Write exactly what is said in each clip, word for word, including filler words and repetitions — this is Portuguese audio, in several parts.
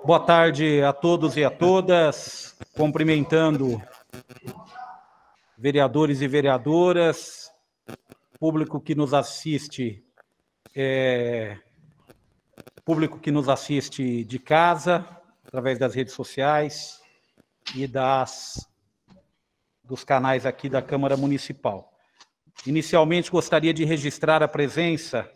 Boa tarde a todos e a todas, cumprimentando vereadores e vereadoras, público que nos assiste, é, público que nos assiste de casa, através das redes sociais e das, dos canais aqui da Câmara Municipal. Inicialmente, gostaria de registrar a presença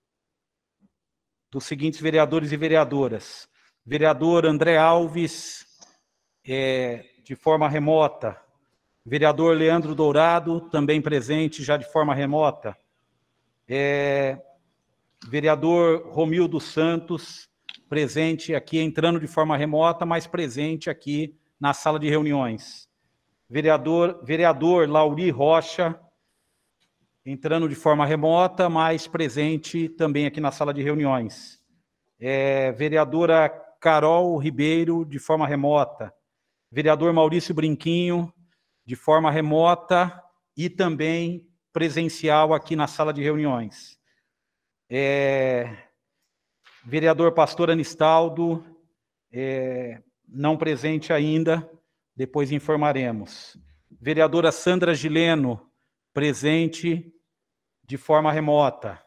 dos seguintes vereadores e vereadoras. Vereador André Alves, é, de forma remota. Vereador Leandro Dourado, também presente, já de forma remota. É, vereador Romildo Santos, presente aqui, entrando de forma remota, mas presente aqui na sala de reuniões. Vereador, vereador Lauri Rocha, entrando de forma remota, mas presente também aqui na sala de reuniões. É, vereadora Carol Ribeiro, de forma remota. Vereador Maurício Brinquinho, de forma remota e também presencial aqui na sala de reuniões. É, vereador Pastor Anistaldo, é, não presente ainda, depois informaremos. Vereadora Sandra Gileno, presente de forma remota.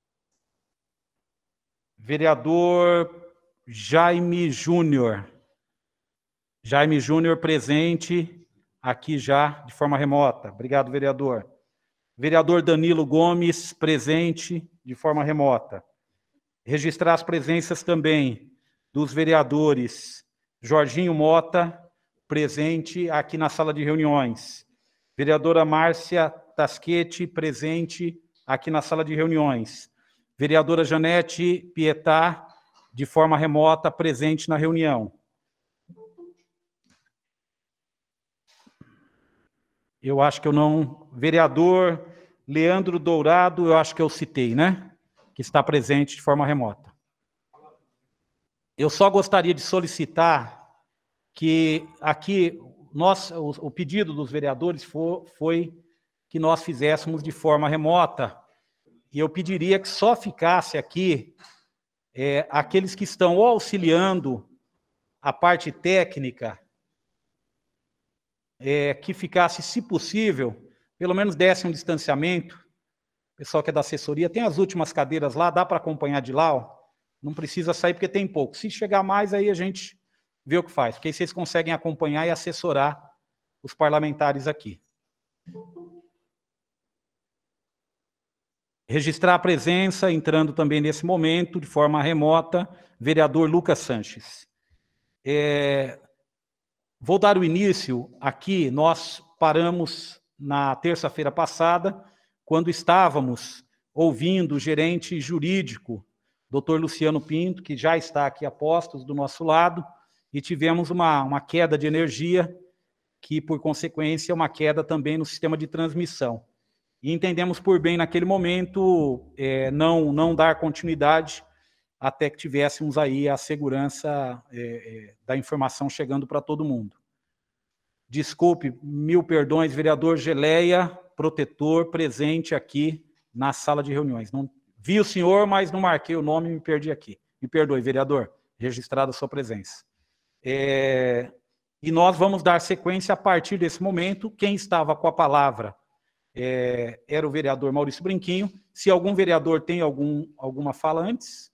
Vereador Jaime Júnior. Jaime Júnior presente aqui já de forma remota. Obrigado, vereador. Vereador Danilo Gomes presente de forma remota. Registrar as presenças também dos vereadores Jorginho Mota, presente aqui na sala de reuniões. Vereadora Márcia Tasquete, presente aqui na sala de reuniões. Vereadora Janete Pietá, de forma remota, presente na reunião. Eu acho que eu não... Vereador Leandro Dourado, eu acho que eu citei, né? Que está presente de forma remota. Eu só gostaria de solicitar que aqui, nós, o, o pedido dos vereadores for, foi que nós fizéssemos de forma remota, e eu pediria que só ficasse aqui é, aqueles que estão ou auxiliando a parte técnica, é, que ficasse, se possível, pelo menos desse um distanciamento. O pessoal que é da assessoria, tem as últimas cadeiras lá, dá para acompanhar de lá, ó. Não precisa sair porque tem pouco. Se chegar mais, aí a gente vê o que faz, porque aí vocês conseguem acompanhar e assessorar os parlamentares aqui. Registrar a presença, entrando também nesse momento, de forma remota, vereador Lucas Sanches. É, vou dar o início aqui, nós paramos na terça-feira passada, quando estávamos ouvindo o gerente jurídico, doutor Luciano Pinto, que já está aqui a postos do nosso lado, e tivemos uma, uma queda de energia, que, por consequência, é uma queda também no sistema de transmissão. E entendemos por bem, naquele momento, é, não, não dar continuidade até que tivéssemos aí a segurança é, é, da informação chegando para todo mundo. Desculpe, mil perdões, vereador Geleia, protetor, presente aqui na sala de reuniões. Não, vi o senhor, mas não marquei o nome e me perdi aqui. Me perdoe, vereador, registrada a sua presença. É, e nós vamos dar sequência a partir desse momento. Quem estava com a palavra É, era o vereador Maurício Brinquinho. Se algum vereador tem algum, alguma fala antes?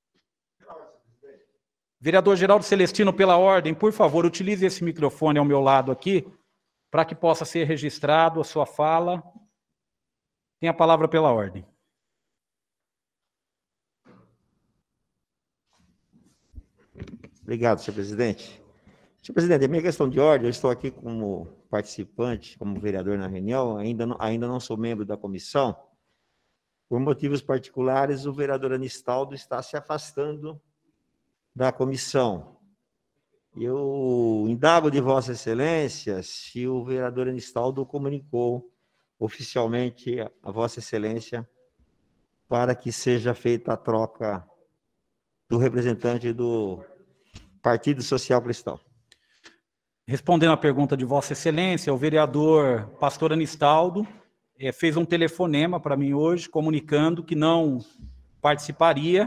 Vereador Geraldo Celestino, pela ordem, por favor, utilize esse microfone ao meu lado aqui, para que possa ser registrado a sua fala. Tem a palavra pela ordem. Obrigado, senhor presidente. Senhor presidente, a minha questão de ordem, eu estou aqui como participante, como vereador na reunião, ainda não, ainda não sou membro da comissão. Por motivos particulares, o vereador Anistaldo está se afastando da comissão. Eu indago de Vossa Excelência se o vereador Anistaldo comunicou oficialmente a Vossa Excelência para que seja feita a troca do representante do Partido Social Cristão. Respondendo à pergunta de Vossa Excelência, o vereador Pastor Anistaldo eh, fez um telefonema para mim hoje, comunicando que não participaria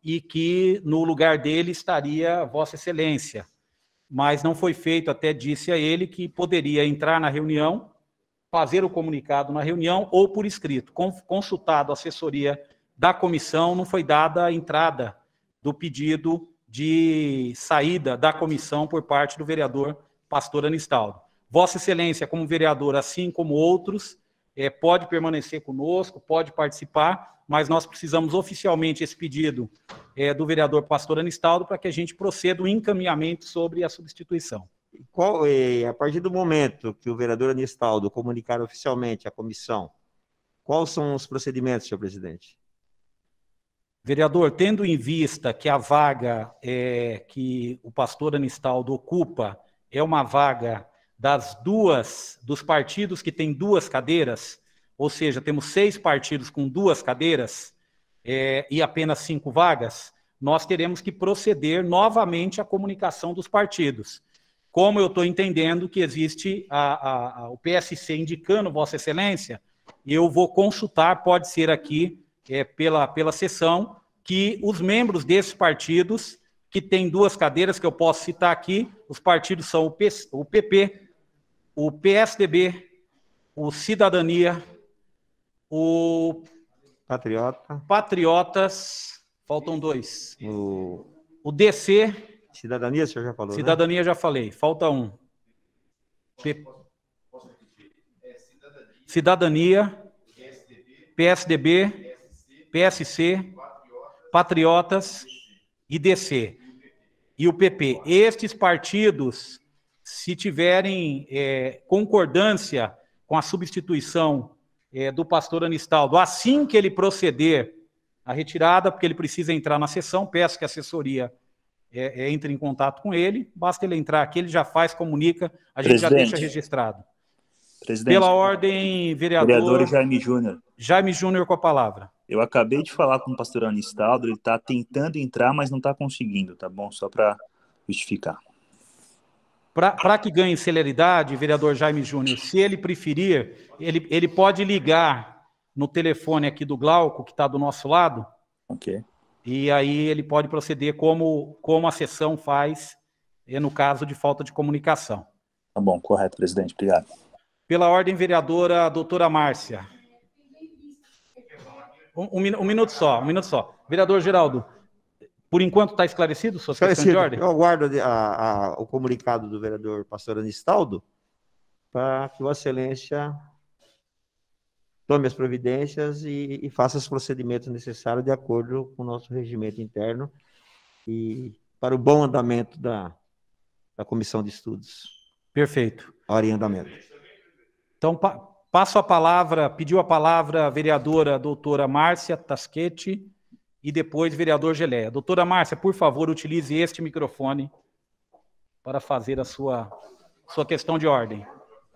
e que no lugar dele estaria Vossa Excelência. Mas não foi feito, até disse a ele que poderia entrar na reunião, fazer o comunicado na reunião ou por escrito. Consultado a assessoria da comissão, não foi dada a entrada do pedido de saída da comissão por parte do vereador Pastor Anistaldo. Vossa Excelência, como vereador, assim como outros, é, pode permanecer conosco, pode participar, mas nós precisamos oficialmente esse pedido é, do vereador Pastor Anistaldo para que a gente proceda o encaminhamento sobre a substituição. Qual, é, a partir do momento que o vereador Anistaldo comunicar oficialmente à comissão, quais são os procedimentos, senhor presidente? Vereador, tendo em vista que a vaga é, que o pastor Anistaldo ocupa é uma vaga das duas, dos partidos que têm duas cadeiras, ou seja, temos seis partidos com duas cadeiras é, e apenas cinco vagas, nós teremos que proceder novamente à comunicação dos partidos. Como eu estou entendendo que existe a, a, a, o P S C indicando Vossa Excelência, eu vou consultar, pode ser aqui, é, pela, pela sessão, que os membros desses partidos, que têm duas cadeiras, que eu posso citar aqui, os partidos são o, P, o P P, o P S D B, o Cidadania, o... Patriota. Patriotas, faltam dois. O, o D C... Cidadania, o senhor já falou, Cidadania, né? já falei, falta um. P... Cidadania, P S D B, P S C, Patriotas e D C. E o P P. Estes partidos, se tiverem é, concordância com a substituição é, do pastor Anistaldo, assim que ele proceder à retirada, porque ele precisa entrar na sessão, peço que a assessoria é, é, entre em contato com ele, basta ele entrar aqui, ele já faz, comunica, a gente Presidente. já deixa registrado. Presidente, Pela ordem, vereador... Vereador Jaime Júnior. Jaime Júnior com a palavra. Eu acabei de falar com o pastor Anistaldo, ele está tentando entrar, mas não está conseguindo, tá bom? Só para justificar. Para que ganhe celeridade, vereador Jaime Júnior, se ele preferir, ele, ele pode ligar no telefone aqui do Glauco, que está do nosso lado. Ok. E aí ele pode proceder como, como a sessão faz, no caso de falta de comunicação. Tá bom, correto, presidente. Obrigado. Pela ordem, vereadora doutora Márcia. Um, um, um minuto só, um minuto só. Vereador Geraldo, por enquanto está esclarecido sua questão de ordem? Eu aguardo a, a, o comunicado do vereador pastor Anistaldo para que Vossa Excelência tome as providências e, e faça os procedimentos necessários de acordo com o nosso regimento interno e para o bom andamento da, da comissão de estudos. Perfeito. Hora em andamento. Então, pa, passo a palavra, pediu a palavra a vereadora doutora Márcia Tasquete e depois vereador Geleia. Doutora Márcia, por favor, utilize este microfone para fazer a sua, sua questão de ordem.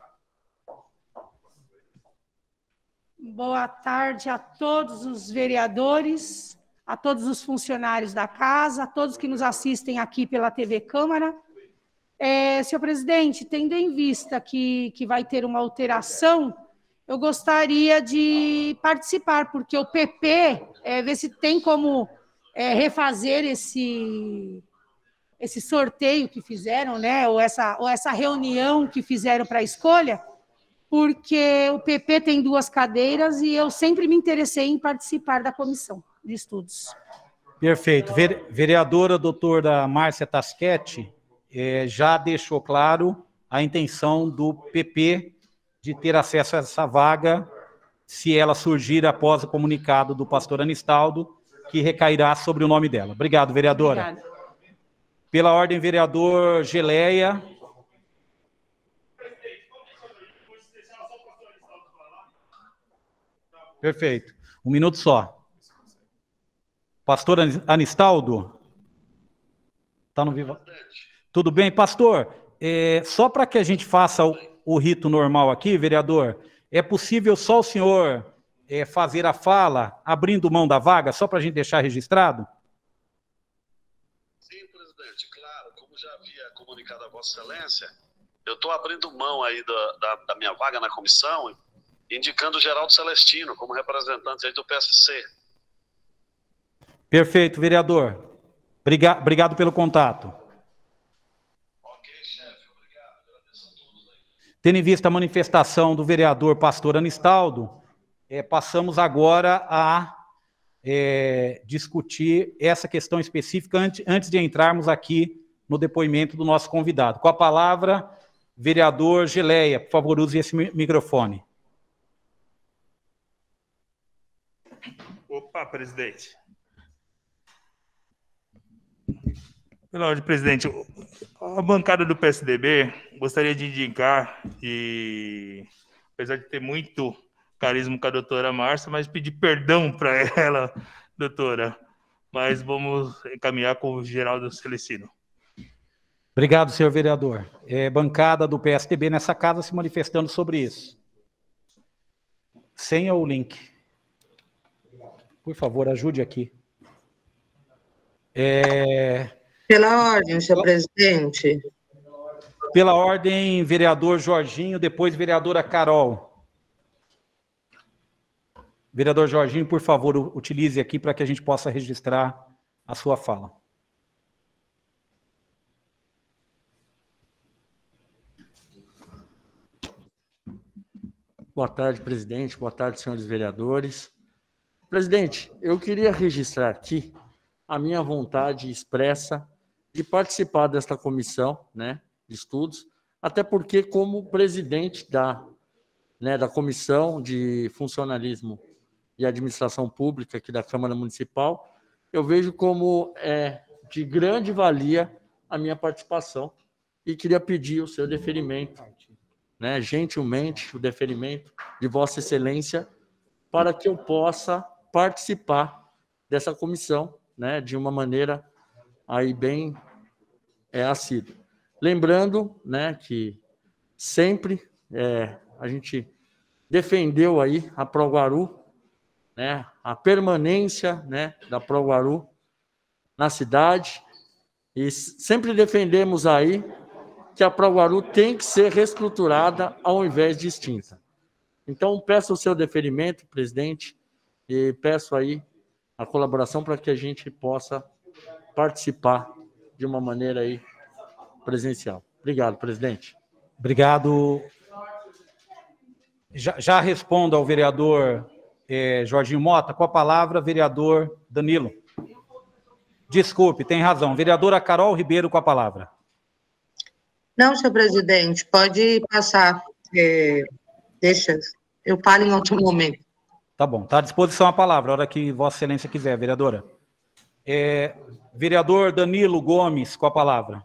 Boa tarde a todos os vereadores, a todos os funcionários da casa, a todos que nos assistem aqui pela T V Câmara. É, senhor presidente, tendo em vista que, que vai ter uma alteração, eu gostaria de participar, porque o P P, é, ver se tem como é, refazer esse, esse sorteio que fizeram, né, ou, essa, ou essa reunião que fizeram para a escolha, porque o P P tem duas cadeiras e eu sempre me interessei em participar da comissão de estudos. Perfeito. Vereadora doutora Márcia Tasquete é, já deixou claro a intenção do P P de ter acesso a essa vaga, se ela surgir após o comunicado do pastor Anistaldo, que recairá sobre o nome dela. Obrigado, vereadora. Obrigada. Pela ordem, vereador Geleia. Perfeito. Um minuto só. Pastor Anistaldo? Está no vivo? Tudo bem? Pastor, é, só para que a gente faça o, o rito normal aqui, vereador, é possível só o senhor é, fazer a fala abrindo mão da vaga, só para a gente deixar registrado? Sim, presidente, claro. Como já havia comunicado a Vossa Excelência, eu estou abrindo mão aí da, da, da minha vaga na comissão, indicando o Geraldo Celestino como representante aí do P S C. Perfeito, vereador. Obrigado, obrigado pelo contato. Ok, chefe, obrigado. Agradeço a todos aí. Tendo em vista a manifestação do vereador Pastor Anistaldo, é, passamos agora a é, discutir essa questão específica antes, antes de entrarmos aqui no depoimento do nosso convidado. Com a palavra, vereador Geleia, por favor, use esse microfone. Opa, presidente. Pela ordem, presidente, a bancada do P S D B gostaria de indicar, e apesar de ter muito carisma com a doutora Márcia, mas pedir perdão para ela, doutora, mas vamos encaminhar com o Geraldo Celestino. Obrigado, senhor vereador. É, bancada do P S D B nessa casa se manifestando sobre isso. Senha ou link? Por favor, ajude aqui. É... Pela ordem, senhor presidente. Pela ordem, vereador Jorginho, depois vereadora Carol. Vereador Jorginho, por favor, utilize aqui para que a gente possa registrar a sua fala. Boa tarde, presidente. Boa tarde, senhores vereadores. Presidente, eu queria registrar aqui a minha vontade expressa de participar desta comissão, né, de estudos, até porque, como presidente da, né, da Comissão de Funcionalismo e Administração Pública aqui da Câmara Municipal, eu vejo como é de grande valia a minha participação e queria pedir o seu deferimento, né, gentilmente, o deferimento de Vossa Excelência, para que eu possa participar dessa comissão, né, de uma maneira aí bem é, assídua. Lembrando, né, que sempre é, a gente defendeu aí a Proguaru, né, a permanência, né, da Proguaru na cidade, e sempre defendemos aí que a Proguaru tem que ser reestruturada ao invés de extinta. Então, peço o seu deferimento, presidente, e peço aí a colaboração para que a gente possa participar de uma maneira aí presencial. Obrigado, presidente. Obrigado. Já, já respondo ao vereador eh, Jorginho Mota. Com a palavra, vereador Danilo. Desculpe, tem razão. Vereadora Carol Ribeiro com a palavra. Não, senhor presidente, pode passar. É, deixa, eu falo em outro momento. Tá bom, está à disposição a palavra, a hora que Vossa Excelência quiser, vereadora. É, vereador Danilo Gomes, com a palavra.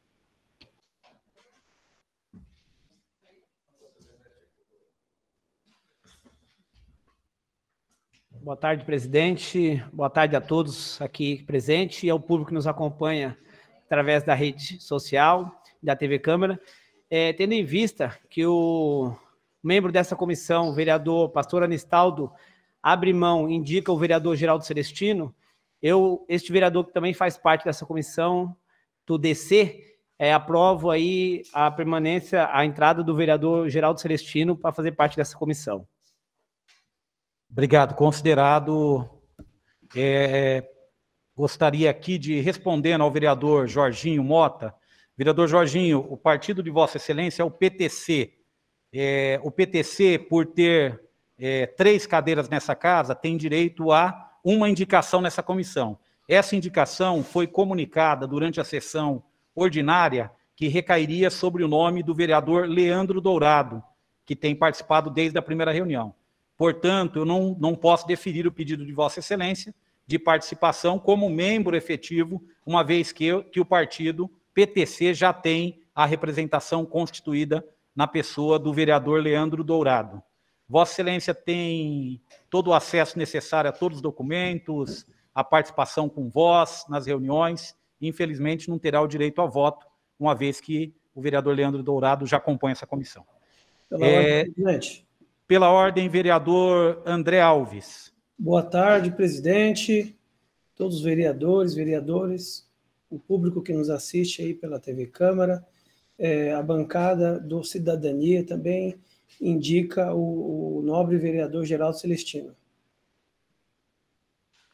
Boa tarde, presidente. Boa tarde a todos aqui presentes e ao público que nos acompanha através da rede social, da T V Câmara. É, tendo em vista que o membro dessa comissão, o vereador Pastor Anistaldo, abre mão, indica o vereador Geraldo Celestino, eu, este vereador que também faz parte dessa comissão do D C, é, aprovo aí a permanência, a entrada do vereador Geraldo Celestino para fazer parte dessa comissão. Obrigado. Considerado, é, gostaria aqui de respondendo ao vereador Jorginho Mota. Vereador Jorginho, o partido de Vossa Excelência é o P T C. É, o P T C, por ter é, três cadeiras nessa casa, tem direito a uma indicação nessa comissão. Essa indicação foi comunicada durante a sessão ordinária, que recairia sobre o nome do vereador Leandro Dourado, que tem participado desde a primeira reunião. Portanto, eu não, não posso deferir o pedido de Vossa Excelência de participação como membro efetivo, uma vez que, eu, que o partido P T C já tem a representação constituída na pessoa do vereador Leandro Dourado. Vossa Excelência tem todo o acesso necessário a todos os documentos, a participação com voz nas reuniões, e, infelizmente não terá o direito a voto, uma vez que o vereador Leandro Dourado já compõe essa comissão. Pela é, ordem, presidente. Pela ordem, vereador André Alves. Boa tarde, presidente, todos os vereadores, vereadores, o público que nos assiste aí pela T V Câmara, é, a bancada do Cidadania também indica o, o nobre vereador Geraldo Celestino.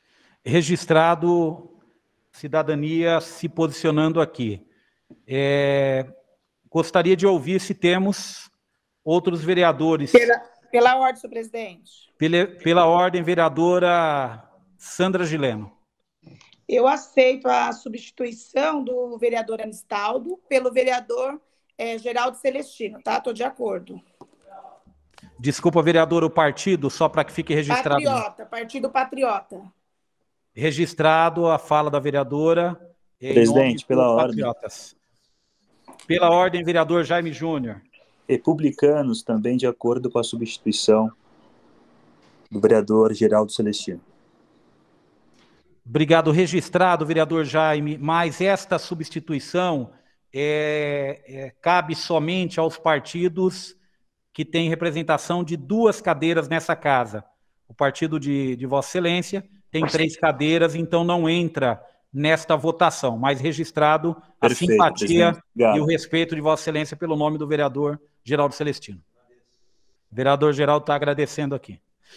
Registrado, cidadania se posicionando aqui. É, gostaria de ouvir se temos outros vereadores. Pela, pela ordem, senhor presidente. Pela, pela ordem, vereadora Sandra Gileno. Eu aceito a substituição do vereador Anistaldo pelo vereador é, Geraldo Celestino, tá? Estou de acordo. Desculpa, vereador, o partido, só para que fique registrado. Patriota, Partido Patriota. Registrado a fala da vereadora. Presidente, pela ordem. Patriotas. Pela ordem, vereador Jaime Júnior. Republicanos, também de acordo com a substituição do vereador Geraldo Celestino. Obrigado, registrado, vereador Jaime, mas esta substituição é, é, cabe somente aos partidos que têm representação de duas cadeiras nessa casa. O partido de, de Vossa Excelência tem três cadeiras, então não entra nesta votação, mas registrado a Perfeito, simpatia e o respeito de Vossa Excelência pelo nome do vereador Geraldo Celestino. O vereador Geraldo está agradecendo aqui.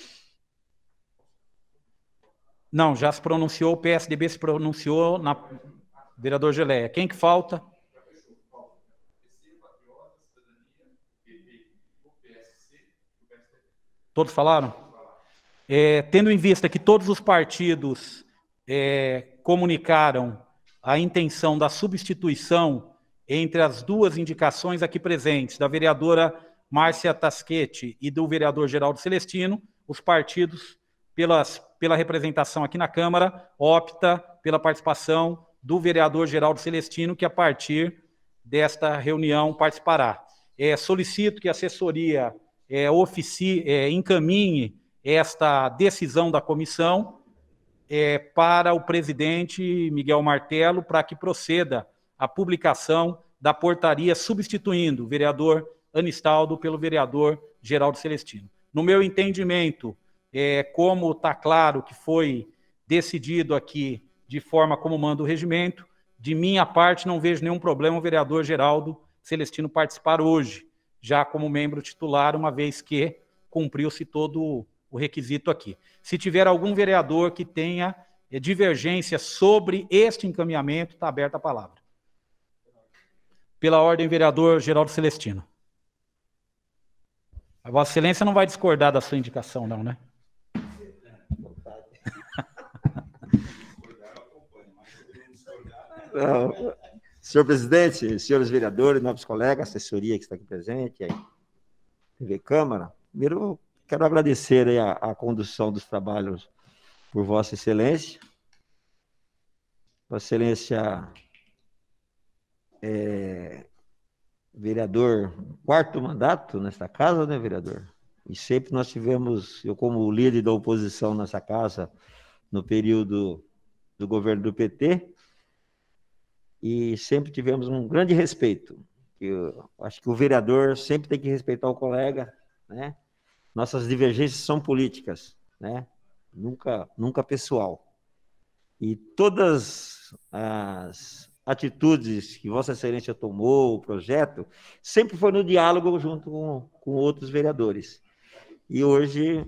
Não, já se pronunciou, o P S D B se pronunciou, na vereador Geleia. Quem que falta? Todos falaram? É, tendo em vista que todos os partidos é, comunicaram a intenção da substituição entre as duas indicações aqui presentes, da vereadora Márcia Tasquete e do vereador Geraldo Celestino, os partidos, pelas, pela representação aqui na Câmara, opta pela participação do vereador Geraldo Celestino, que a partir desta reunião participará. É, solicito que a assessoria é, oficie, é, encaminhe esta decisão da comissão é, para o presidente Miguel Martello, para que proceda a publicação da portaria substituindo o vereador Anistaldo pelo vereador Geraldo Celestino. No meu entendimento, é, como está claro que foi decidido aqui de forma como manda o regimento, de minha parte não vejo nenhum problema o vereador Geraldo Celestino participar hoje, já como membro titular, uma vez que cumpriu-se todo o requisito aqui. Se tiver algum vereador que tenha é, divergência sobre este encaminhamento, está aberta a palavra. Pela ordem, vereador Geraldo Celestino. A Vossa Excelência não vai discordar da sua indicação, não, né? Não. Senhor presidente, senhores vereadores, novos colegas, assessoria que está aqui presente, aí, T V Câmara, primeiro quero agradecer aí a, a condução dos trabalhos por Vossa Excelência. Vossa Excelência é vereador, quarto mandato nesta casa, né, vereador? E sempre nós tivemos, eu como líder da oposição nessa casa, no período do governo do P T, e sempre tivemos um grande respeito. Eu acho que o vereador sempre tem que respeitar o colega, né? Nossas divergências são políticas, né? Nunca, nunca pessoal. E todas as atitudes que Vossa Excelência tomou, o projeto, sempre foi no diálogo junto com, com outros vereadores. E hoje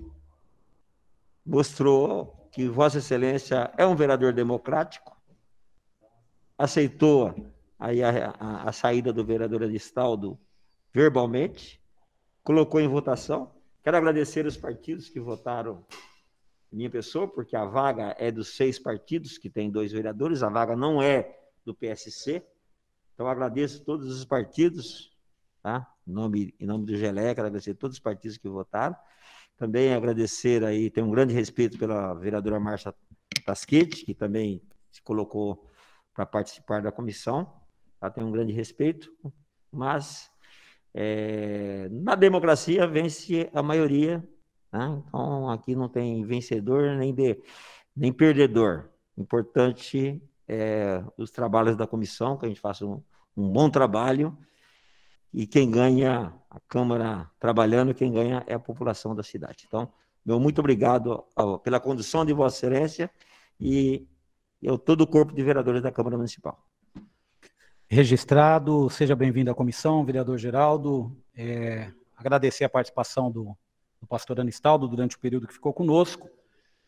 mostrou que Vossa Excelência é um vereador democrático, aceitou aí a, a, a saída do vereador Anistaldo verbalmente, colocou em votação. Quero agradecer os partidos que votaram minha pessoa, porque a vaga é dos seis partidos, que tem dois vereadores, a vaga não é do P S C. Então, agradeço todos os partidos, tá? Em nome, em nome do Geleia, quero agradecer todos os partidos que votaram. Também agradecer aí, tenho um grande respeito pela vereadora Márcia Tasquete, que também se colocou para participar da comissão, tá? Tenho um grande respeito, mas é, na democracia vence a maioria, né? Então aqui não tem vencedor nem, de, nem perdedor. Importante é os trabalhos da comissão, que a gente faça um, um bom trabalho, e quem ganha, a Câmara trabalhando, quem ganha é a população da cidade. Então, meu muito obrigado ao, pela condução de Vossa Excelência e eu todo o corpo de vereadores da Câmara Municipal. Registrado, seja bem-vindo à comissão, vereador Geraldo. É, agradecer a participação do, do pastor Anistaldo durante o período que ficou conosco.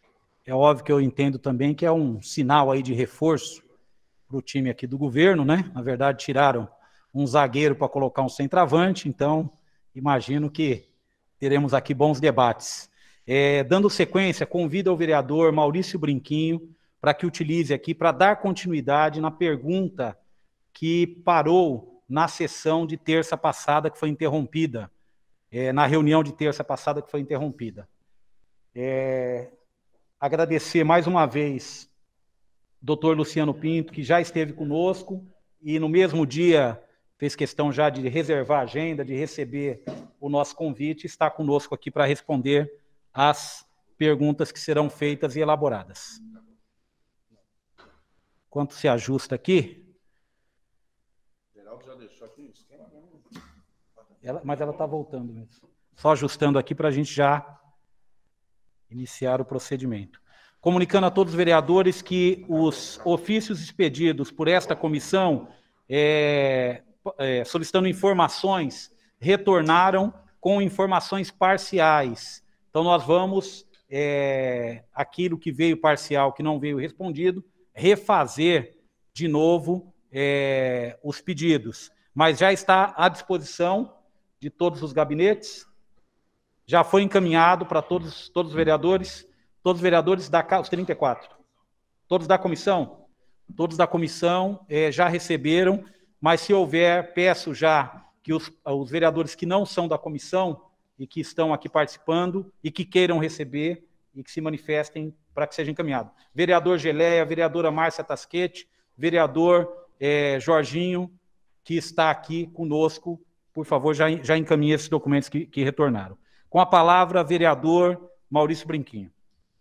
É óbvio que eu entendo também que é um sinal aí de reforço para o time aqui do governo, né? Na verdade, tiraram um zagueiro para colocar um centroavante, então imagino que teremos aqui bons debates. É, dando sequência, convido o vereador Maurício Brinquinho para que utilize aqui para dar continuidade na pergunta que parou na sessão de terça passada, que foi interrompida, é, na reunião de terça passada que foi interrompida. É, agradecer mais uma vez o doutor Luciano Pinto, que já esteve conosco e no mesmo dia fez questão já de reservar a agenda, de receber o nosso convite, está conosco aqui para responder as perguntas que serão feitas e elaboradas. Enquanto se ajusta aqui... Já deixou aqui, ela, mas ela está voltando mesmo. Só ajustando aqui para a gente já iniciar o procedimento. Comunicando a todos os vereadores que os ofícios expedidos por esta comissão, é, é, solicitando informações, retornaram com informações parciais. Então, nós vamos, é, aquilo que veio parcial, que não veio respondido, refazer de novo é, os pedidos. Mas já está à disposição de todos os gabinetes, já foi encaminhado para todos, todos os vereadores, todos os vereadores da Casa, os trinta e quatro, todos da comissão, todos da comissão é, já receberam, mas se houver, peço já que os, os vereadores que não são da comissão e que estão aqui participando e que queiram receber e que se manifestem para que seja encaminhado. Vereador Geleia, vereadora Márcia Tasquete, vereador é, Jorginho, que está aqui conosco, por favor, já, já encaminhe esses documentos que, que retornaram. Com a palavra, vereador Maurício Brinquinho.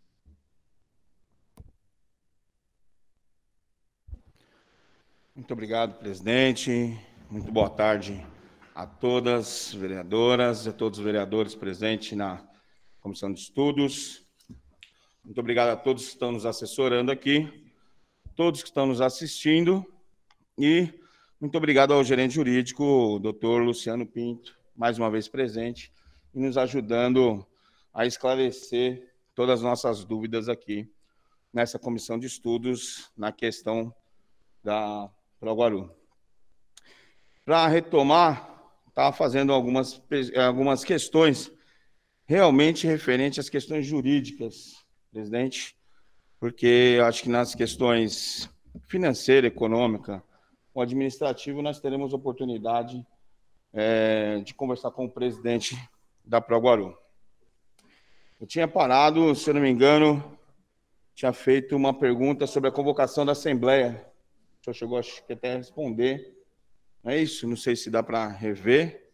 Muito obrigado, presidente. Muito boa tarde a todas as vereadoras e a todos os vereadores presentes na Comissão de Estudos. Muito obrigado a todos que estão nos assessorando aqui, todos que estão nos assistindo e muito obrigado ao gerente jurídico, o doutor Luciano Pinto, mais uma vez presente e nos ajudando a esclarecer todas as nossas dúvidas aqui nessa Comissão de Estudos na questão da Proguaru. Para retomar, estava fazendo algumas, algumas questões realmente referentes às questões jurídicas, presidente, porque eu acho que nas questões financeira, econômica, o administrativo, nós teremos oportunidade é, de conversar com o presidente da Proguaru. Eu tinha parado, se eu não me engano, tinha feito uma pergunta sobre a convocação da Assembleia. O senhor chegou, acho que até a responder. Não é isso? Não sei se dá para rever.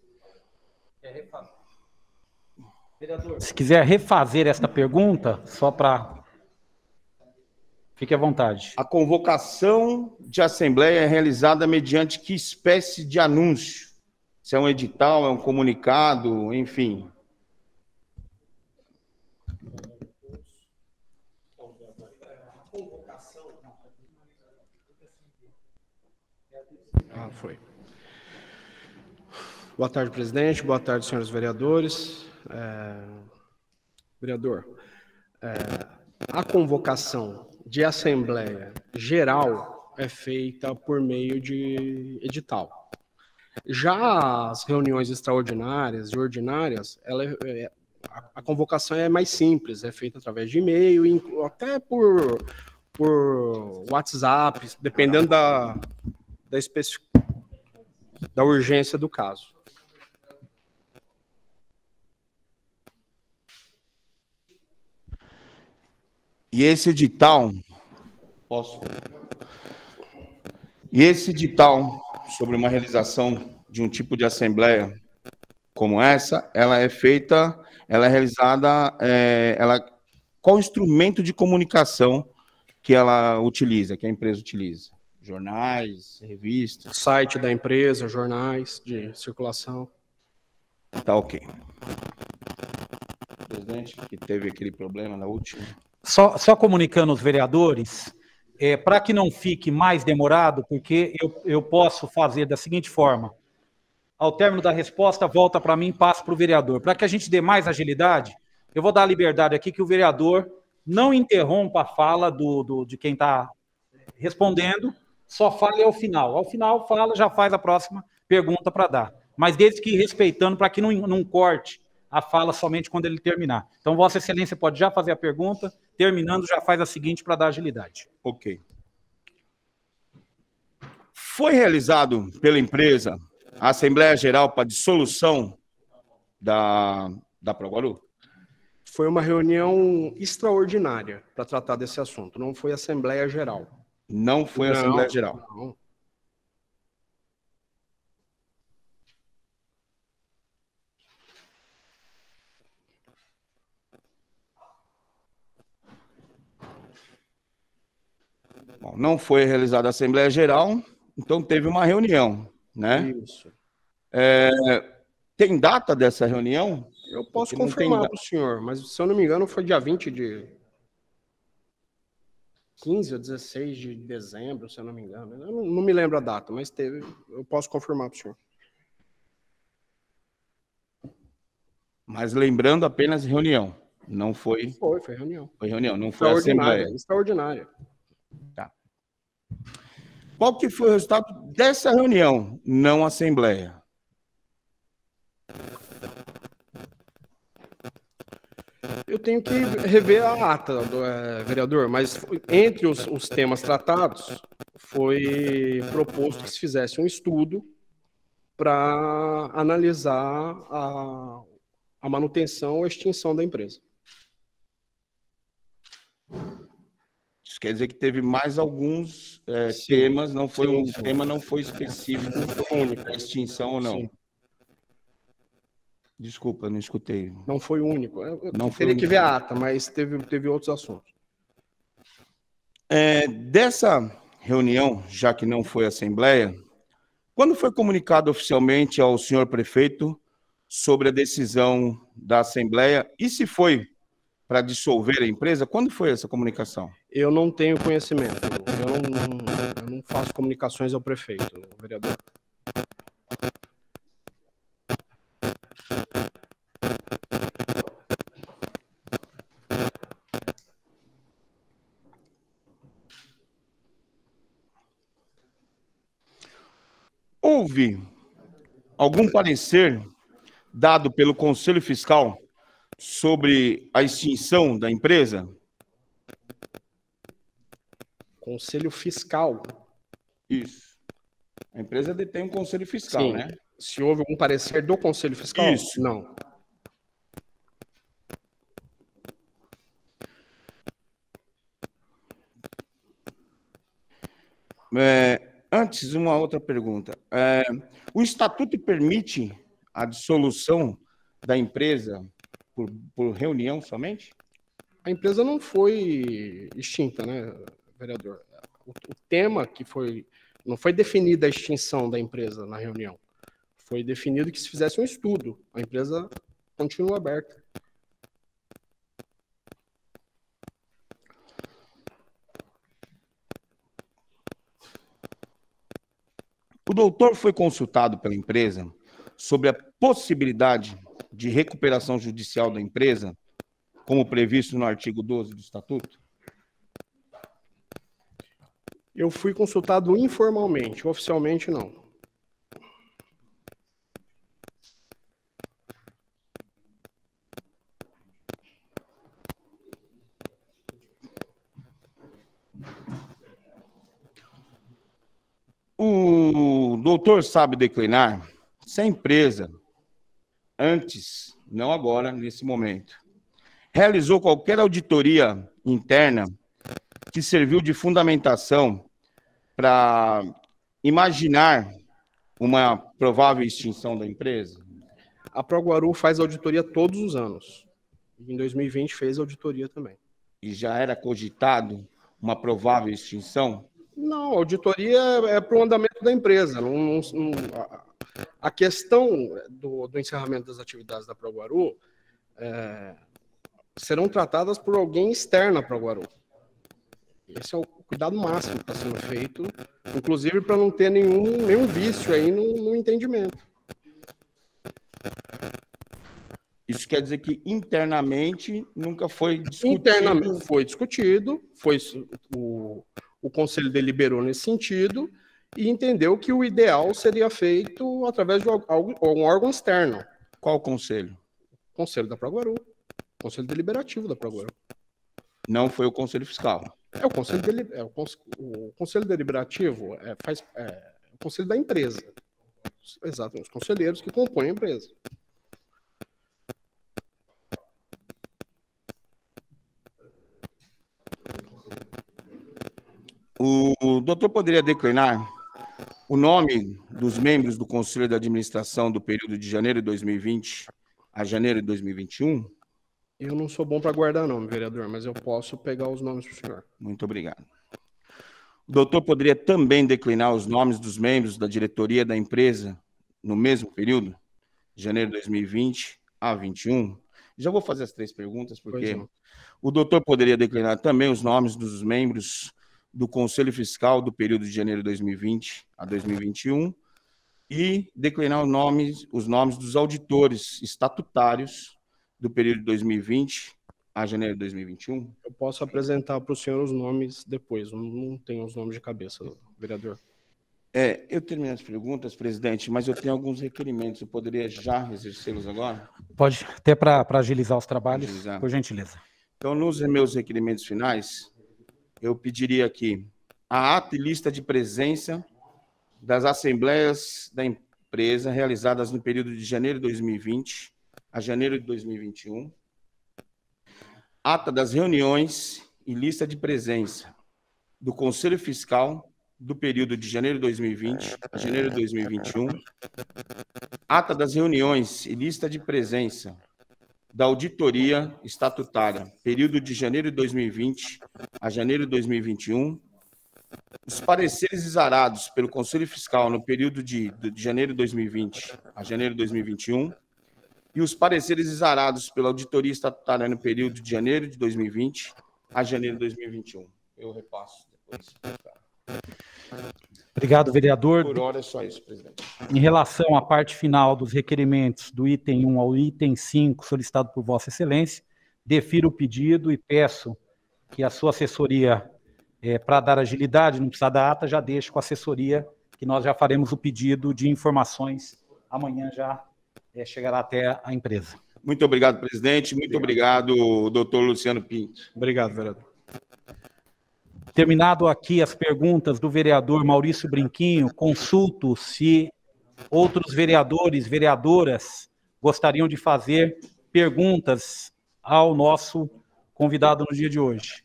Se quiser refazer esta pergunta, só para... Fique à vontade. A convocação de assembleia é realizada mediante que espécie de anúncio? Se é um edital, é um comunicado, enfim. Ah, foi. Boa tarde, presidente. Boa tarde, senhores vereadores. É... Vereador, é... a convocação de assembleia geral é feita por meio de edital. Já as reuniões extraordinárias e ordinárias, ela é, a convocação é mais simples, é feita através de e-mail, até por, por WhatsApp, dependendo da, da, especi... da urgência do caso. E esse edital, posso? E esse edital sobre uma realização de um tipo de assembleia como essa, ela é feita, ela é realizada, é, ela, qual instrumento de comunicação que ela utiliza, que a empresa utiliza? Jornais, revistas? Site da empresa, jornais de circulação. Tá ok. Presidente, que teve aquele problema na última. Só, só comunicando aos vereadores, é, para que não fique mais demorado, porque eu, eu posso fazer da seguinte forma: ao término da resposta, volta para mim e passa para o vereador. Para que a gente dê mais agilidade, eu vou dar a liberdade aqui que o vereador não interrompa a fala do, do, de quem está respondendo, só fale ao final. Ao final, fala, já faz a próxima pergunta para dar. Mas desde que respeitando, para que não, não corte a fala somente quando ele terminar. Então, Vossa Excelência pode já fazer a pergunta, terminando, já faz a seguinte para dar agilidade. Ok. Foi realizado pela empresa a Assembleia Geral para dissolução da, da Proguaru? Foi uma reunião extraordinária para tratar desse assunto, não foi Assembleia Geral. Não foi Não, Assembleia Geral? Não. Bom, não foi realizada a Assembleia Geral, então teve uma reunião, né? Isso. É, tem data dessa reunião? Eu posso Porque não tem confirmar da- para o senhor, mas se eu não me engano foi dia vinte de quinze ou dezesseis de dezembro, se eu não me engano. Eu não, não me lembro a data, mas teve. Eu posso confirmar para o senhor. Mas lembrando apenas reunião, não foi... Foi, foi reunião. Foi reunião, não foi Extraordinária, Assembleia. extraordinária. Tá. Qual que foi o resultado dessa reunião, não Assembleia? Eu tenho que rever a ata, do, é, vereador, mas entre os, os temas tratados, foi proposto que se fizesse um estudo para analisar a, a manutenção ou a extinção da empresa. Isso quer dizer que teve mais alguns é, Sim. temas, não foi Sim, um sim. tema não foi específico único, extinção ou não. Sim. Desculpa, não escutei. Não foi o único. Eu, eu Não foi teria o que único. ver a ata, mas teve, teve outros assuntos. É, dessa reunião, já que não foi Assembleia, quando foi comunicado oficialmente ao senhor prefeito sobre a decisão da Assembleia e se foi para dissolver a empresa, quando foi essa comunicação? Eu não tenho conhecimento. Eu não, não- eu não faço comunicações ao prefeito, vereador. Houve algum parecer dado pelo Conselho Fiscal sobre a extinção da empresa? Conselho Fiscal. Isso. A empresa detém um Conselho Fiscal, Sim. né? Se houve algum parecer do Conselho Fiscal? Isso. Não. É, antes, uma outra pergunta. É, o Estatuto permite a dissolução da empresa por, por reunião somente? A empresa não foi extinta, né, vereador? O, o tema que foi... Não foi definida a extinção da empresa na reunião. Foi definido que se fizesse um estudo. A empresa continua aberta. O doutor foi consultado pela empresa sobre a possibilidade de recuperação judicial da empresa, como previsto no artigo doze do Estatuto? Eu fui consultado informalmente, oficialmente não. O doutor sabe declinar se a empresa, antes, não agora, nesse momento, realizou qualquer auditoria interna que serviu de fundamentação para imaginar uma provável extinção da empresa? A Proguaru faz auditoria todos os anos. Em dois mil e vinte fez auditoria também. E já era cogitado uma provável extinção? Não, a auditoria é para o andamento da empresa. Não, não- não- a- a questão do, do encerramento das atividades da Proguaru é, serão tratadas por alguém externo à Proguaru. Esse é o cuidado máximo que está sendo feito, inclusive para não ter nenhum, nenhum vício aí no, no entendimento. Isso quer dizer que internamente nunca foi discutido? Internamente foi discutido, foi, o, o Conselho deliberou nesse sentido e entendeu que o ideal seria feito através de algo, um órgão externo. Qual conselho? Conselho da Proguaru, Conselho Deliberativo da Proguaru. Não foi o Conselho Fiscal? É o Conselho, deli, é o, o Conselho Deliberativo, é, faz, é o Conselho da empresa. Exato, os conselheiros que compõem a empresa. O doutor poderia declinar o nome dos membros do Conselho de Administração do período de janeiro de dois mil e vinte a janeiro de dois mil e vinte e um? Eu não sou bom para guardar nome, vereador, mas eu posso pegar os nomes para o senhor. Muito obrigado. O doutor poderia também declinar os nomes dos membros da diretoria da empresa no mesmo período, janeiro de dois mil e vinte a vinte e um? Já vou fazer as três perguntas, porque o doutor poderia declinar também os nomes dos membros do Conselho Fiscal do período de janeiro de dois mil e vinte a dois mil e vinte e um e declinar os nomes, os nomes dos auditores estatutários do período de dois mil e vinte a janeiro de dois mil e vinte e um? Eu posso apresentar para o senhor os nomes depois, não, não tenho os nomes de cabeça, vereador. É, eu termino as perguntas, presidente, mas eu tenho alguns requerimentos, eu poderia já exercê-los agora? Pode, até para agilizar os trabalhos, Agilizar. Por gentileza. Então, nos meus requerimentos finais, eu pediria aqui a ata e lista de presença das assembleias da empresa realizadas no período de janeiro de dois mil e vinte a janeiro de dois mil e vinte e um, ata das reuniões e lista de presença do Conselho Fiscal do período de janeiro de dois mil e vinte a janeiro de dois mil e vinte e um, ata das reuniões e lista de presença da auditoria estatutária, período de janeiro de dois mil e vinte a janeiro de dois mil e vinte e um, os pareceres exarados pelo Conselho Fiscal no período de, de janeiro de dois mil e vinte a janeiro de dois mil e vinte e um, e os pareceres exarados pela auditoria estatutária no período de janeiro de dois mil e vinte a janeiro de dois mil e vinte e um. Eu repasso depois. Obrigado, vereador. Por hora é só isso, presidente. Em relação à parte final dos requerimentos do item um ao item cinco, solicitado por Vossa Excelência, defiro o pedido e peço que a sua assessoria, é, para dar agilidade, não precisa da ata, já deixe com a assessoria, que nós já faremos o pedido de informações. Amanhã já é, chegará até a empresa. Muito obrigado, presidente. Muito obrigado, obrigado doutor Luciano Pinto. Obrigado, vereador. Terminado aqui as perguntas do vereador Maurício Brinquinho, consulto se outros vereadores, vereadoras gostariam de fazer perguntas ao nosso convidado no dia de hoje.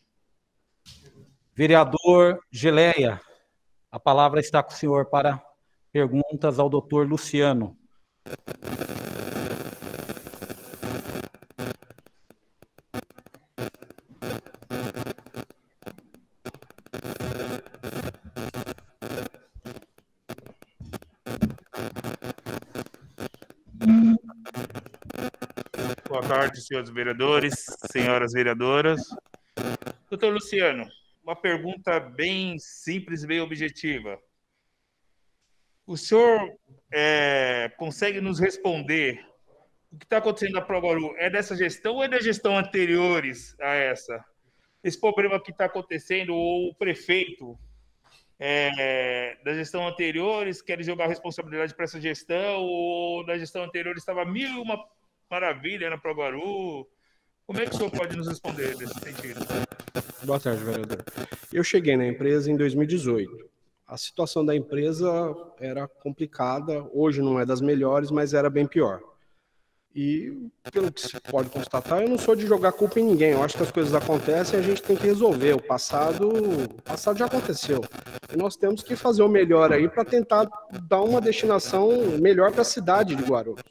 Vereador Geleia, a palavra está com o senhor para perguntas ao doutor Luciano. Boa tarde, senhores vereadores, senhoras vereadoras. Doutor Luciano, uma pergunta bem simples e bem objetiva. O senhor é, consegue nos responder o que está acontecendo na Proguaru? É dessa gestão ou é da gestão anteriores a essa? Esse problema que está acontecendo, ou o prefeito é, da gestão anteriores quer jogar a responsabilidade para essa gestão, ou da gestão anterior estava mil e uma maravilha na Proguaru? Como é que o senhor pode nos responder nesse sentido? Boa tarde, vereador. Eu cheguei na empresa em dois mil e dezoito. A situação da empresa era complicada, hoje não é das melhores, mas era bem pior. E, pelo que se pode constatar, eu não sou de jogar culpa em ninguém. Eu acho que as coisas acontecem e a gente tem que resolver. O passado, o passado já aconteceu. E nós temos que fazer o melhor aí para tentar dar uma destinação melhor para a cidade de Guarulhos.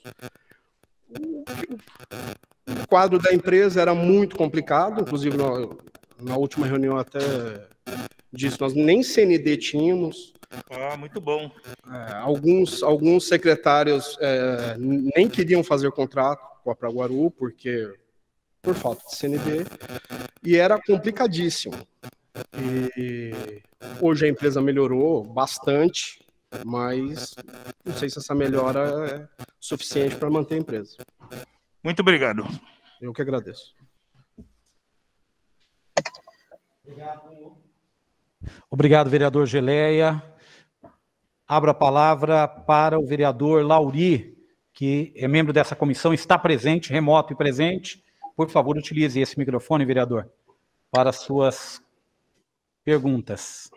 O quadro da empresa era muito complicado, inclusive na, na última reunião até disse, nós nem C N D tínhamos. Ah, muito bom. É, alguns, alguns secretários é, nem queriam fazer contrato com a Proguaru, porque por falta de C N D, e era complicadíssimo. E hoje a empresa melhorou bastante, mas não sei se essa melhora é suficiente para manter a empresa. Muito obrigado. Eu que agradeço. Obrigado, vereador Geleia. Abro a palavra para o vereador Lauri, que é membro dessa comissão, está presente, remoto e presente. Por favor, utilize esse microfone, vereador, para suas perguntas.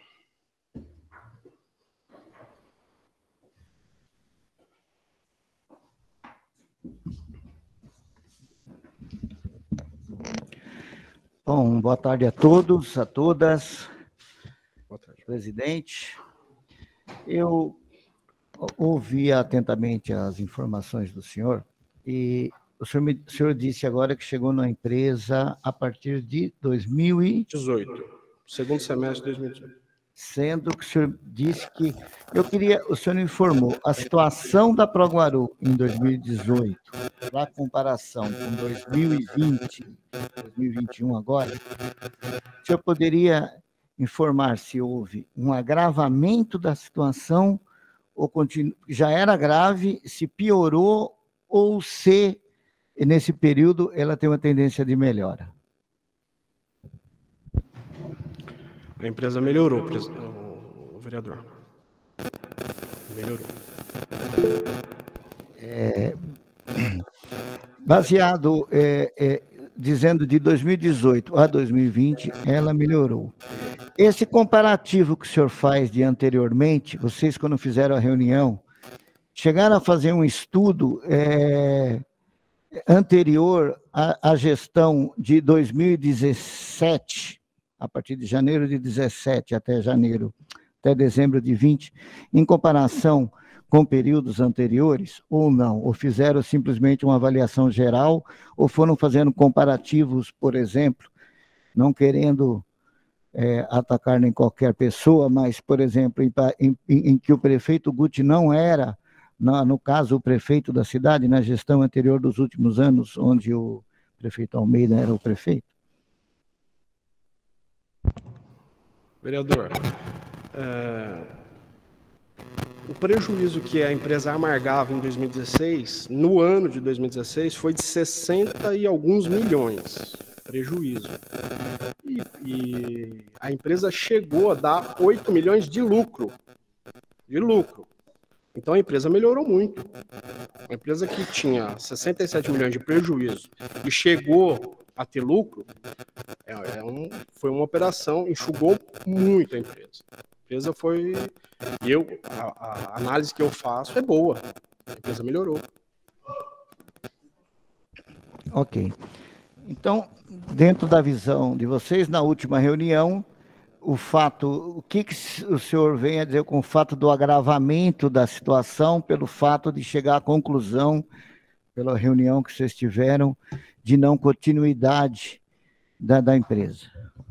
Bom, boa tarde a todos, a todas. Boa tarde. Presidente, eu ouvi atentamente as informações do senhor e o senhor, me, o senhor disse agora que chegou na empresa a partir de dois mil e dezoito, segundo semestre de dois mil e dezoito. Sendo que o senhor disse que... Eu queria... O senhor informou a situação da Proguaru em dois mil e dezoito, na comparação com dois mil e vinte, dois mil e vinte e um agora. O senhor poderia informar se houve um agravamento da situação, ou continu... já era grave, se piorou, ou se, nesse período, ela tem uma tendência de melhora? A empresa melhorou, o vereador. Melhorou. É, baseado, é, é, dizendo de dois mil e dezoito a dois mil e vinte, ela melhorou. Esse comparativo que o senhor faz de anteriormente, vocês quando fizeram a reunião, chegaram a fazer um estudo é, anterior à, à gestão de dois mil e dezessete, a partir de janeiro de dezessete até janeiro, até dezembro de vinte, em comparação com períodos anteriores, ou não? Ou fizeram simplesmente uma avaliação geral, ou foram fazendo comparativos, por exemplo, não querendo é, atacar nem qualquer pessoa, mas, por exemplo, em, em, em que o prefeito Guti não era, na, no caso, o prefeito da cidade, na gestão anterior dos últimos anos, onde o prefeito Almeida era o prefeito? Vereador, é, o prejuízo que a empresa amargava em dois mil e dezesseis, no ano de dois mil e dezesseis, foi de sessenta e alguns milhões, prejuízo. E, e a empresa chegou a dar oito milhões de lucro, de lucro. Então a empresa melhorou muito. Uma empresa que tinha sessenta e sete milhões de prejuízo e chegou a ter lucro, é, é um, foi uma operação, enxugou muito a empresa. A empresa foi... Eu, a, a análise que eu faço é boa. A empresa melhorou. Ok. Então, dentro da visão de vocês, na última reunião, o fato, o que, que o senhor vem a dizer com o fato do agravamento da situação, pelo fato de chegar à conclusão, pela reunião que vocês tiveram, de não continuidade da, da empresa?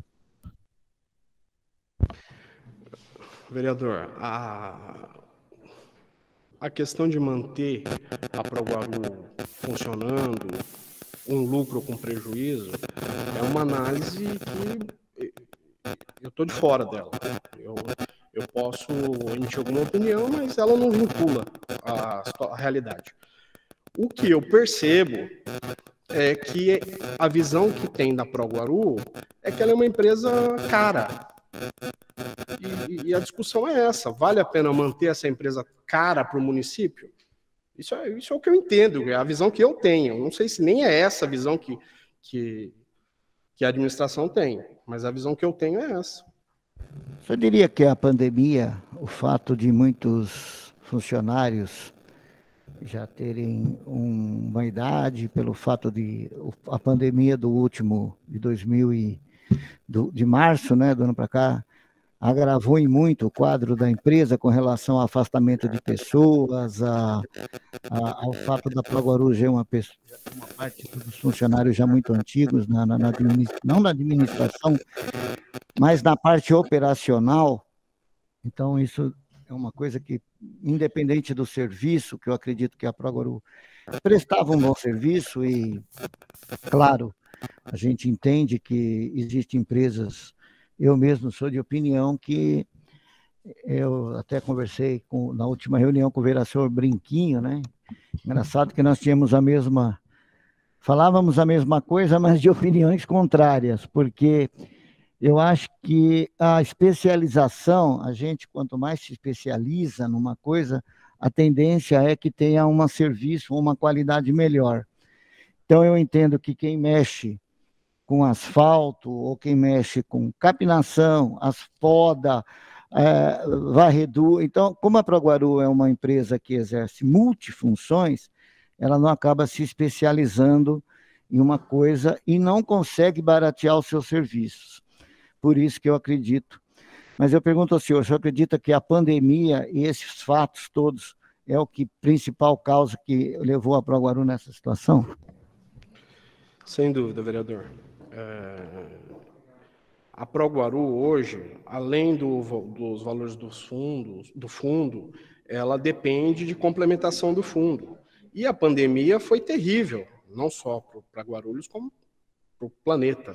Vereador, a, a questão de manter a Proguaru funcionando, um lucro com prejuízo, é uma análise que eu estou de fora dela. Eu, eu posso emitir alguma opinião, mas ela não vincula a, a realidade. O que eu percebo é que a visão que tem da Proguaru é que ela é uma empresa cara. E, e a discussão é essa: vale a pena manter essa empresa cara para o município? Isso é, isso é o que eu entendo, é a visão que eu tenho. Não sei se nem é essa a visão que, que, que a administração tem, mas a visão que eu tenho é essa. Você diria que a pandemia, o fato de muitos funcionários já terem um, uma idade, pelo fato de a pandemia do último, de dois mil e, do, de março, né, do ano para cá, agravou em muito o quadro da empresa com relação ao afastamento de pessoas, a, a, ao fato da Proguaru ser uma, pessoa, uma parte dos funcionários já muito antigos, na, na, na não na administração, mas na parte operacional. Então, isso é uma coisa que, independente do serviço, que eu acredito que a Proguaru prestava um bom serviço e, claro, a gente entende que existem empresas. Eu mesmo sou de opinião que eu até conversei com, na última reunião com o vereador Brinquinho, né? Engraçado que nós tínhamos a mesma, falávamos a mesma coisa, mas de opiniões contrárias, porque eu acho que a especialização, a gente, quanto mais se especializa numa coisa, a tendência é que tenha um serviço, uma qualidade melhor. Então, eu entendo que quem mexe com asfalto, ou quem mexe com capinação, as poda, é, varredura. Então, como a Proguaru é uma empresa que exerce multifunções, ela não acaba se especializando em uma coisa e não consegue baratear os seus serviços. Por isso que eu acredito. Mas eu pergunto ao senhor, o senhor acredita que a pandemia e esses fatos todos é o que principal causa que levou a Proguaru nessa situação? Sem dúvida, vereador. É... A Proguaru hoje, além do, dos valores dos fundos, do fundo, ela depende de complementação do fundo. E a pandemia foi terrível, não só para Guarulhos, como para o planeta.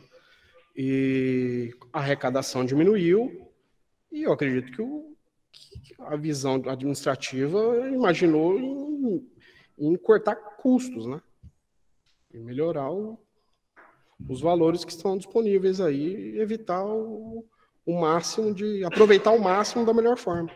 E a arrecadação diminuiu, e eu acredito que, o, que a visão administrativa imaginou em, em cortar custos, né? E melhorar o, os valores que estão disponíveis aí e evitar o, o máximo de... aproveitar o máximo da melhor forma.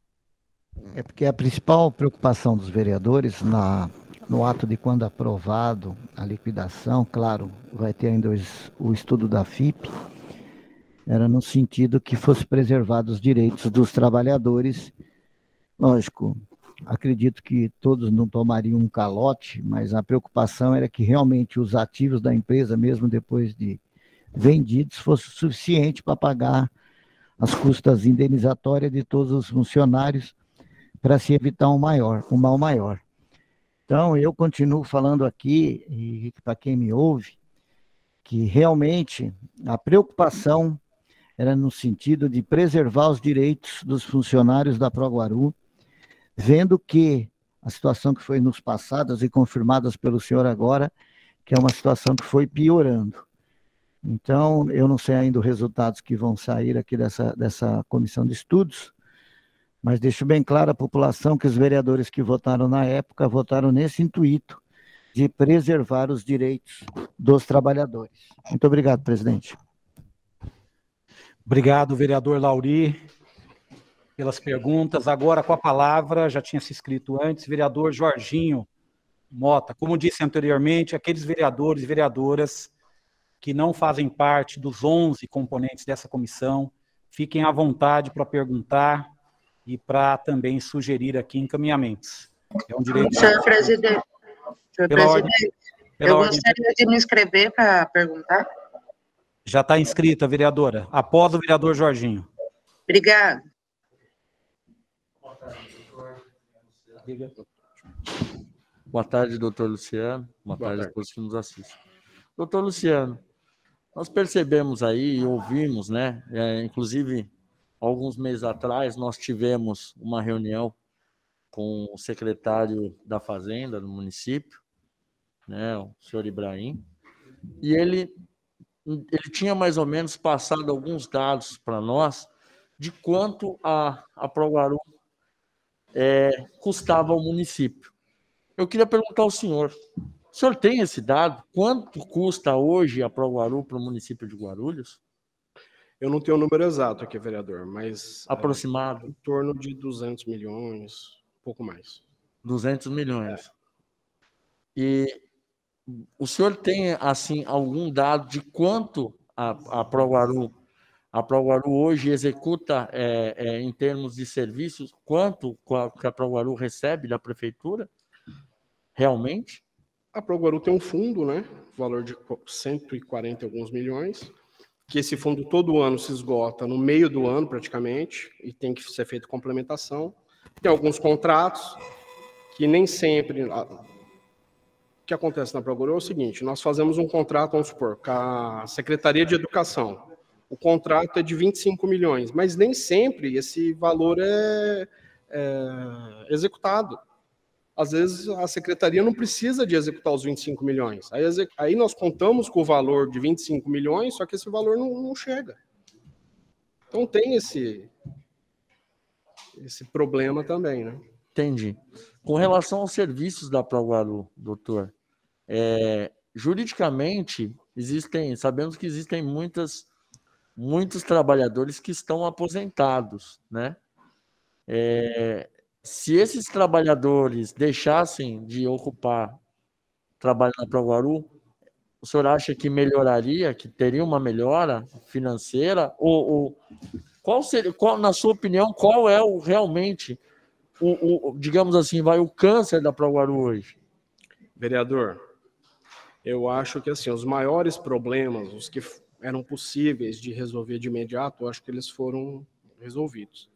É porque a principal preocupação dos vereadores na, no ato de quando aprovado a liquidação, claro, vai ter ainda o, o estudo da F I P, era no sentido que fosse preservados os direitos dos trabalhadores. Lógico, acredito que todos não tomariam um calote, mas a preocupação era que realmente os ativos da empresa, mesmo depois de vendidos, fosse suficiente para pagar as custas indenizatórias de todos os funcionários, para se evitar um maior, um mal maior. Então, eu continuo falando aqui, e para quem me ouve, que realmente a preocupação era no sentido de preservar os direitos dos funcionários da Proguaru, vendo que a situação que foi nos passadas e confirmadas pelo senhor agora, que é uma situação que foi piorando. Então, eu não sei ainda os resultados que vão sair aqui dessa, dessa comissão de estudos, mas deixo bem claro à população que os vereadores que votaram na época votaram nesse intuito de preservar os direitos dos trabalhadores. Muito obrigado, presidente. Obrigado, vereador Lauri, pelas perguntas. Agora, com a palavra, já tinha se inscrito antes, vereador Jorginho Mota. Como disse anteriormente, aqueles vereadores e vereadoras que não fazem parte dos onze componentes dessa comissão, fiquem à vontade para perguntar e para também sugerir aqui encaminhamentos. É um direito... Senhor presidente, senhor Pela presidente ordem, eu pela ordem... gostaria de me inscrever para perguntar. Já está inscrita, vereadora. Após o vereador Jorginho. Obrigada. Boa tarde, doutor Luciano. Boa, Boa tarde, tarde a todos que nos assistem. Doutor Luciano, nós percebemos aí e ouvimos, né? É, inclusive, alguns meses atrás, nós tivemos uma reunião com o secretário da Fazenda do município, né, o senhor Ibrahim, e ele, ele tinha mais ou menos passado alguns dados para nós de quanto a, a Proguaru é, custava ao município. Eu queria perguntar ao senhor, o senhor tem esse dado? Quanto custa hoje a Proguaru para o município de Guarulhos? Eu não tenho o número exato aqui, vereador, mas... Aproximado? É, em torno de duzentos milhões, um pouco mais. duzentos milhões. É. E o senhor tem, assim, algum dado de quanto a, a Proguaru, a Proguaru hoje executa é, é, em termos de serviços, quanto que a Proguaru recebe da prefeitura? Realmente? A Proguaru tem um fundo, né? Valor de cento e quarenta e alguns milhões, que esse fundo todo ano se esgota no meio do ano, praticamente, e tem que ser feita complementação. Tem alguns contratos que nem sempre... O que acontece na Proguaru é o seguinte, nós fazemos um contrato, vamos supor, com a Secretaria de Educação. O contrato é de vinte e cinco milhões, mas nem sempre esse valor é, é executado. Às vezes a secretaria não precisa de executar os vinte e cinco milhões. Aí, aí nós contamos com o valor de vinte e cinco milhões, só que esse valor não, não chega. Então tem esse, esse problema também, né? Entendi. Com relação aos serviços da Proguaru, doutor, é, juridicamente, existem, sabemos que existem muitas, muitos trabalhadores que estão aposentados, né? É, se esses trabalhadores deixassem de ocupar trabalho na Proguaru, o senhor acha que melhoraria, que teria uma melhora financeira? Ou, ou qual seria, qual, na sua opinião, qual é o, realmente, o, o, digamos assim, vai o câncer da Proguaru hoje? Vereador, eu acho que assim, os maiores problemas, os que eram possíveis de resolver de imediato, eu acho que eles foram resolvidos.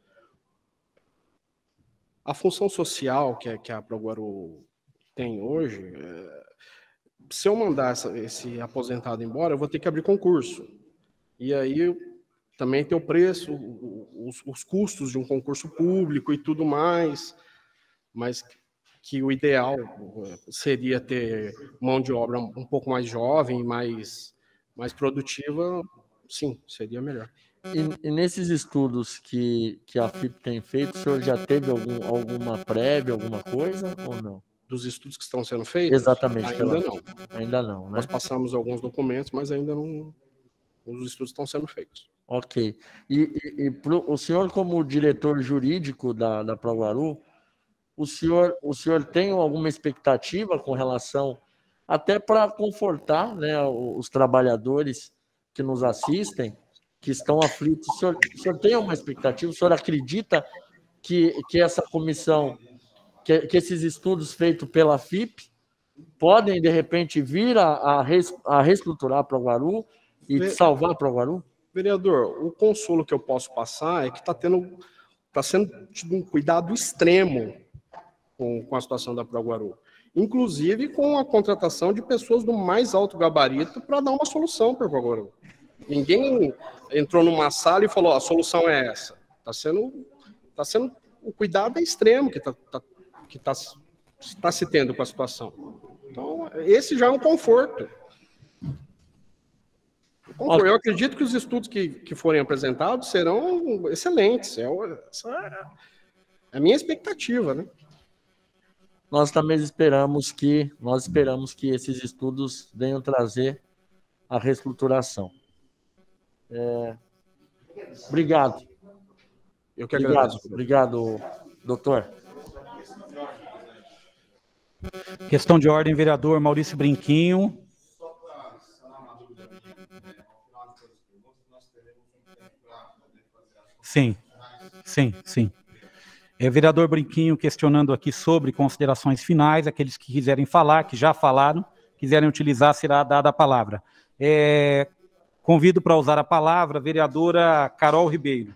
A função social que, que a Proguaru tem hoje, é, se eu mandar essa, esse aposentado embora, eu vou ter que abrir concurso. E aí também tem o preço, os, os custos de um concurso público e tudo mais, mas que o ideal seria ter mão de obra um pouco mais jovem, mais, mais produtiva, sim, seria melhor. E, e nesses estudos que, que a F I P tem feito, o senhor já teve algum, alguma prévia, alguma coisa, ou não? Dos estudos que estão sendo feitos? Exatamente. Ainda pela... não. Ainda não, né? Nós passamos alguns documentos, mas ainda não... Os estudos estão sendo feitos. Ok. E, e, e pro, o senhor, como diretor jurídico da, da Proguaru, o senhor, o senhor tem alguma expectativa com relação, até para confortar, né, os trabalhadores que nos assistem, que estão aflitos? O senhor, o senhor tem uma expectativa? O senhor acredita que, que essa comissão, que, que esses estudos feitos pela F I P podem, de repente, vir a, a, res, a reestruturar a Proguaru e salvar a Proguaru? Vereador, o consolo que eu posso passar é que está tendo, está sendo tido um cuidado extremo com, com a situação da Proguaru, inclusive com a contratação de pessoas do mais alto gabarito para dar uma solução para a Proguaru. Ninguém entrou numa sala e falou, a solução é essa. Está sendo, tá sendo, o cuidado é extremo que está tá, que tá, tá se tendo com a situação. Então, esse já é um conforto. Eu acredito que os estudos que, que forem apresentados serão excelentes. É, essa é a minha expectativa, né? Nós também esperamos que, nós esperamos que esses estudos venham trazer a reestruturação. É... Obrigado. Eu que obrigado, agradeço. Obrigado, doutor. Questão de ordem, vereador Maurício Brinquinho. Sim, sim, sim. É, vereador Brinquinho questionando aqui sobre considerações finais, aqueles que quiserem falar, que já falaram, quiserem utilizar, será dada a palavra. É, convido para usar a palavra a vereadora Carol Ribeiro.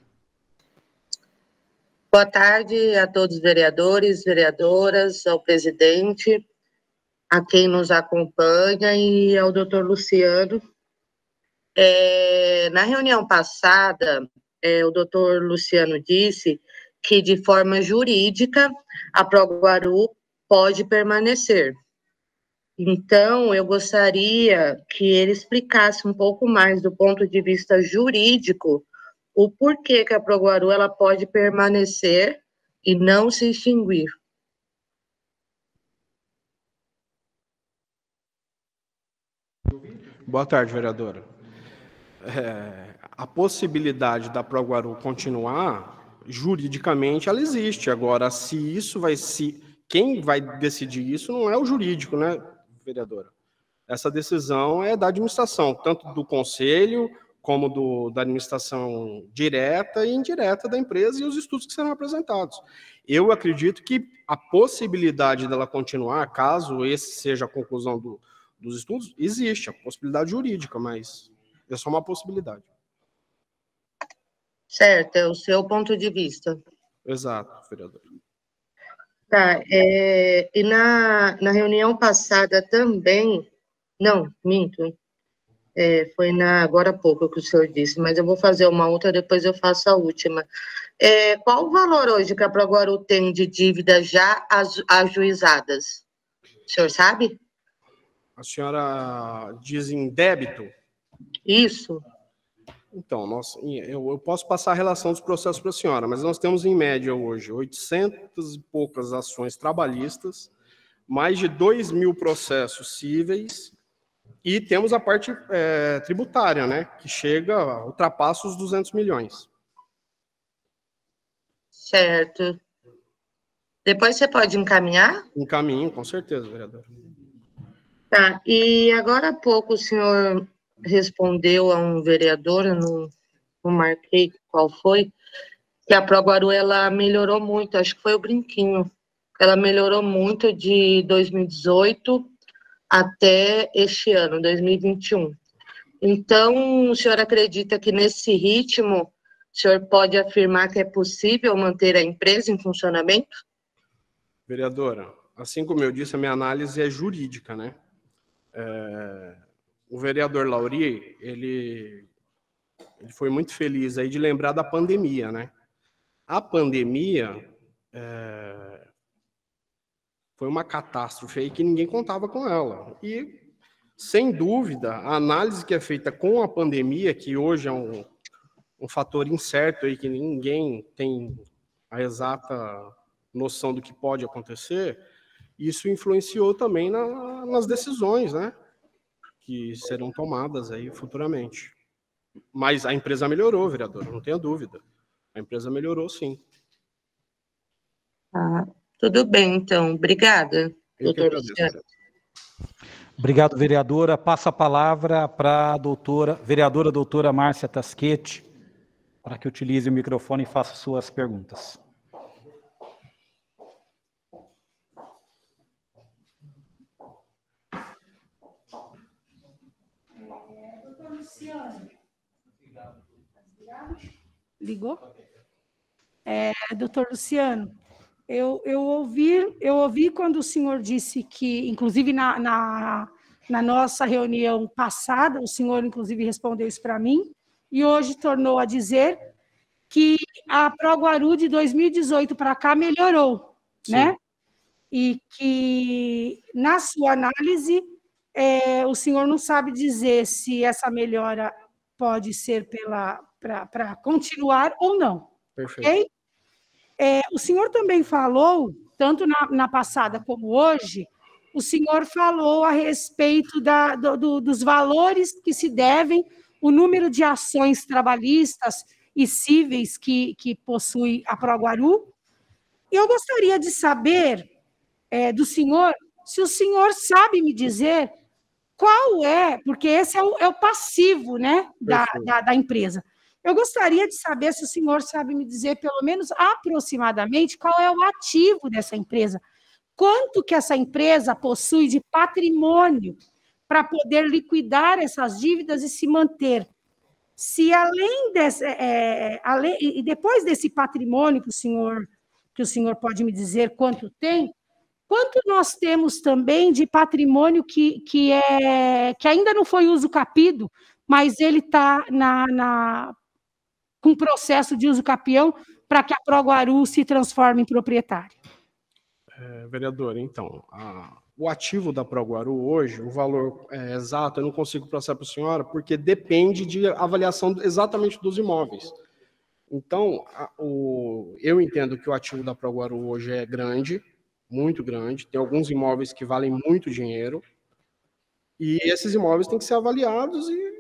Boa tarde a todos os vereadores, vereadoras, ao presidente, a quem nos acompanha e ao doutor Luciano. É, na reunião passada, é, o doutor Luciano disse que, de forma jurídica, a Proguaru pode permanecer. Então, eu gostaria que ele explicasse um pouco mais, do ponto de vista jurídico, o porquê que a Proguaru ela pode permanecer e não se extinguir. Boa tarde, vereadora. É, a possibilidade da Proguaru continuar, juridicamente, ela existe. Agora, se isso vai se... Quem vai decidir isso não é o jurídico, né, vereadora? Essa decisão é da administração, tanto do conselho, como do, da administração direta e indireta da empresa e os estudos que serão apresentados. Eu acredito que a possibilidade dela continuar, caso esse seja a conclusão do, dos estudos, existe a possibilidade jurídica, mas é só uma possibilidade. Certo, é o seu ponto de vista. Exato, vereador. Tá, é, e na, na reunião passada também, não, minto, é, foi na, agora há pouco que o senhor disse, mas eu vou fazer uma outra, depois eu faço a última. É, qual o valor hoje que a Proguaru tem de dívidas já ajuizadas? O senhor sabe? A senhora diz em débito? Isso. Então, nós, eu, eu posso passar a relação dos processos para a senhora, mas nós temos, em média, hoje, oitocentas e poucas ações trabalhistas, mais de dois mil processos cíveis E temos a parte é, tributária, né, que chega, ultrapassa os duzentos milhões. Certo. Depois você pode encaminhar? Encaminho, com certeza, vereador. Tá, e agora há pouco o senhor respondeu a um vereador, eu não, não marquei qual foi, que a Proguaru, ela melhorou muito, acho que foi o Brinquinho, ela melhorou muito de dois mil e dezoito até este ano, dois mil e vinte e um. Então, o senhor acredita que nesse ritmo, o senhor pode afirmar que é possível manter a empresa em funcionamento? Vereadora, assim como eu disse, a minha análise é jurídica, né? É, o vereador Lauri, ele, ele foi muito feliz aí de lembrar da pandemia, né? A pandemia é, foi uma catástrofe aí que ninguém contava com ela. E, sem dúvida, a análise que é feita com a pandemia, que hoje é um, um fator incerto aí, que ninguém tem a exata noção do que pode acontecer, isso influenciou também na, nas decisões, né, que serão tomadas aí futuramente. Mas a empresa melhorou, vereador, não tenha dúvida. A empresa melhorou, sim. Ah, tudo bem, então. Obrigada, doutor Luciano. Obrigado, vereadora. Passa a palavra para a doutora, vereadora doutora Márcia Tasquete, para que utilize o microfone e faça suas perguntas. Ligou? É, doutor Luciano, eu, eu, ouvi, eu ouvi quando o senhor disse que, inclusive na, na, na nossa reunião passada, o senhor inclusive respondeu isso para mim, e hoje tornou a dizer que a Proguaru de dois mil e dezoito para cá melhorou, sim, né? E que, na sua análise, é, o senhor não sabe dizer se essa melhora pode ser para continuar ou não. Perfeito. Okay? É, o senhor também falou, tanto na, na passada como hoje, o senhor falou a respeito da, do, do, dos valores que se devem, o número de ações trabalhistas e cíveis que, que possui a Proguaru. E eu gostaria de saber é, do senhor, se o senhor sabe me dizer qual é, porque esse é o, é o passivo, né, da, da, da empresa. Eu gostaria de saber se o senhor sabe me dizer, pelo menos aproximadamente, qual é o ativo dessa empresa. Quanto que essa empresa possui de patrimônio para poder liquidar essas dívidas e se manter. Se além desse, é, além, e depois desse patrimônio que o senhor, que o senhor pode me dizer quanto tem, quanto nós temos também de patrimônio que, que, é, que ainda não foi uso capido, mas ele está na, na, com processo de uso capião para que a Proguaru se transforme em proprietária. É, vereador, então, a, o ativo da Proguaru hoje, o valor é, exato, eu não consigo passar para a senhora, porque depende de avaliação exatamente dos imóveis. Então, a, o, eu entendo que o ativo da Proguaru hoje é grande, muito grande, tem alguns imóveis que valem muito dinheiro, e esses imóveis têm que ser avaliados e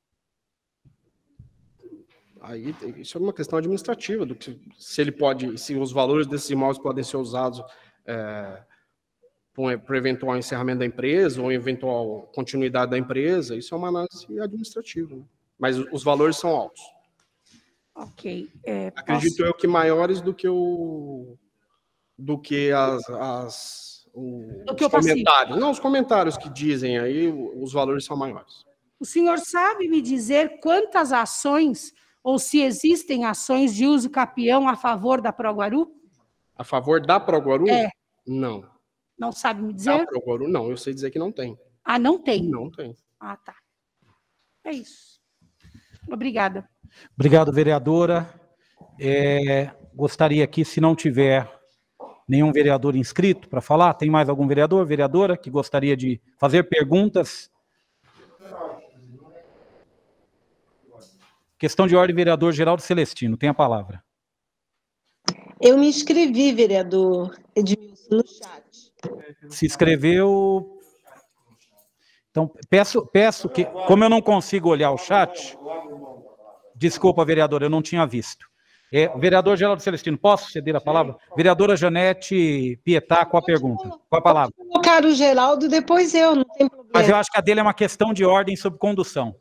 aí isso é uma questão administrativa, do que se ele pode, se os valores desses imóveis podem ser usados é, para eventual encerramento da empresa ou eventual continuidade da empresa, isso é uma análise administrativa, né? Mas os valores são altos. Ok. É, Acredito posso... eu que maiores do que o do que as, as o, do que os o comentários. Não, os comentários que dizem aí, os valores são maiores. O senhor sabe me dizer quantas ações ou se existem ações de uso capião a favor da Proguaru? A favor da Proguaru? É. Não. Não sabe me dizer? Da Proguaru, não. Eu sei dizer que não tem. Ah, não tem? Não tem. Ah, tá. É isso. Obrigada. Obrigado, vereadora. É, gostaria aqui, se não tiver nenhum vereador inscrito para falar, tem mais algum vereador, vereadora, que gostaria de fazer perguntas? Questão de ordem, vereador Geraldo Celestino, tem a palavra. Eu me inscrevi, vereador Edmilson, no chat. Se inscreveu. Então, peço, peço que, como eu não consigo olhar o chat, desculpa, vereador, eu não tinha visto. É, vereador Geraldo Celestino, posso ceder a palavra? Vereadora Janete Pietá, com a pergunta. Com a palavra. Colocar o Geraldo, depois eu, não tem problema. Mas eu acho que a dele é uma questão de ordem sobre condução.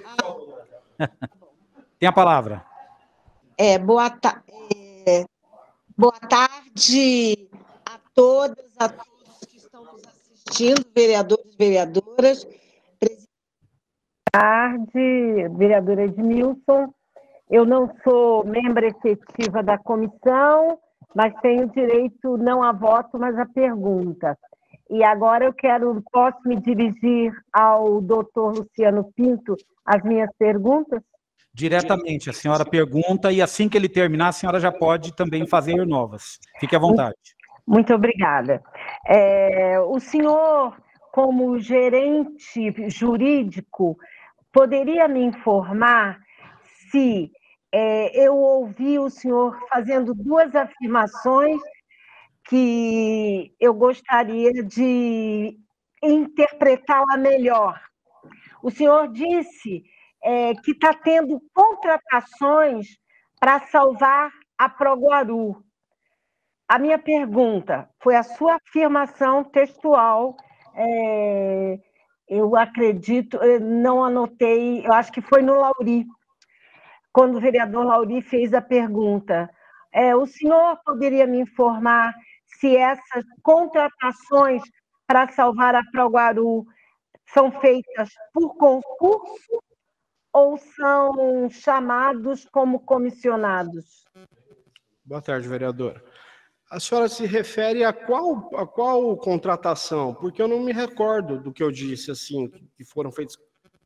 Tem a palavra. É, boa, ta é, boa tarde a todas, a todos que estão nos assistindo, vereadores e vereadoras. Boa tarde, vereadora Edmilson. Eu não sou membro efetiva da comissão, mas tenho direito não a voto, mas a pergunta. E agora eu quero, posso me dirigir ao doutor Luciano Pinto as minhas perguntas? Diretamente, a senhora pergunta e assim que ele terminar, a senhora já pode também fazer novas. Fique à vontade. Muito obrigada. É, o senhor, como gerente jurídico, poderia me informar se é, eu ouvi o senhor fazendo duas afirmações que eu gostaria de interpretá-la melhor. O senhor disse é, que está tendo contratações para salvar a Proguaru. A minha pergunta foi a sua afirmação textual, é, eu acredito, eu não anotei, eu acho que foi no Lauri, quando o vereador Lauri fez a pergunta. É, o senhor poderia me informar se essas contratações para salvar a Proguaru são feitas por concurso ou são chamados como comissionados? Boa tarde, vereadora. A senhora se refere a qual, a qual contratação? Porque eu não me recordo do que eu disse, assim, que foram feitas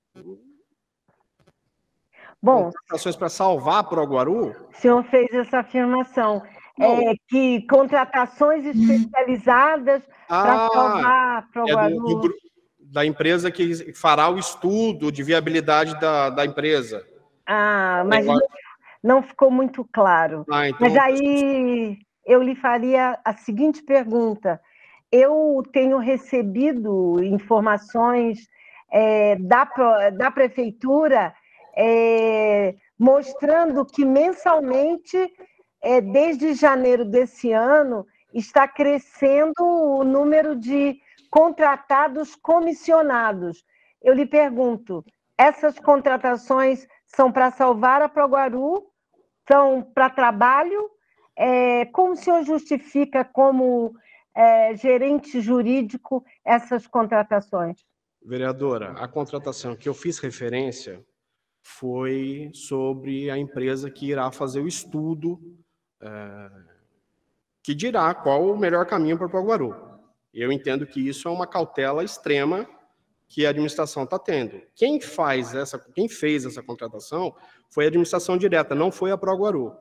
Bom, contratações para salvar a Proguaru? O senhor fez essa afirmação, é, que contratações especializadas ah, para salvar a Proguaru. É do, do, da empresa que fará o estudo de viabilidade da, da empresa. Ah, mas não, não ficou muito claro. Ah, então... Mas aí eu lhe faria a seguinte pergunta. Eu tenho recebido informações é, da, da prefeitura é, mostrando que mensalmente, é, desde janeiro desse ano, está crescendo o número de contratados comissionados. Eu lhe pergunto, essas contratações são para salvar a Proguaru? São para trabalho? É, como o senhor justifica, como é, gerente jurídico, essas contratações? Vereadora, a contratação que eu fiz referência foi sobre a empresa que irá fazer o estudo é, que dirá qual o melhor caminho para Proguaru. Eu entendo que isso é uma cautela extrema que a administração está tendo. Quem faz essa, quem fez essa contratação foi a administração direta, não foi a Proguaru.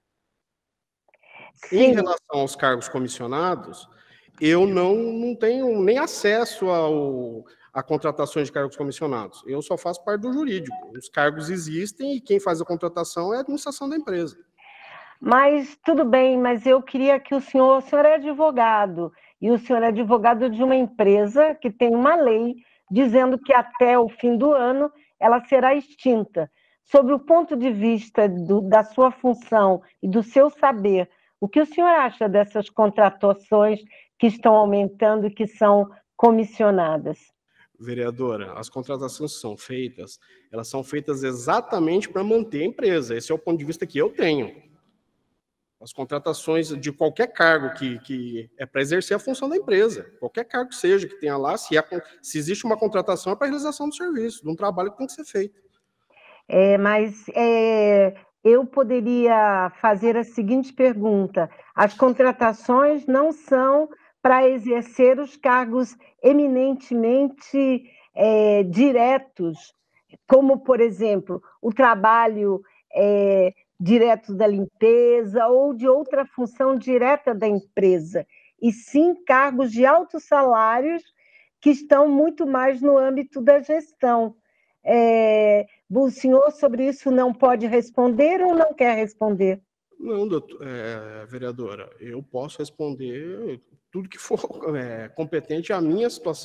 Sim. Em relação aos cargos comissionados, eu não, não tenho nem acesso ao, a contratações de cargos comissionados. Eu só faço parte do jurídico. Os cargos existem e quem faz a contratação é a administração da empresa. Mas tudo bem, mas eu queria que o senhor, o senhor é advogado, e o senhor é advogado de uma empresa que tem uma lei dizendo que até o fim do ano ela será extinta. Sobre o ponto de vista do, da sua função e do seu saber, o que o senhor acha dessas contratações que estão aumentando e que são comissionadas? Vereadora, as contratações que são feitas, elas são feitas exatamente para manter a empresa. Esse é o ponto de vista que eu tenho. As contratações de qualquer cargo que, que é para exercer a função da empresa, qualquer cargo que seja, que tenha lá, se, é, se existe uma contratação é para a realização do serviço, de um trabalho que tem que ser feito. É, mas é, eu poderia fazer a seguinte pergunta: as contratações não são para exercer os cargos eminentemente é, diretos, como, por exemplo, o trabalho é, direto da limpeza ou de outra função direta da empresa, e sim cargos de altos salários que estão muito mais no âmbito da gestão. É, o senhor sobre isso não pode responder ou não quer responder? Não, doutor, é, vereadora, eu posso responder tudo que for é, competente à minha situação.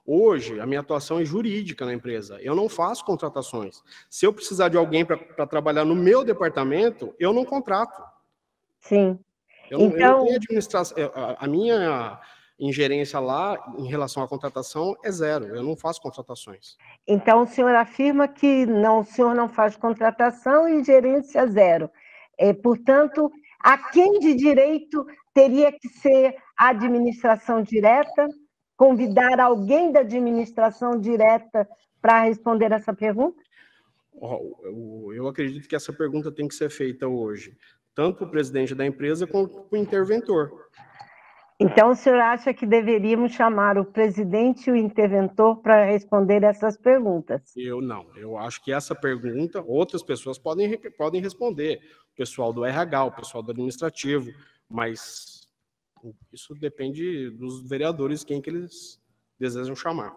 Hoje, a minha atuação é jurídica na empresa. Eu não faço contratações. Se eu precisar de alguém para trabalhar no meu departamento, eu não contrato. Sim. Eu não, Então, eu não tenho administração. A, a minha ingerência lá, em relação à contratação, é zero. Eu não faço contratações. Então, o senhor afirma que não, o senhor não faz contratação e gerência zero. É, portanto, a quem de direito teria que ser a administração direta? Convidar alguém da administração direta para responder essa pergunta? Eu acredito que essa pergunta tem que ser feita hoje, tanto para o presidente da empresa quanto para o interventor. Então, o senhor acha que deveríamos chamar o presidente e o interventor para responder essas perguntas? Eu não. Eu acho que essa pergunta, outras pessoas podem, podem responder. O pessoal do R H, o pessoal do administrativo, mas isso depende dos vereadores, quem que eles desejam chamar.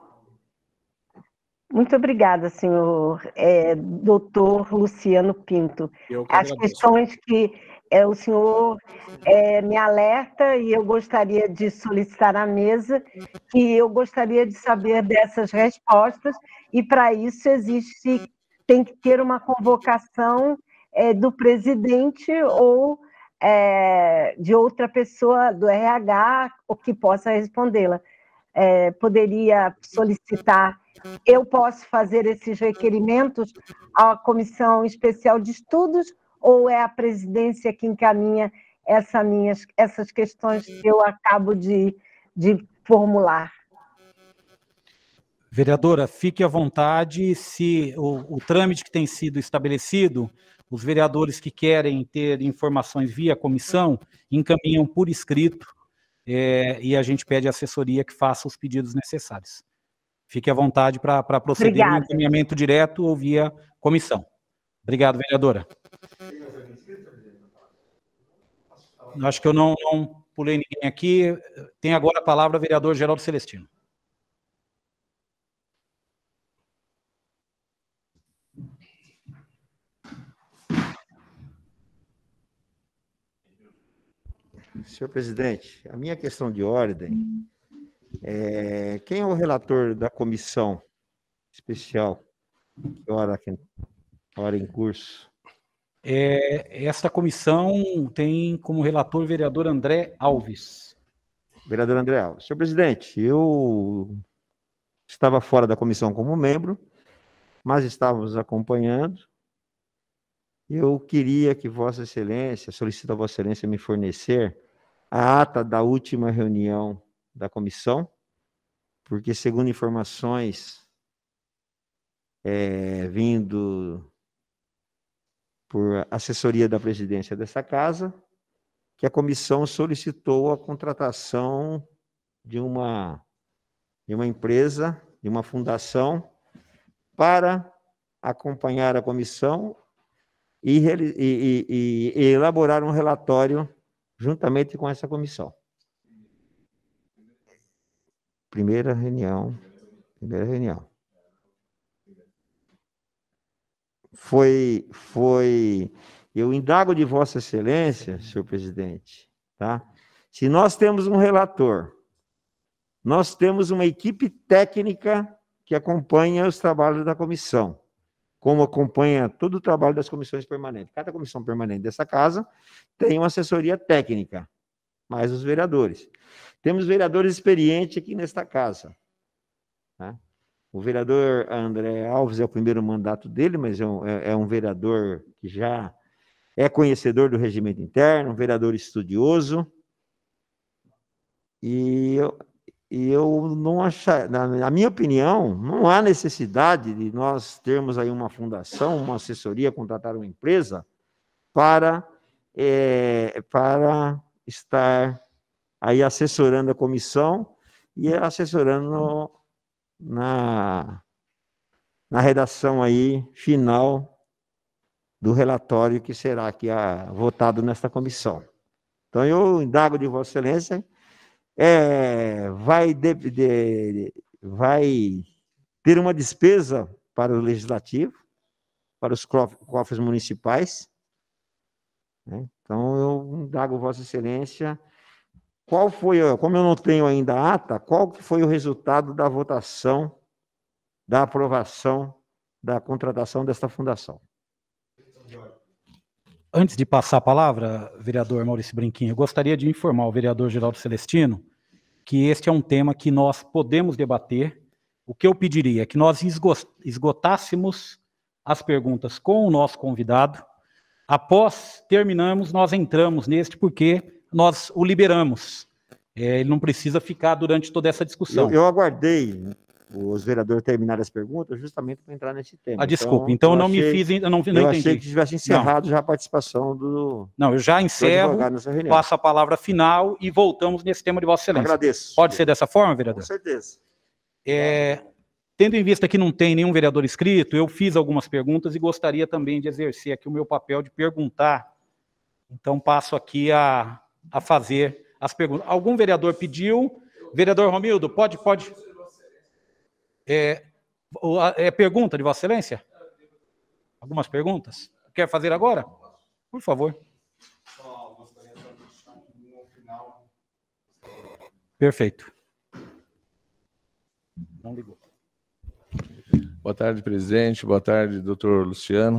Muito obrigada, senhor é, doutor Luciano Pinto. Eu que As agradeço. questões que é, o senhor é, me alerta e eu gostaria de solicitar à mesa, e eu gostaria de saber dessas respostas, e para isso existe, tem que ter uma convocação é, do presidente ou é, de outra pessoa do R H o que possa respondê-la. É, poderia solicitar, eu posso fazer esses requerimentos à Comissão Especial de Estudos, ou é a presidência que encaminha essa minhas, essas questões que eu acabo de, de formular? Vereadora, fique à vontade, se o, o trâmite que tem sido estabelecido, os vereadores que querem ter informações via comissão, encaminham por escrito, É, e a gente pede à assessoria que faça os pedidos necessários. Fique à vontade para proceder Obrigada. no encaminhamento direto ou via comissão. Obrigado, vereadora. Acho que eu não, não pulei ninguém aqui. Tem agora a palavra o vereador Geraldo Celestino. Senhor presidente, a minha questão de ordem é quem é o relator da comissão especial que ora, que ora em curso? É, esta comissão tem como relator o vereador André Alves. Vereador André Alves. Senhor presidente, eu estava fora da comissão como membro, mas estávamos acompanhando. Eu queria que Vossa Excelência, solicito a Vossa Excelência me fornecer a ata da última reunião da comissão, porque, segundo informações é, vindo por assessoria da presidência dessa casa, que a comissão solicitou a contratação de uma, de uma empresa, de uma fundação, para acompanhar a comissão e, e, e, e elaborar um relatório juntamente com essa comissão. Primeira reunião, primeira reunião. Foi, foi, eu indago de Vossa Excelência, senhor presidente, tá? Se nós temos um relator, nós temos uma equipe técnica que acompanha os trabalhos da comissão, como acompanha todo o trabalho das comissões permanentes. Cada comissão permanente dessa casa tem uma assessoria técnica, mais os vereadores. Temos vereadores experientes aqui nesta casa. Tá? O vereador André Alves é o primeiro mandato dele, mas é um, é, é um vereador que já é conhecedor do regimento interno, um vereador estudioso. E eu, e eu não acho, na, na minha opinião, não há necessidade de nós termos aí uma fundação, uma assessoria, contratar uma empresa para, é, para estar aí assessorando a comissão e assessorando na, na redação aí final do relatório que será aqui a, votado nesta comissão. Então, eu indago de Vossa Excelência, é, vai, de, de, vai ter uma despesa para o Legislativo, para os cofres municipais, né? Então, eu indago Vossa Excelência qual foi, como eu não tenho ainda a ata, qual que foi o resultado da votação, da aprovação da contratação desta fundação? Antes de passar a palavra, vereador Maurício Brinquinho, eu gostaria de informar o vereador Geraldo Celestino que este é um tema que nós podemos debater. O que eu pediria é que nós esgotássemos as perguntas com o nosso convidado. Após terminarmos, nós entramos neste, porque nós o liberamos. É, ele não precisa ficar durante toda essa discussão. Eu, eu aguardei os vereadores terminarem as perguntas justamente para entrar nesse tema. Ah, desculpe, então, então eu não achei, me fiz, eu não, não eu entendi. Eu achei que tivesse encerrado não. já a participação do Não, eu já encerro, passo a palavra final e voltamos nesse tema de Vossa Excelência. Agradeço. Pode ser dessa forma, vereador? Com certeza. É, tendo em vista que não tem nenhum vereador inscrito, eu fiz algumas perguntas e gostaria também de exercer aqui o meu papel de perguntar. Então, passo aqui a, a fazer as perguntas. Algum vereador pediu? Vereador Romildo, pode, pode... É, é pergunta de Vossa Excelência? Algumas perguntas? Quer fazer agora? Por favor. Perfeito. Não ligou. Boa tarde, presidente. Boa tarde, doutor Luciano.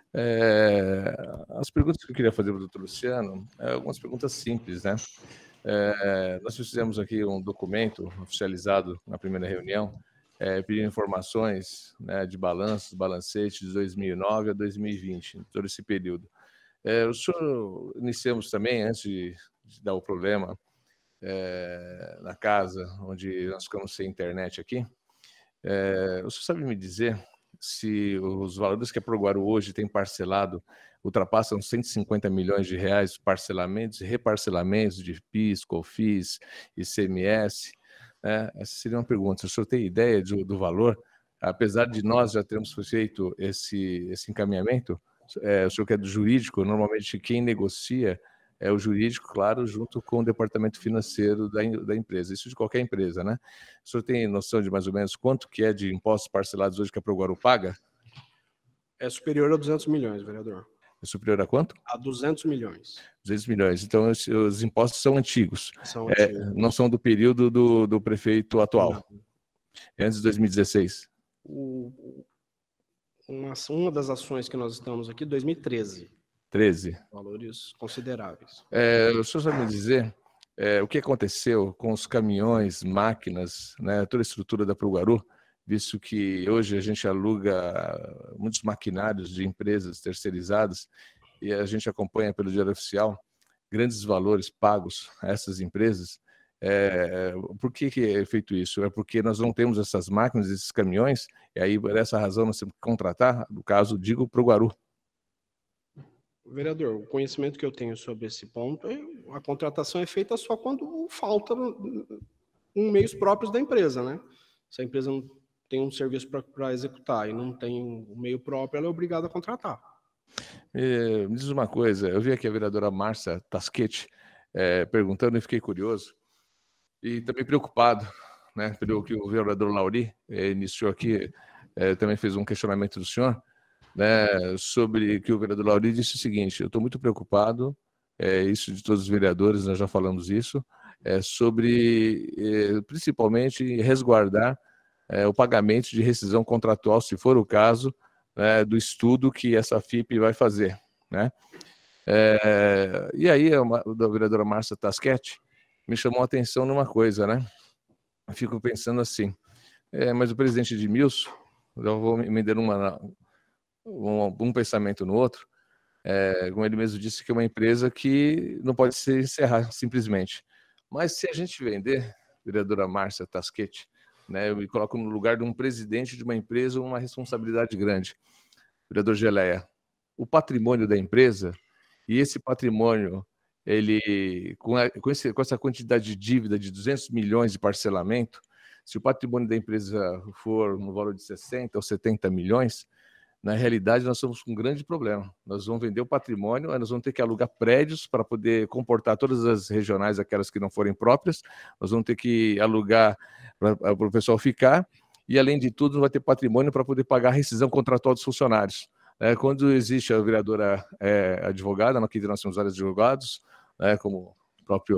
É, as perguntas que eu queria fazer para o doutor Luciano, é algumas perguntas simples, né? É, nós fizemos aqui um documento oficializado na primeira reunião, É, pedindo informações, né, de balanços, balancete de dois mil e nove a dois mil e vinte, todo esse período. É, o senhor, iniciamos também, antes de, de dar o problema é, na casa, onde nós ficamos sem internet aqui, é, o senhor sabe me dizer se os valores que a Proguaru hoje tem parcelado ultrapassam cento e cinquenta milhões de reais, parcelamentos e reparcelamentos de P I S, COFINS, I C M S? É, essa seria uma pergunta. O senhor tem ideia do, do valor? Apesar de nós já termos feito esse, esse encaminhamento, é, o senhor que é do jurídico, normalmente quem negocia é o jurídico, claro, junto com o departamento financeiro da, da empresa. Isso de qualquer empresa, né? O senhor tem noção de mais ou menos quanto que é de impostos parcelados hoje que a Proguaru paga? É superior a duzentos milhões, vereador. É superior a quanto? A duzentos milhões. duzentos milhões. Então, os, os impostos são antigos. São é, antigos. Não são do período do, do prefeito atual. Não. É antes de dois mil e dezesseis. O, uma, uma das ações que nós estamos aqui, dois mil e treze. treze. Valores consideráveis. É, o senhor sabe me dizer é, o que aconteceu com os caminhões, máquinas, né, toda a estrutura da Proguaru, visto que hoje a gente aluga muitos maquinários de empresas terceirizadas e a gente acompanha pelo Diário Oficial grandes valores pagos a essas empresas. É, por que, que é feito isso? É porque nós não temos essas máquinas, esses caminhões, e aí por essa razão nós temos que contratar, no caso, digo, Proguaru. Vereador, o conhecimento que eu tenho sobre esse ponto, é, a contratação é feita só quando falta um meios próprios da empresa, né? Se a empresa não tem um serviço para executar e não tem um meio próprio, ela é obrigada a contratar. Me diz uma coisa, eu vi aqui a vereadora Márcia Tasquete é, perguntando e fiquei curioso e também preocupado, né, pelo que o vereador Lauri é, iniciou aqui, é, também fez um questionamento do senhor, né, sobre que o vereador Lauri disse o seguinte: eu estou muito preocupado, é, isso de todos os vereadores, nós já falamos isso, é, sobre é, principalmente resguardar É, o pagamento de rescisão contratual, se for o caso, né, do estudo que essa F I P vai fazer, né? É, e aí, a, a vereadora Márcia Tasquete me chamou a atenção numa coisa, né? Eu fico pensando assim, é, mas o presidente Edmilson, eu vou me dar uma, um, um pensamento no outro, é, como ele mesmo disse, que é uma empresa que não pode se encerrar simplesmente. Mas se a gente vender, vereadora Márcia Tasquete, né, eu me coloco no lugar de um presidente de uma empresa, uma responsabilidade grande. Vereador Geleia, o patrimônio da empresa, e esse patrimônio, ele, com, a, com, esse, com essa quantidade de dívida de duzentos milhões de parcelamento, se o patrimônio da empresa for no valor de sessenta ou setenta milhões, na realidade nós estamos com um grande problema. Nós vamos vender o patrimônio, nós vamos ter que alugar prédios para poder comportar todas as regionais, aquelas que não forem próprias, nós vamos ter que alugar para o pessoal ficar, e além de tudo vai ter patrimônio para poder pagar a rescisão contratual dos funcionários. É, quando existe a vereadora é, advogada, aqui nós temos vários advogados, é, como o próprio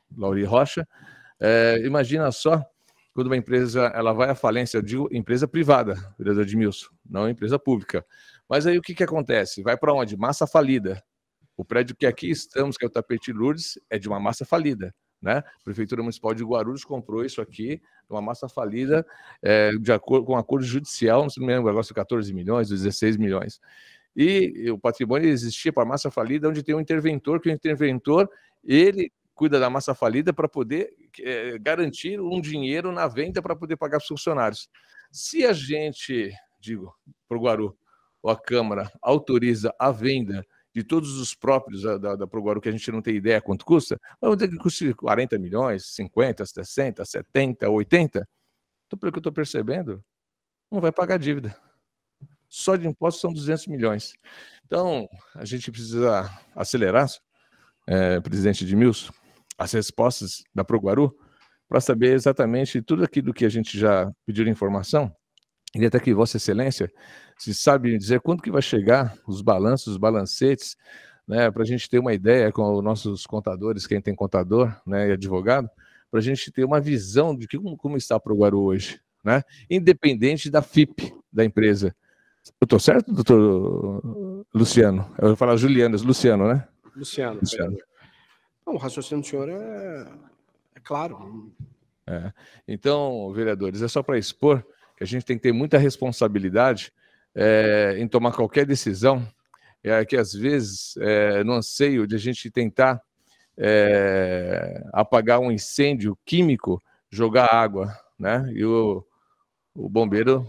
Lauri Rocha. É, imagina só, quando uma empresa ela vai à falência, eu digo empresa privada, vereador Edmilson, não empresa pública. Mas aí o que, que acontece? Vai para onde? Massa falida. O prédio que aqui estamos, que é o Tapete Lourdes, é de uma massa falida. Né? A Prefeitura Municipal de Guarulhos comprou isso aqui, uma massa falida, é, de acordo com um acordo judicial, não sei se me lembro, agora quatorze milhões, dezesseis milhões. E o patrimônio existia para a massa falida, onde tem um interventor, que o interventor, ele cuida da massa falida para poder é, garantir um dinheiro na venda para poder pagar os funcionários. Se a gente, digo, para o Guaru, ou a Câmara, autoriza a venda de todos os próprios da, da, da Proguaru, que a gente não tem ideia quanto custa, vamos ter que custar quarenta milhões, cinquenta, sessenta, setenta, oitenta. Então, pelo que eu estou percebendo, não vai pagar dívida. Só de impostos são duzentos milhões. Então, a gente precisa acelerar, é, presidente Edmilson, as respostas da Proguaru, para saber exatamente tudo aquilo que a gente já pediu de informação. E até que Vossa Excelência se sabe dizer quanto que vai chegar os balanços, os balancetes, né, para a gente ter uma ideia com os nossos contadores, quem tem contador, né, e advogado, para a gente ter uma visão de que, como, como está a Proguaru hoje, né, independente da F I P da empresa. Eu estou certo, doutor Luciano? Eu vou falar Juliano, Luciano, né? Luciano. Luciano. Não, o raciocínio do senhor é, é claro. É. Então, vereadores, é só para expor que a gente tem que ter muita responsabilidade é, em tomar qualquer decisão, é, que às vezes, é, no anseio de a gente tentar é, apagar um incêndio químico, jogar água, né? E o, o bombeiro...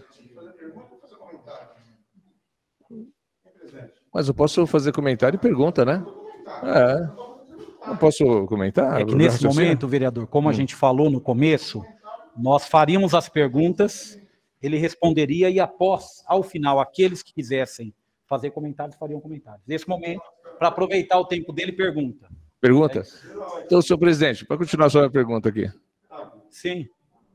Mas eu posso fazer comentário e pergunta, né? É. Não posso comentar? É que nesse momento, vereador, como a Hum. gente falou no começo, nós faríamos as perguntas, ele responderia e após, ao final, aqueles que quisessem fazer comentários, fariam comentários. Nesse momento, para aproveitar o tempo dele, pergunta. Pergunta? Então, senhor presidente, para continuar a sua pergunta aqui. Sim.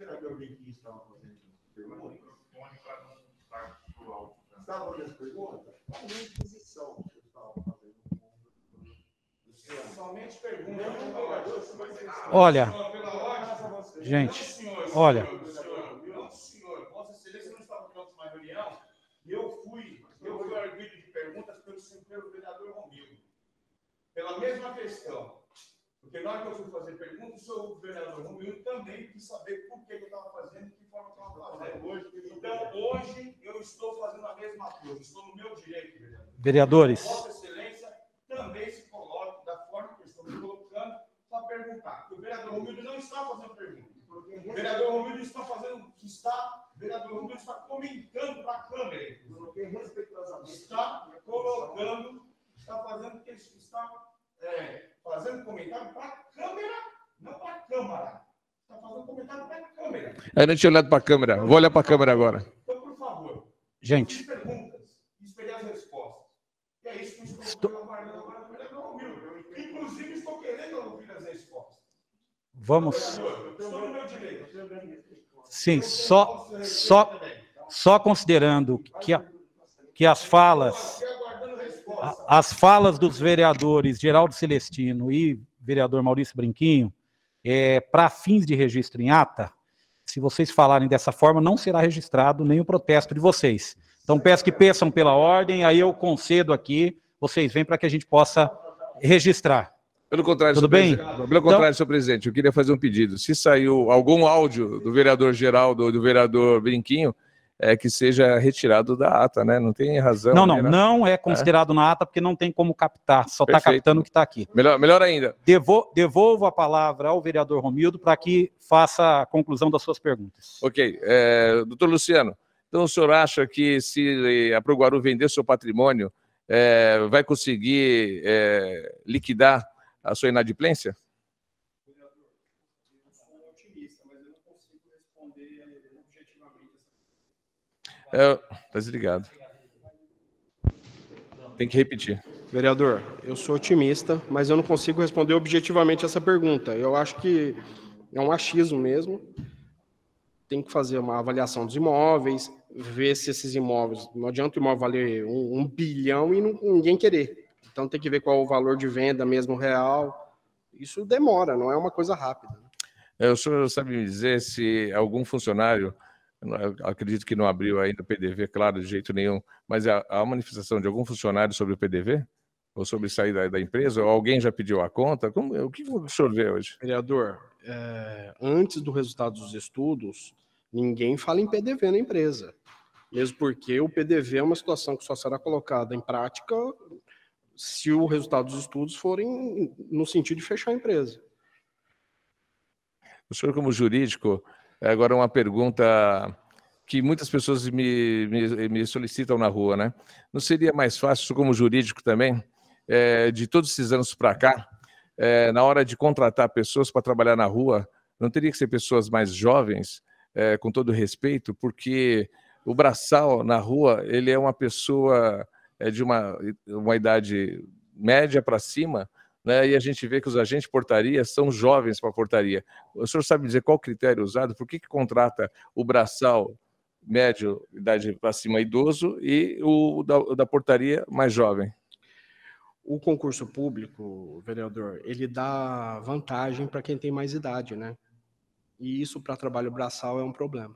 Olha, gente, olha. Vossa Excelência não estava pronto para uma reunião e eu fui, eu fui arguido de perguntas pelo, pelo vereador Romildo, pela mesma questão. Porque na hora que eu fui fazer perguntas, o vereador Romildo também quis saber por que eu estava fazendo e que forma que eu estava fazendo. Então, hoje, eu estou fazendo a mesma coisa, estou no meu direito, vereador. Vereadores. Vossa Excelência também se coloca da forma que eu estou me colocando para perguntar. Porque o vereador Romildo não está fazendo pergunta. O vereador Romildo está fazendo, está, o vereador Romildo está comentando para a câmera. Está colocando, está fazendo que ele está é, fazendo comentário para a câmera, não para a Câmara. Está fazendo comentário para a câmera. Eu não tinha olhado para a câmera. Vou olhar para a câmera agora. Então, por favor, gente. perguntas, esperei as respostas. E é isso que eu estou aguardando agora do vereador Romildo. Inclusive, estou querendo ouvir as respostas. Vamos. Estou no meu direito. Sim, só, só, só considerando que, a, que as falas, a, as falas dos vereadores Geraldo Celestino e vereador Maurício Brinquinho, é, para fins de registro em ata, se vocês falarem dessa forma, não será registrado nem o protesto de vocês. Então, peço que peçam pela ordem, aí eu concedo aqui, vocês vêm para que a gente possa registrar. Pelo contrário, Tudo senhor bem? presidente, pelo contrário, Então- senhor presidente, eu queria fazer um pedido. Se saiu algum áudio do vereador Geraldo ou do vereador Brinquinho, é que seja retirado da ata, né? Não tem razão. Não, não, né? não é considerado na ata, porque não tem como captar, só está Perfeito. captando o que está aqui. Melhor, melhor ainda. Devo, devolvo a palavra ao vereador Romildo para que faça a conclusão das suas perguntas. Ok. É, doutor Luciano, então o senhor acha que se a Proguaru vender seu patrimônio, é, vai conseguir é, liquidar a sua inadimplência? É, tá desligado. Tem que repetir. Vereador, eu sou otimista, mas eu não consigo responder objetivamente essa pergunta. Eu acho que é um achismo mesmo. Tem que fazer uma avaliação dos imóveis, ver se esses imóveis... Não adianta o imóvel valer um, um bilhão e não, ninguém querer. Então tem que ver qual é o valor de venda mesmo real. Isso demora, não é uma coisa rápida. É, o senhor sabe me dizer se algum funcionário, eu acredito que não abriu ainda o P D V, claro, de jeito nenhum, mas há, há manifestação de algum funcionário sobre o P D V? Ou sobre sair da, da empresa? Ou alguém já pediu a conta? Como, o que o senhor vê hoje? Vereador, é, antes do resultado dos estudos, ninguém fala em P D V na empresa. Mesmo porque o P D V é uma situação que só será colocada em prática se o resultado dos estudos forem no sentido de fechar a empresa. O senhor, como jurídico, agora uma pergunta que muitas pessoas me, me, me solicitam na rua, né? Não seria mais fácil, como jurídico também, é, de todos esses anos para cá, é, na hora de contratar pessoas para trabalhar na rua, não teria que ser pessoas mais jovens, é, com todo respeito, porque o braçal na rua, ele é uma pessoa é, de uma, uma idade média para cima, né? E a gente vê que os agentes de portaria são jovens para portaria. O senhor sabe dizer qual critério usado? Por que que contrata o braçal médio, idade para cima, idoso, e o da, o da portaria mais jovem? O concurso público, vereador, ele dá vantagem para quem tem mais idade, né? E isso para trabalho braçal é um problema.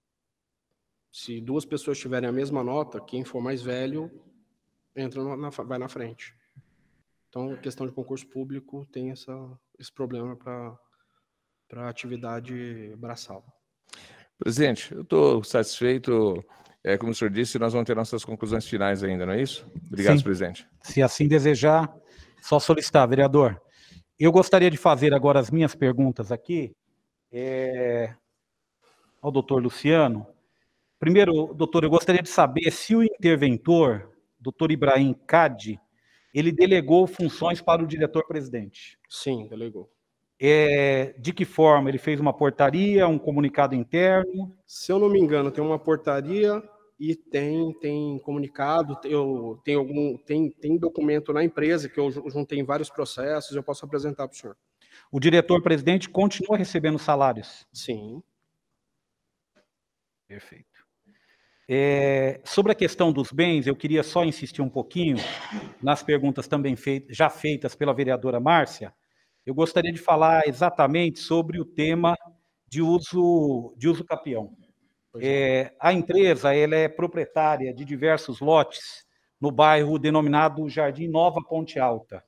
Se duas pessoas tiverem a mesma nota, quem for mais velho entra na, vai na frente. Então, a questão de concurso público tem essa, esse problema para para atividade braçal. Presidente, eu estou satisfeito. É, como o senhor disse, nós vamos ter nossas conclusões finais ainda, não é isso? Obrigado, Sim. presidente. Se assim desejar, só solicitar, vereador. Eu gostaria de fazer agora as minhas perguntas aqui é, ao doutor Luciano. Primeiro, doutor, eu gostaria de saber se o interventor, doutor Ibrahim Cade, ele delegou funções para o diretor-presidente. Sim, delegou. É, de que forma? Ele fez uma portaria, um comunicado interno? Se eu não me engano, tem uma portaria e tem, tem comunicado, tem, eu, tem, algum, tem, tem documento na empresa que eu juntei em vários processos, eu posso apresentar para o senhor. O diretor-presidente continua recebendo salários? Sim. Perfeito. É, sobre a questão dos bens, eu queria só insistir um pouquinho nas perguntas também feitas, já feitas pela vereadora Márcia. Eu gostaria de falar exatamente sobre o tema de uso, de uso capião. É, a empresa ela é proprietária de diversos lotes no bairro denominado Jardim Nova Ponte Alta.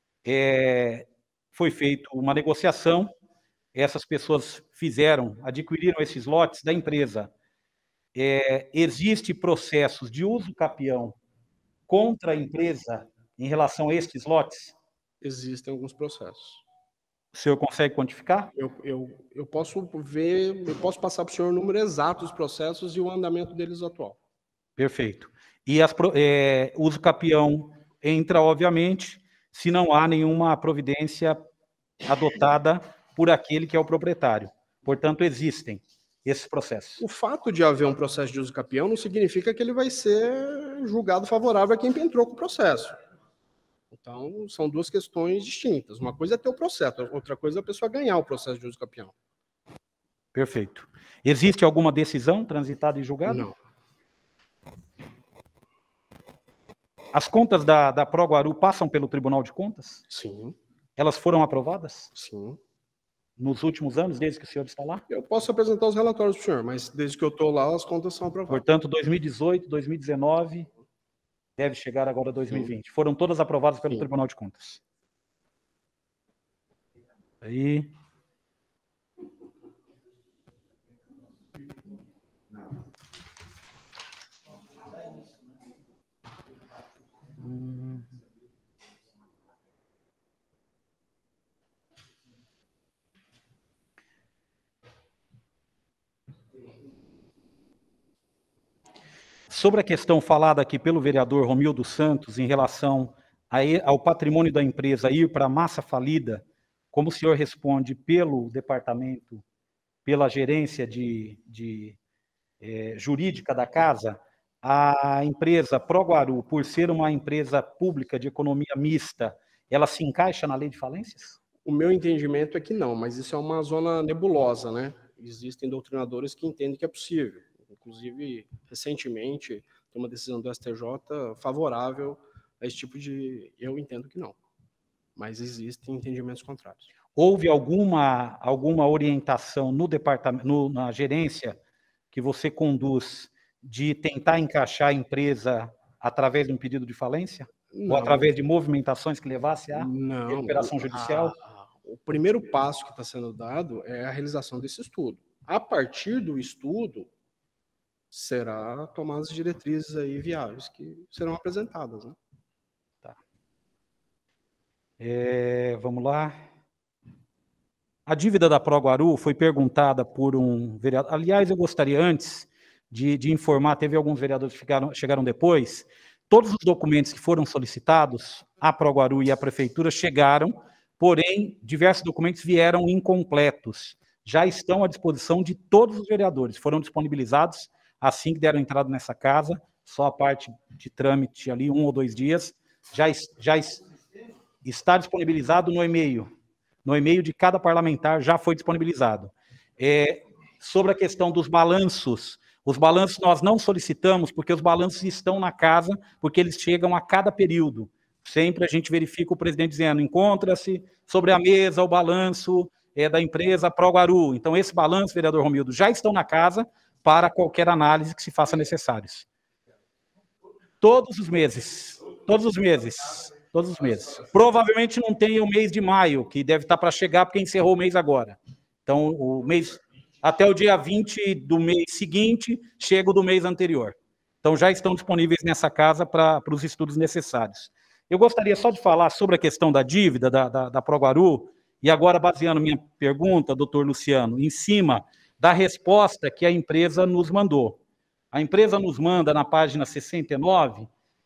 É, foi feita uma negociação, essas pessoas fizeram, adquiriram esses lotes da empresa. É, existe processos de uso capião contra a empresa em relação a estes lotes? Existem alguns processos. O senhor consegue quantificar? Eu, eu, eu posso ver, eu posso passar para o senhor o número exato dos processos e o andamento deles atual. Perfeito. E as, é, uso capião entra, obviamente, se não há nenhuma providência adotada por aquele que é o proprietário. Portanto, existem esses processos. O fato de haver um processo de uso capião não significa que ele vai ser julgado favorável a quem entrou com o processo. Então, são duas questões distintas. Uma coisa é ter o processo, outra coisa é a pessoa ganhar o processo de uso capião. Perfeito. Existe alguma decisão transitada e julgada? Não. As contas da, da Pro Guaru passam pelo Tribunal de Contas? Sim. Elas foram aprovadas? Sim. Nos últimos anos, desde que o senhor está lá? Eu posso apresentar os relatórios para o senhor, mas desde que eu estou lá, as contas são aprovadas. Portanto, dois mil e dezoito, dois mil e dezenove, deve chegar agora dois mil e vinte. Sim. Foram todas aprovadas pelo Sim. Tribunal de Contas. Aí. Hum. Sobre a questão falada aqui pelo vereador Romildo Santos em relação a, ao patrimônio da empresa ir para a massa falida, como o senhor responde pelo departamento, pela gerência de, de, eh, jurídica da casa, a empresa Pro Guaru, por ser uma empresa pública de economia mista, ela se encaixa na lei de falências? O meu entendimento é que não, mas isso é uma zona nebulosa, né? Existem doutrinadores que entendem que é possível. Inclusive, recentemente, tem uma decisão do S T J favorável a esse tipo de... Eu entendo que não. mas existem entendimentos contrários. Houve alguma, alguma orientação no departamento, no, na gerência que você conduz de tentar encaixar a empresa através de um pedido de falência? Não. Ou através de movimentações que levasse à Não, recuperação judicial? A, o primeiro passo que está sendo dado é a realização desse estudo. A partir do estudo, será tomadas as diretrizes aí viáveis que serão apresentadas, né? Tá. É, vamos lá. A dívida da Proguaru foi perguntada por um vereador. Aliás, eu gostaria antes de, de informar, teve alguns vereadores que ficaram, chegaram depois, todos os documentos que foram solicitados à Proguaru e à Prefeitura chegaram, porém, diversos documentos vieram incompletos. Já estão à disposição de todos os vereadores, foram disponibilizados assim que deram entrada nessa casa, só a parte de trâmite ali, um ou dois dias, já, já está disponibilizado no e-mail. No e-mail de cada parlamentar já foi disponibilizado. É, sobre a questão dos balanços, os balanços nós não solicitamos, porque os balanços estão na casa, porque eles chegam a cada período. Sempre a gente verifica o presidente dizendo, encontra-se sobre a mesa o balanço é, da empresa Proguaru. Então, esse balanço, vereador Romildo, já estão na casa para qualquer análise que se faça necessários. Todos os meses, todos os meses, todos os meses. Provavelmente não tem o mês de maio, que deve estar para chegar, porque encerrou o mês agora. Então, o mês, até o dia vinte do mês seguinte, chega o do mês anterior. Então, já estão disponíveis nessa casa para, para os estudos necessários. Eu gostaria só de falar sobre a questão da dívida da, da, da Proguaru, e agora, baseando minha pergunta, doutor Luciano, em cima da resposta que a empresa nos mandou. A empresa nos manda, na página sessenta e nove,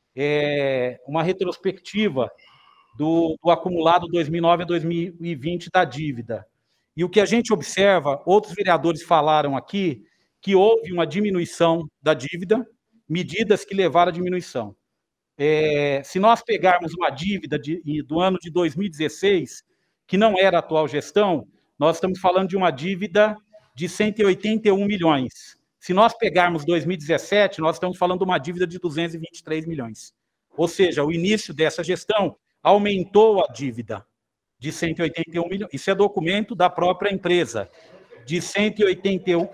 é, uma retrospectiva do, do acumulado dois mil e nove a dois mil e vinte da dívida. E o que a gente observa, outros vereadores falaram aqui, que houve uma diminuição da dívida, medidas que levaram à diminuição. É, se nós pegarmos uma dívida de, do ano de dois mil e dezesseis, que não era a atual gestão, nós estamos falando de uma dívida de cento e oitenta e um milhões. Se nós pegarmos dois mil e dezessete, nós estamos falando de uma dívida de duzentos e vinte e três milhões. Ou seja, o início dessa gestão aumentou a dívida de cento e oitenta e um milhões. Isso é documento da própria empresa, de cento e oitenta e um.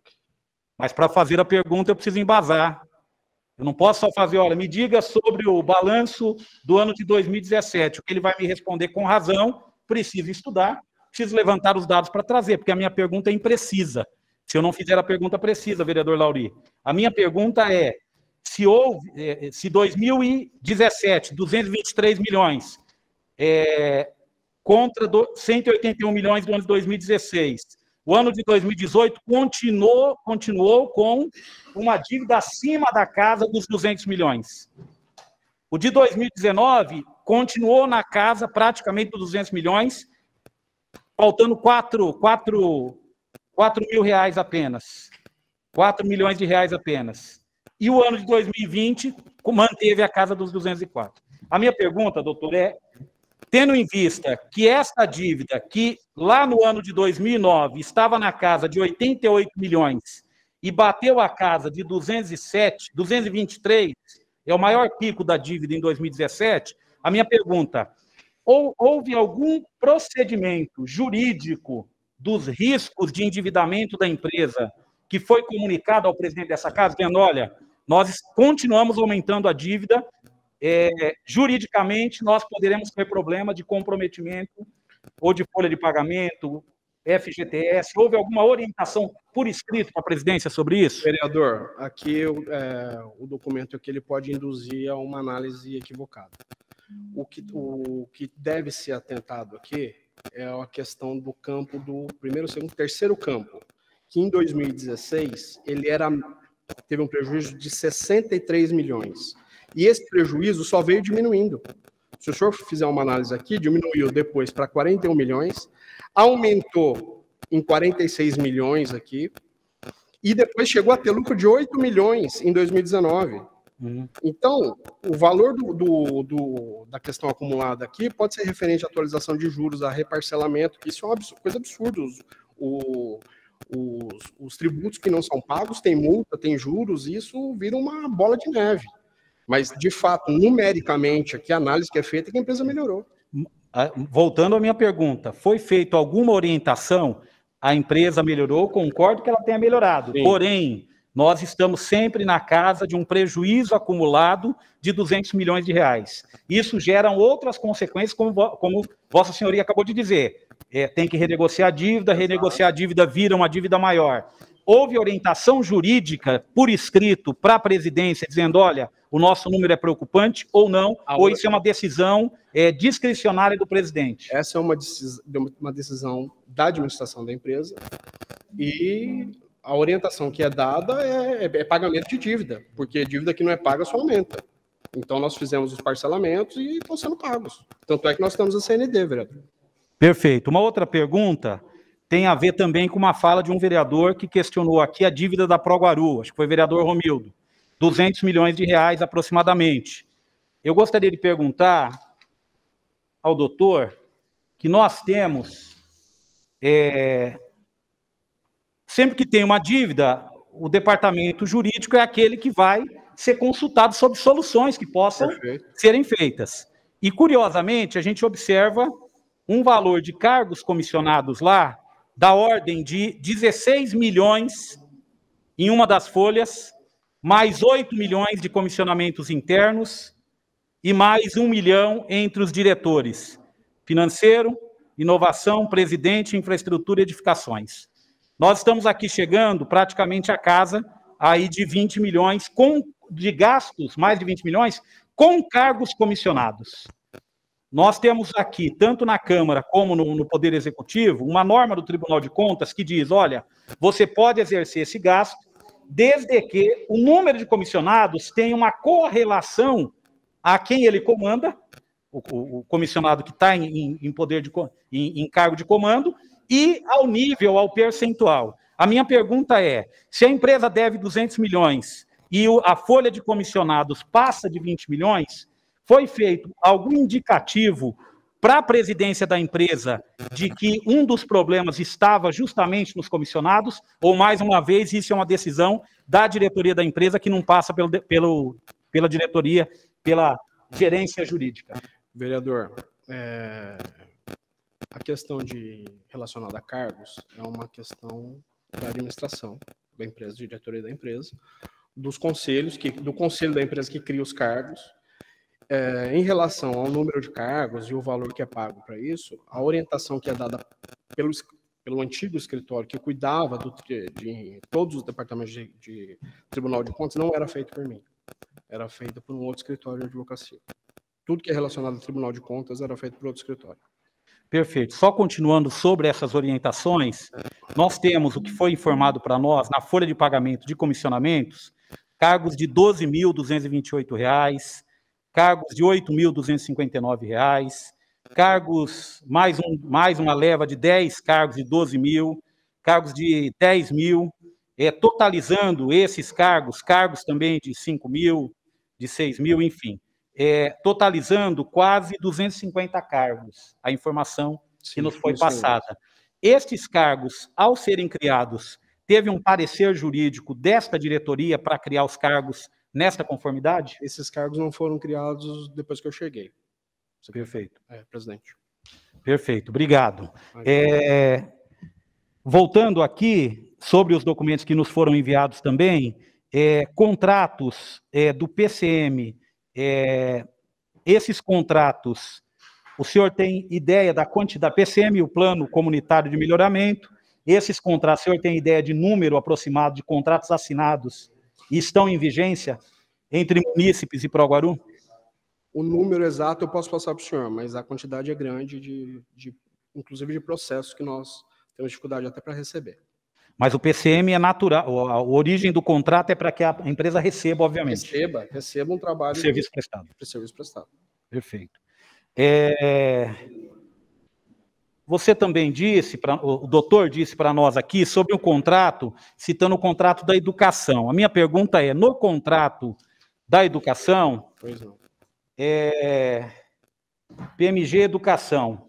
Mas para fazer a pergunta eu preciso embasar. Eu não posso só fazer, olha, me diga sobre o balanço do ano de dois mil e dezessete. O que ele vai me responder com razão, preciso estudar, preciso levantar os dados para trazer, porque a minha pergunta é imprecisa. Se eu não fizer a pergunta precisa, vereador Lauri. A minha pergunta é, se houve, se dois mil e dezessete, duzentos e vinte e três milhões, é, contra cento e oitenta e um milhões do ano de dois mil e dezesseis, o ano de dois mil e dezoito continuou, continuou com uma dívida acima da casa dos duzentos milhões. O de dois mil e dezenove continuou na casa praticamente dos duzentos milhões, faltando quatro, quatro, quatro mil reais apenas. quatro milhões de reais apenas. E o ano de dois mil e vinte manteve a casa dos duzentos e quatro. A minha pergunta, doutor, é, tendo em vista que esta dívida, que lá no ano de dois mil e nove estava na casa de oitenta e oito milhões e bateu a casa de duzentos e sete, duzentos e vinte e três, é o maior pico da dívida em dois mil e dezessete, a minha pergunta, ou houve algum procedimento jurídico dos riscos de endividamento da empresa que foi comunicado ao presidente dessa casa, dizendo, olha, nós continuamos aumentando a dívida, é, juridicamente nós poderemos ter problema de comprometimento ou de folha de pagamento, F G T S, houve alguma orientação por escrito para a presidência sobre isso? Vereador, aqui é, o documento é que ele pode induzir a uma análise equivocada. O que, o que deve ser atentado aqui é a questão do campo do primeiro, segundo, terceiro campo, que em dois mil e dezesseis ele era, teve um prejuízo de sessenta e três milhões. E esse prejuízo só veio diminuindo. Se o senhor fizer uma análise aqui, diminuiu depois para quarenta e um milhões, aumentou em quarenta e seis milhões aqui, e depois chegou a ter lucro de oito milhões em dois mil e dezenove. Uhum. Então, o valor do, do, do, da questão acumulada aqui pode ser referente à atualização de juros, a reparcelamento, que isso é uma absurdo, coisa absurda. Os, o, os, os tributos que não são pagos, tem multa, tem juros, isso vira uma bola de neve. Mas, de fato, numericamente, aqui a análise que é feita é que a empresa melhorou. voltando à minha pergunta, foi feita alguma orientação? A empresa melhorou, concordo que ela tenha melhorado, Sim. porém, nós estamos sempre na casa de um prejuízo acumulado de duzentos milhões de reais. Isso gera outras consequências, como, como Vossa Senhoria acabou de dizer. É, tem que renegociar a dívida, renegociar a dívida vira uma dívida maior. Houve orientação jurídica por escrito para a presidência, dizendo, olha, o nosso número é preocupante ou não, a ou isso é uma decisão é, discricionária do presidente? Essa é uma decisão, uma decisão da administração da empresa e a orientação que é dada é, é pagamento de dívida, porque dívida que não é paga só aumenta. Então, nós fizemos os parcelamentos e estão sendo pagos. Tanto é que nós temos a C N D, vereador. Perfeito. Uma outra pergunta tem a ver também com uma fala de um vereador que questionou aqui a dívida da Proguaru, acho que foi o vereador Romildo, duzentos milhões de reais aproximadamente. Eu gostaria de perguntar ao doutor que nós temos, é, sempre que tem uma dívida, o departamento jurídico é aquele que vai ser consultado sobre soluções que possam Perfeito. serem feitas. E, curiosamente, a gente observa um valor de cargos comissionados lá da ordem de dezesseis milhões em uma das folhas, mais oito milhões de comissionamentos internos e mais um milhão entre os diretores financeiro, inovação, presidente, infraestrutura e edificações. Nós estamos aqui chegando praticamente a casa aí de vinte milhões com, de gastos, mais de vinte milhões, com cargos comissionados. Nós temos aqui, tanto na Câmara como no, no Poder Executivo, uma norma do Tribunal de Contas que diz, olha, você pode exercer esse gasto desde que o número de comissionados tenha uma correlação a quem ele comanda, o, o, o comissionado que está em, em poder de em, em cargo de comando, e ao nível, ao percentual. A minha pergunta é, se a empresa deve duzentos milhões e o, a folha de comissionados passa de vinte milhões, foi feito algum indicativo para a presidência da empresa de que um dos problemas estava justamente nos comissionados, ou, mais uma vez, isso é uma decisão da diretoria da empresa que não passa pelo, pelo, pela diretoria, pela gerência jurídica? Vereador, é, a questão de relacionada a cargos é uma questão da administração da empresa, diretoria da empresa, dos conselhos, que, do conselho da empresa que cria os cargos. É, em relação ao número de cargos e o valor que é pago para isso, a orientação que é dada pelo, pelo antigo escritório que cuidava do, de, de todos os departamentos de, de Tribunal de Contas não era feito por mim, era feito por um outro escritório de advocacia. Tudo que é relacionado ao Tribunal de Contas era feito por outro escritório. Perfeito. Só continuando sobre essas orientações, nós temos o que foi informado para nós na folha de pagamento de comissionamentos, cargos de doze mil duzentos e vinte e oito reais, cargos de oito mil duzentos e cinquenta e nove reais, cargos, mais, um, mais uma leva de dez cargos de doze mil, cargos de dez mil, é, totalizando esses cargos, cargos também de cinco mil, de seis mil, enfim, é, totalizando quase duzentos e cinquenta cargos, a informação Sim, que nos foi passada. Estes cargos, ao serem criados, teve um parecer jurídico desta diretoria para criar os cargos nesta conformidade? Esses cargos não foram criados depois que eu cheguei. Perfeito. É, presidente. Perfeito, obrigado. É, voltando aqui, sobre os documentos que nos foram enviados também, é, contratos é, do P C M, é, esses contratos, o senhor tem ideia da quantidade, P C M, o Plano Comunitário de Melhoramento, esses contratos, o senhor tem ideia de número aproximado de contratos assinados e estão em vigência entre munícipes e Proguaru? O número exato eu posso passar para o senhor, mas a quantidade é grande, de, de, inclusive de processos que nós temos dificuldade até para receber. Mas o P C M é natural, a origem do contrato é para que a empresa receba, obviamente. Receba, receba um trabalho... De serviço prestado. De serviço prestado. Perfeito. É... Você também disse, pra, o doutor disse para nós aqui, sobre o contrato, citando o contrato da educação. A minha pergunta é, no contrato da educação, pois não. É, P M G Educação,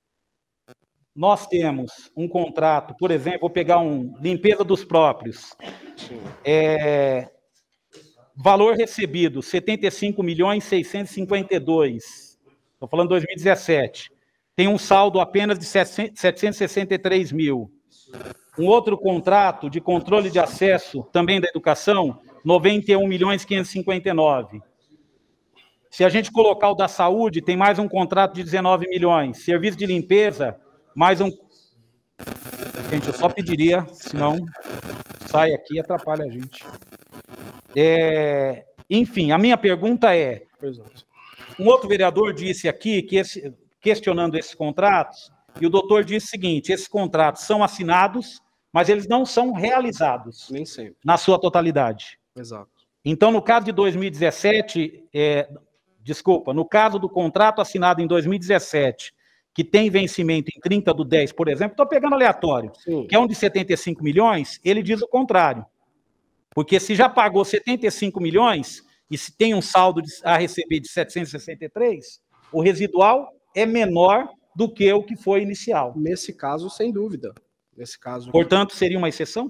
nós temos um contrato, por exemplo, vou pegar um, limpeza dos próprios, é, valor recebido, setenta e cinco milhões seiscentos e cinquenta e dois, estou falando dois mil e dezessete. tem um saldo apenas de setecentos e sessenta e três mil. Um outro contrato de controle de acesso, também da educação, noventa e um milhões quinhentos e cinquenta e nove. Se a gente colocar o da saúde, tem mais um contrato de dezenove milhões. Serviço de limpeza, mais um... Gente, eu só pediria, senão sai aqui e atrapalha a gente. É... Enfim, a minha pergunta é... Um outro vereador disse aqui, que esse... questionando esses contratos, e o doutor disse o seguinte, esses contratos são assinados, mas eles não são realizados. Nem sempre. Na sua totalidade. Exato. Então, no caso de dois mil e dezessete, é, desculpa, no caso do contrato assinado em dois mil e dezessete, que tem vencimento em trinta do dez, por exemplo, estou pegando aleatório, Sim. que é um de setenta e cinco milhões, ele diz o contrário. Porque se já pagou setenta e cinco milhões, e se tem um saldo de, a receber de setecentos e sessenta e três, o residual é menor do que o que foi inicial. Nesse caso, sem dúvida. Nesse caso, portanto, seria uma exceção?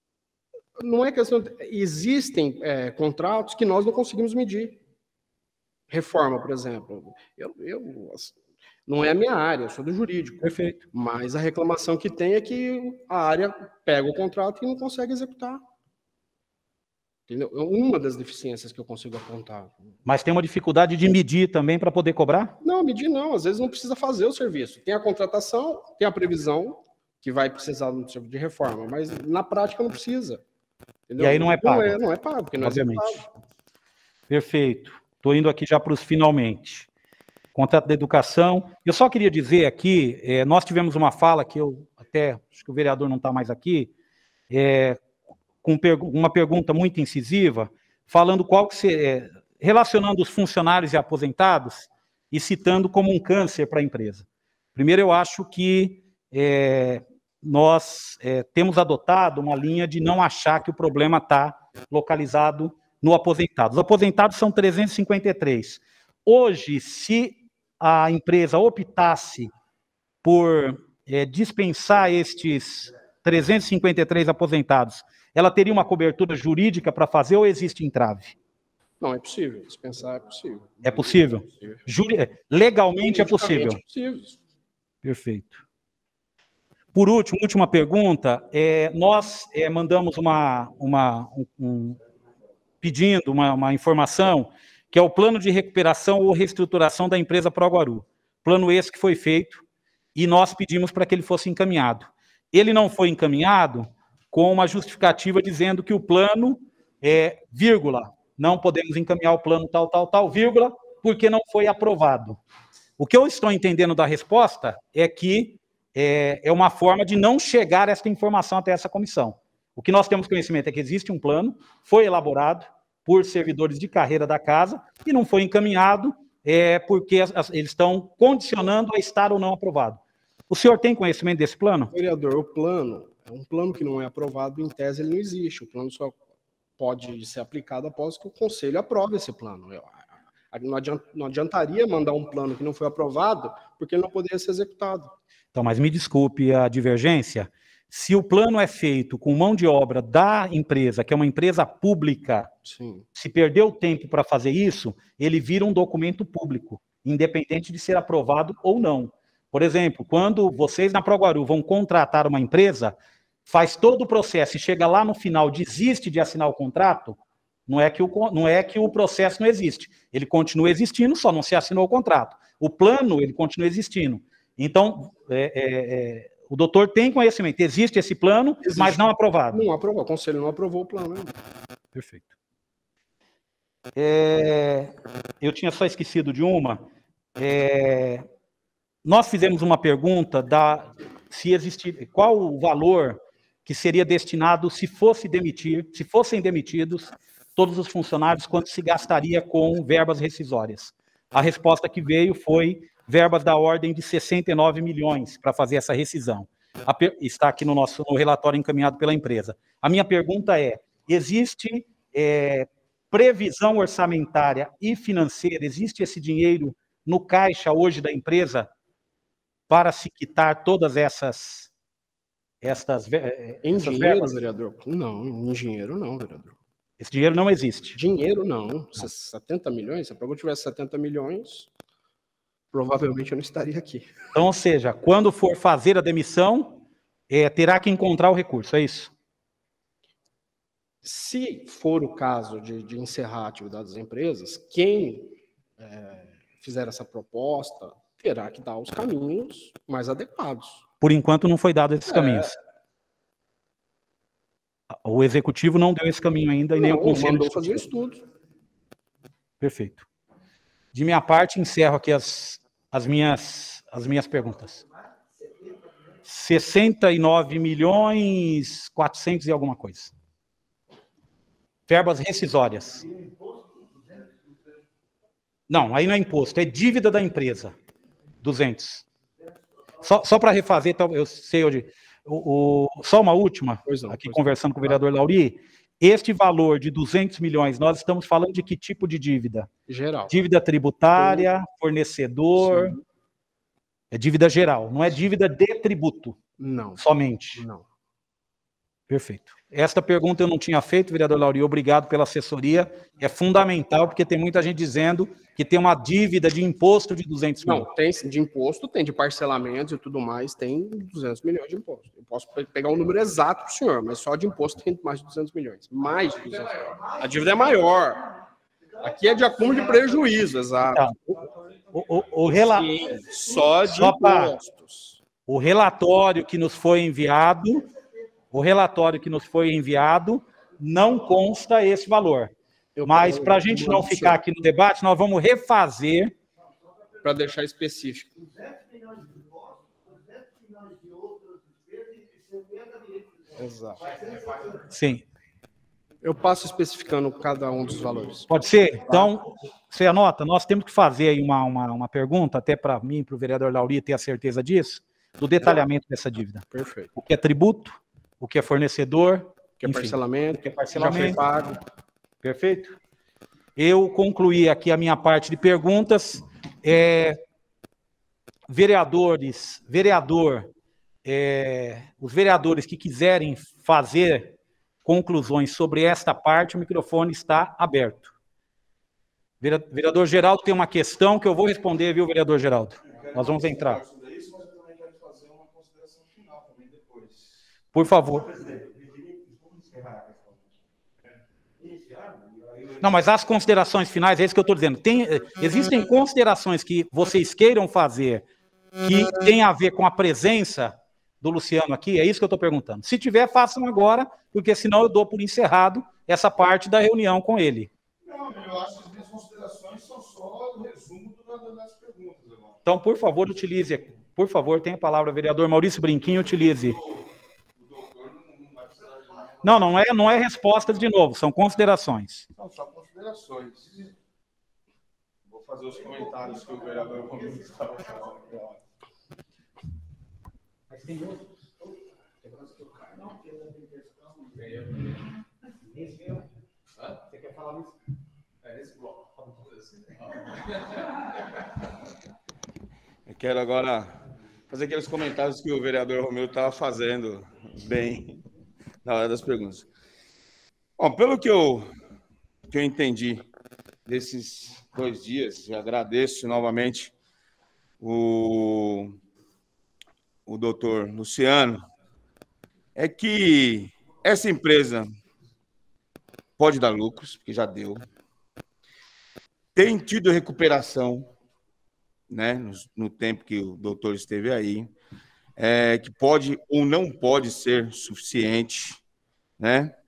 Não é questão... De... Existem é, contratos que nós não conseguimos medir. Reforma, por exemplo. Eu, eu, não é a minha área, eu sou do jurídico. Perfeito. Mas a reclamação que tem é que a área pega o contrato e não consegue executar. Entendeu? É uma das deficiências que eu consigo apontar. Mas tem uma dificuldade de medir também para poder cobrar? Não, medir não. Às vezes não precisa fazer o serviço. Tem a contratação, tem a previsão, que vai precisar de reforma, mas na prática não precisa. Entendeu? E aí não é pago? Não é, não é pago, porque não Obviamente. é pago. Perfeito. Estou indo aqui já para os finalmente. Contrato da educação. Eu só queria dizer aqui, é, nós tivemos uma fala que eu até, acho que o vereador não está mais aqui, é, com pergu uma pergunta muito incisiva, falando qual que se, é, relacionando os funcionários e aposentados e citando como um câncer para a empresa. Primeiro, eu acho que é, nós é, temos adotado uma linha de não achar que o problema está localizado no aposentado. Os aposentados são trezentos e cinquenta e três. Hoje, se a empresa optasse por é, dispensar estes trezentos e cinquenta e três aposentados, ela teria uma cobertura jurídica para fazer ou existe entrave? Não, é possível. Dispensar é possível. É possível? É possível. Juri... Legalmente é possível. É possível. Perfeito. Por último, última pergunta, é, nós é, mandamos uma, uma um, um, pedindo uma, uma informação, que é o plano de recuperação ou reestruturação da empresa Proguaru. Plano esse que foi feito, e nós pedimos para que ele fosse encaminhado. Ele não foi encaminhado com uma justificativa dizendo que o plano é, vírgula, não podemos encaminhar o plano tal, tal, tal, vírgula, porque não foi aprovado. O que eu estou entendendo da resposta é que é, é uma forma de não chegar esta informação até essa comissão. O que nós temos conhecimento é que existe um plano, foi elaborado por servidores de carreira da casa e não foi encaminhado é, porque as, as, eles estão condicionando a estar ou não aprovado. O senhor tem conhecimento desse plano? Vereador, o plano é um plano que não é aprovado, em tese ele não existe. O plano só pode ser aplicado após que o conselho aprove esse plano. Não, adiant, não adiantaria mandar um plano que não foi aprovado, porque ele não poderia ser executado. Então, mas me desculpe a divergência, se o plano é feito com mão de obra da empresa, que é uma empresa pública, Sim. se perdeu tempo para fazer isso, ele vira um documento público, independente de ser aprovado ou não. Por exemplo, quando vocês na Proguaru vão contratar uma empresa, faz todo o processo e chega lá no final, desiste de assinar o contrato, não é que o, não é que o processo não existe. Ele continua existindo, só não se assinou o contrato. O plano, ele continua existindo. Então, é, é, é, o doutor tem conhecimento, existe esse plano, existe, mas não aprovado. Não aprovou, o conselho não aprovou o plano. Né? Perfeito. É, eu tinha só esquecido de uma. É, nós fizemos uma pergunta da se existir, qual o valor que seria destinado se fosse demitir, se fossem demitidos todos os funcionários, quanto se gastaria com verbas rescisórias. A resposta que veio foi verbas da ordem de sessenta e nove milhões para fazer essa rescisão. A, está aqui no nosso no relatório encaminhado pela empresa. A minha pergunta é, existe é, previsão orçamentária e financeira, existe esse dinheiro no caixa hoje da empresa para se quitar todas essas... essas em essas dinheiro, verbas? Vereador? Não, em dinheiro não, vereador. Esse dinheiro não existe? Dinheiro não. não. setenta milhões, se a Proguaru tivesse setenta milhões... provavelmente eu não estaria aqui. Então, ou seja, quando for fazer a demissão, é, terá que encontrar o recurso, é isso? Se for o caso de, de encerrar a atividade das empresas, quem é, fizer essa proposta terá que dar os caminhos mais adequados. Por enquanto não foi dado esses É. caminhos. O executivo não deu esse caminho ainda e nem Não, o conselho. mandou fazer um estudo. Perfeito. De minha parte, encerro aqui as, as, minhas, as minhas perguntas. sessenta e nove milhões quatrocentos e alguma coisa. Verbas rescisórias. Não, aí não é imposto, é dívida da empresa. duzentos. Só, só para refazer, eu sei onde. O, o, só uma última, não, aqui conversando não. com o vereador Lauri. Este valor de duzentos milhões, nós estamos falando de que tipo de dívida? Geral. Dívida tributária, fornecedor. Sim. É dívida geral, não é dívida de tributo. Não. Somente. Não. Perfeito. Esta pergunta eu não tinha feito, vereador Lauri, obrigado pela assessoria. É fundamental, porque tem muita gente dizendo que tem uma dívida de imposto de duzentos milhões. Não, tem de imposto, tem de parcelamentos e tudo mais, tem duzentos milhões de imposto. Eu posso pegar um número exato para o senhor, mas só de imposto tem mais de duzentos milhões. Mais de duzentos milhões. A dívida é maior. Aqui é de acúmulo de prejuízo, exato. Então, o, o, o rela... Sim, só de só impostos. O relatório que nos foi enviado... O relatório que nos foi enviado não consta esse valor. Eu, Mas, para a gente não ficar aqui no debate, nós vamos refazer. Para deixar específico. Exato. Sim. Eu passo especificando cada um dos valores. Pode ser? Então, você anota, nós temos que fazer aí uma, uma, uma pergunta, até para mim, para o vereador Lauri ter a certeza disso, do detalhamento dessa dívida. Perfeito. O que é tributo? O que é fornecedor, o que é, enfim, parcelamento, o que é parcelamento, já foi pago. Perfeito. Eu concluí aqui a minha parte de perguntas. É, vereadores, vereador, é, os vereadores que quiserem fazer conclusões sobre esta parte, o microfone está aberto. Vereador Geraldo tem uma questão que eu vou responder, viu, vereador Geraldo? Nós vamos entrar. Por favor. Não, mas as considerações finais, é isso que eu estou dizendo. Tem, existem considerações que vocês queiram fazer que tem a ver com a presença do Luciano aqui? É isso que eu estou perguntando. Se tiver, façam agora, porque senão eu dou por encerrado essa parte da reunião com ele. Não, eu acho que as minhas considerações são só o resumo das perguntas agora. Então, por favor, utilize. Por favor, tenha a palavra, vereador Maurício Brinquinho, utilize. Não, não é, não é respostas de novo, são considerações. Não, só considerações. Vou fazer os comentários que o vereador Romildo estava falando. Mas tem outro. Você quer falar nisso? É nesse bloco. Eu quero agora fazer aqueles comentários que o vereador Romildo estava fazendo bem na hora das perguntas. Bom, pelo que eu, que eu entendi desses dois dias, eu agradeço novamente o, o doutor Luciano, é que essa empresa pode dar lucros, porque já deu, tem tido recuperação, né, no, no tempo que o doutor esteve aí, é, que pode ou não pode ser suficiente, né?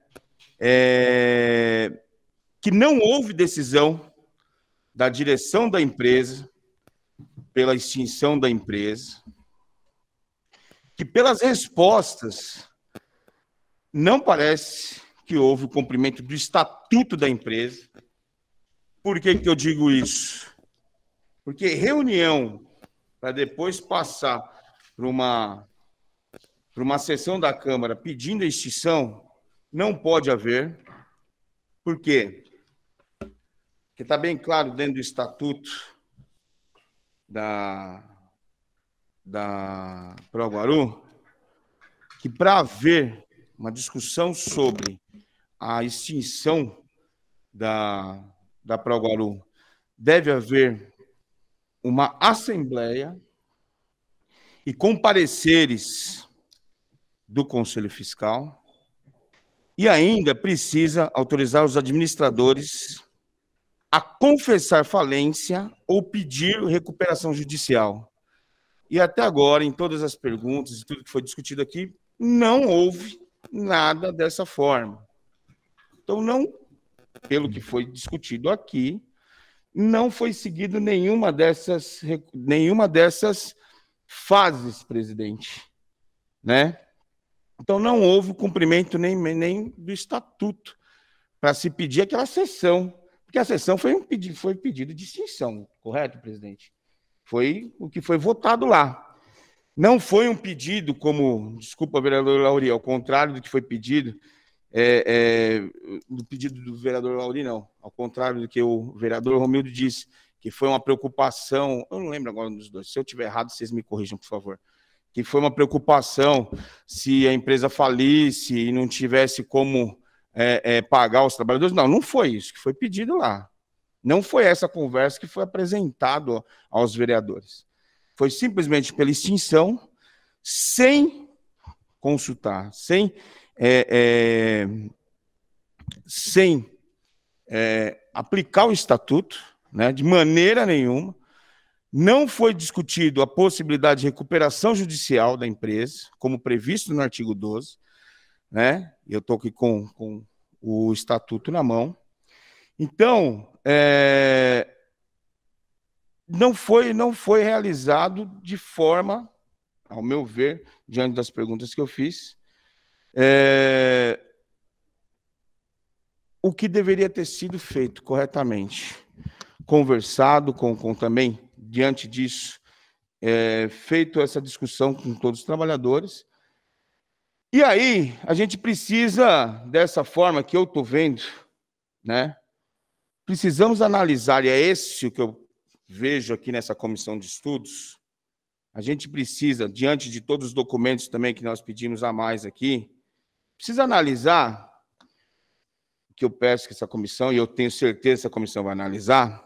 É, que não houve decisão da direção da empresa pela extinção da empresa, que pelas respostas não parece que houve o cumprimento do estatuto da empresa. Por que que eu digo isso? Porque reunião para depois passar para uma, para uma sessão da Câmara pedindo a extinção, não pode haver. Por quê? Porque está bem claro dentro do estatuto da, da Proguaru que para haver uma discussão sobre a extinção da, da Proguaru, deve haver uma assembleia e com pareceres do Conselho Fiscal, e ainda precisa autorizar os administradores a confessar falência ou pedir recuperação judicial. E até agora, em todas as perguntas e tudo que foi discutido aqui, não houve nada dessa forma. Então, não, pelo que foi discutido aqui, não foi seguido nenhuma dessas, nenhuma dessas fases, presidente, né? Então, não houve cumprimento nem, nem do estatuto para se pedir aquela sessão, porque a sessão foi um pedido, foi pedido de extinção, correto, presidente? Foi o que foi votado lá. Não foi um pedido como, desculpa, vereador Lauri, ao contrário do que foi pedido, é, é, do pedido do vereador Lauri, não, ao contrário do que o vereador Romildo disse, que foi uma preocupação, eu não lembro agora dos dois, se eu estiver errado, vocês me corrijam, por favor, que foi uma preocupação se a empresa falisse e não tivesse como é, é, pagar os trabalhadores. Não, não foi isso que foi pedido lá. Não foi essa conversa que foi apresentado aos vereadores. Foi simplesmente pela extinção, sem consultar, sem, é, é, sem é, aplicar o estatuto, né, de maneira nenhuma. Não foi discutido a possibilidade de recuperação judicial da empresa, como previsto no artigo doze, né? Eu estou aqui com, com o estatuto na mão. Então, é, não foi, não foi realizado de forma, ao meu ver, diante das perguntas que eu fiz, é, o que deveria ter sido feito corretamente. Conversado com, com também, diante disso, é, feito essa discussão com todos os trabalhadores. E aí, a gente precisa, dessa forma que eu estou vendo, né? Precisamos analisar, e é esse o que eu vejo aqui nessa comissão de estudos, a gente precisa, diante de todos os documentos também que nós pedimos a mais aqui, precisa analisar, que eu peço que essa comissão, e eu tenho certeza que essa comissão vai analisar,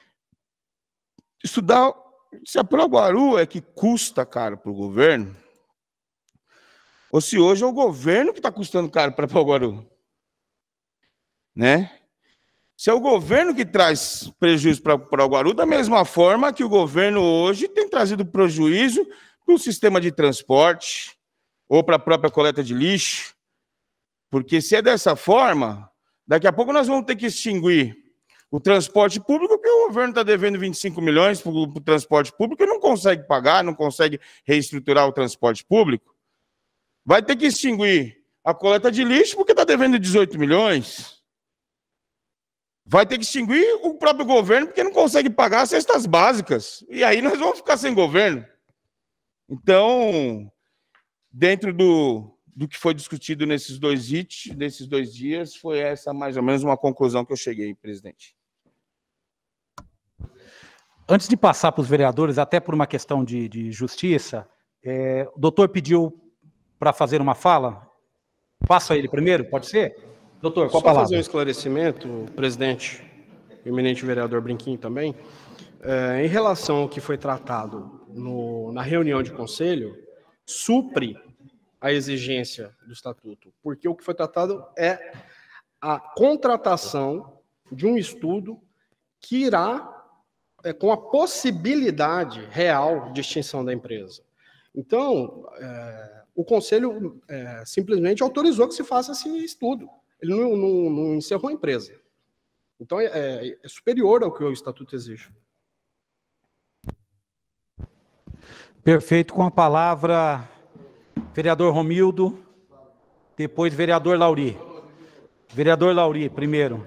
estudar se a Proguaru é que custa caro para o governo, ou se hoje é o governo que está custando caro para a Proguaru, né? Se é o governo que traz prejuízo para a Proguaru, da mesma forma que o governo hoje tem trazido prejuízo para o sistema de transporte ou para a própria coleta de lixo, porque se é dessa forma, daqui a pouco nós vamos ter que extinguir o transporte público, porque o governo está devendo vinte e cinco milhões para o transporte público e não consegue pagar, não consegue reestruturar o transporte público. Vai ter que extinguir a coleta de lixo, porque está devendo dezoito milhões. Vai ter que extinguir o próprio governo, porque não consegue pagar as cestas básicas. E aí nós vamos ficar sem governo. Então, dentro do, do que foi discutido nesses dois, it, nesses dois dias, foi essa mais ou menos uma conclusão que eu cheguei, presidente. Antes de passar para os vereadores, até por uma questão de, de justiça, é, o doutor pediu para fazer uma fala. Passa ele primeiro, pode ser? Doutor, qual a palavra? Só fazer um esclarecimento, presidente, eminente vereador Brinquinho também, é, em relação ao que foi tratado no, na reunião de conselho, supre a exigência do estatuto, porque o que foi tratado é a contratação de um estudo que irá é, com a possibilidade real de extinção da empresa. Então, é, o conselho é, simplesmente autorizou que se faça esse estudo. Ele não, não, não encerrou a empresa. Então, é, é superior ao que o estatuto exige. Perfeito. Com a palavra, vereador Romildo, depois vereador Lauri. Vereador Lauri, primeiro.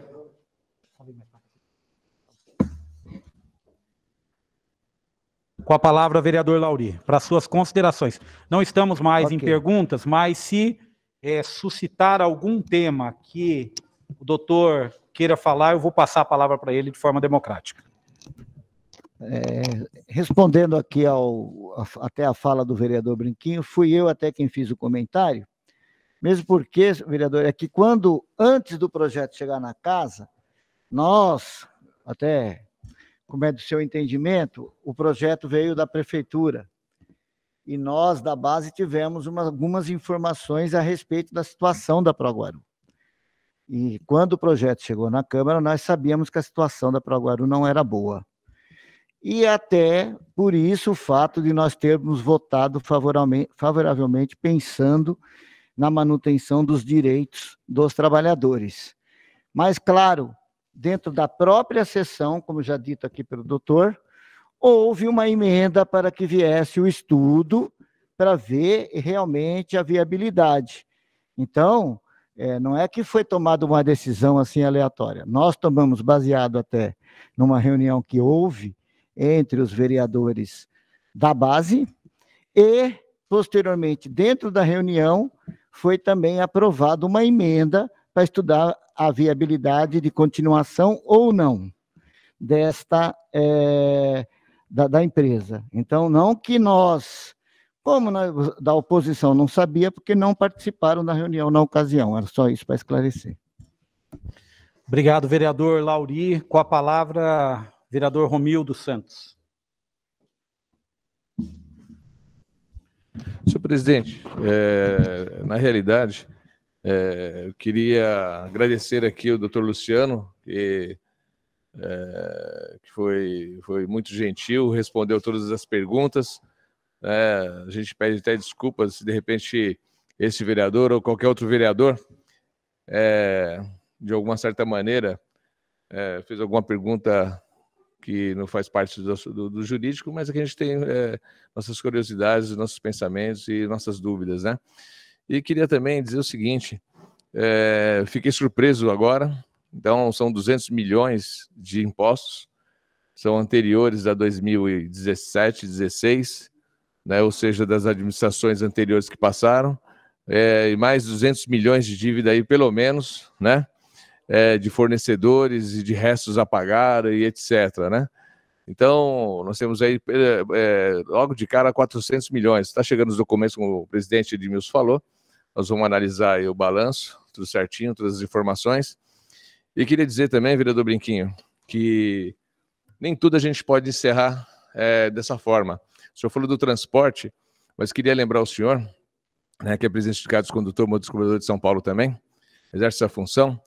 Com a palavra, vereador Lauri, para suas considerações. Não estamos mais okay. em perguntas, mas se é, suscitar algum tema que o doutor queira falar, eu vou passar a palavra para ele de forma democrática. É, respondendo aqui ao, até a fala do vereador Brinquinho, fui eu até quem fiz o comentário, mesmo porque, vereador, é que quando, antes do projeto chegar na casa, nós, até como é do seu entendimento, o projeto veio da prefeitura. E nós, da base, tivemos uma, algumas informações a respeito da situação da Proguaru. E quando o projeto chegou na Câmara, nós sabíamos que a situação da Proguaru não era boa. E até por isso o fato de nós termos votado favoravelmente, favoravelmente pensando na manutenção dos direitos dos trabalhadores. Mas, claro, dentro da própria sessão, como já dito aqui pelo doutor, houve uma emenda para que viesse o estudo para ver realmente a viabilidade. Então, é, não é que foi tomada uma decisão assim aleatória. Nós tomamos baseado até numa reunião que houve entre os vereadores da base e, posteriormente, dentro da reunião, foi também aprovada uma emenda para estudar a viabilidade de continuação ou não desta é, da, da empresa. Então, não que nós, como nós, da oposição, não sabia, porque não participaram da reunião na ocasião, era só isso para esclarecer. Obrigado, vereador Lauri. Com a palavra, vereador Romildo Santos. Senhor presidente, é, na realidade, é, eu queria agradecer aqui o doutor Luciano, que, é, que foi, foi muito gentil, respondeu todas as perguntas. É, a gente pede até desculpas se de repente esse vereador ou qualquer outro vereador, é, de alguma certa maneira, é, fez alguma pergunta que não faz parte do, do, do jurídico, mas aqui a gente tem é, nossas curiosidades, nossos pensamentos e nossas dúvidas, né? E queria também dizer o seguinte, é, fiquei surpreso agora, então são duzentos milhões de impostos, são anteriores a dois mil e dezessete, dezesseis, né? Ou seja, das administrações anteriores que passaram, é, e mais duzentos milhões de dívida aí, pelo menos, né? É, de fornecedores e de restos a pagar e etcétera, né? Então, nós temos aí, é, logo de cara, quatrocentos milhões. Está chegando os documentos, como o presidente Edmilson falou, nós vamos analisar aí o balanço, tudo certinho, todas as informações. E queria dizer também, vereador Brinquinho, que nem tudo a gente pode encerrar é, dessa forma. O senhor falou do transporte, mas queria lembrar o senhor, né, que é presidente do Sindicato dos Condutores e Motociclistas de São Paulo também, exerce essa função.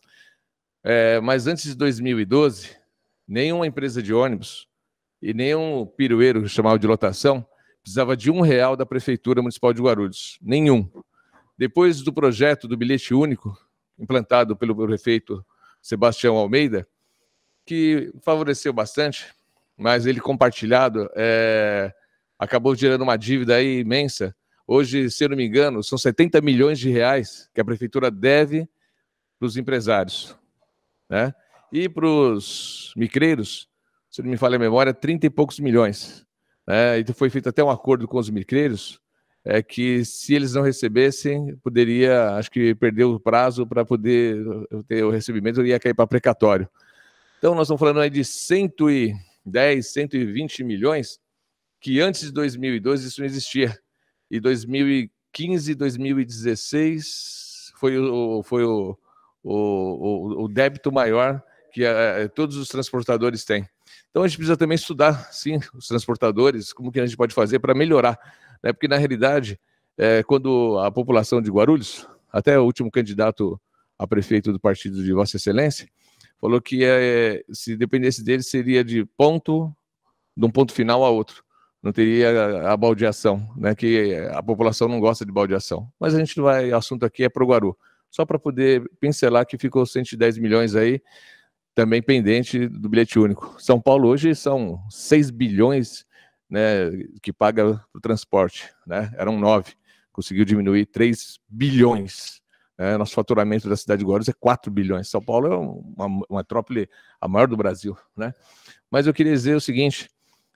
É, mas antes de dois mil e doze, nenhuma empresa de ônibus e nenhum pirueiro chamado de lotação precisava de um real da Prefeitura Municipal de Guarulhos. Nenhum. Depois do projeto do bilhete único, implantado pelo prefeito Sebastião Almeida, que favoreceu bastante, mas ele compartilhado é, acabou gerando uma dívida aí imensa. Hoje, se eu não me engano, são setenta milhões de reais que a Prefeitura deve para os empresários. Né? E para os micreiros, se não me falha a memória, trinta e poucos milhões. Né? E foi feito até um acordo com os micreiros, é que se eles não recebessem, poderia, acho que perder o prazo para poder ter o recebimento, ia cair para precatório. Então nós estamos falando aí de cento e dez, cento e vinte milhões, que antes de dois mil e doze isso não existia. E dois mil e quinze, dois mil e dezesseis foi o... Foi o O, o, o débito maior que a, todos os transportadores têm. Então a gente precisa também estudar, sim, os transportadores, como que a gente pode fazer para melhorar, né? Porque na realidade, é, quando a população de Guarulhos, até o último candidato a prefeito do partido de Vossa Excelência, falou que é, se dependesse dele seria de ponto, de um ponto final a outro, não teria a, a baldeação, né? Que a população não gosta de baldeação. Mas a gente não vai, o assunto aqui é pro Guaru. Só para poder pincelar que ficou cento e dez milhões aí, também pendente do bilhete único. São Paulo hoje são seis bilhões, né, que paga o transporte, né? Eram nove, conseguiu diminuir três bilhões. Né? Nosso faturamento da cidade de Guarulhos é quatro bilhões. São Paulo é uma, uma metrópole a maior do Brasil, né? Mas eu queria dizer o seguinte,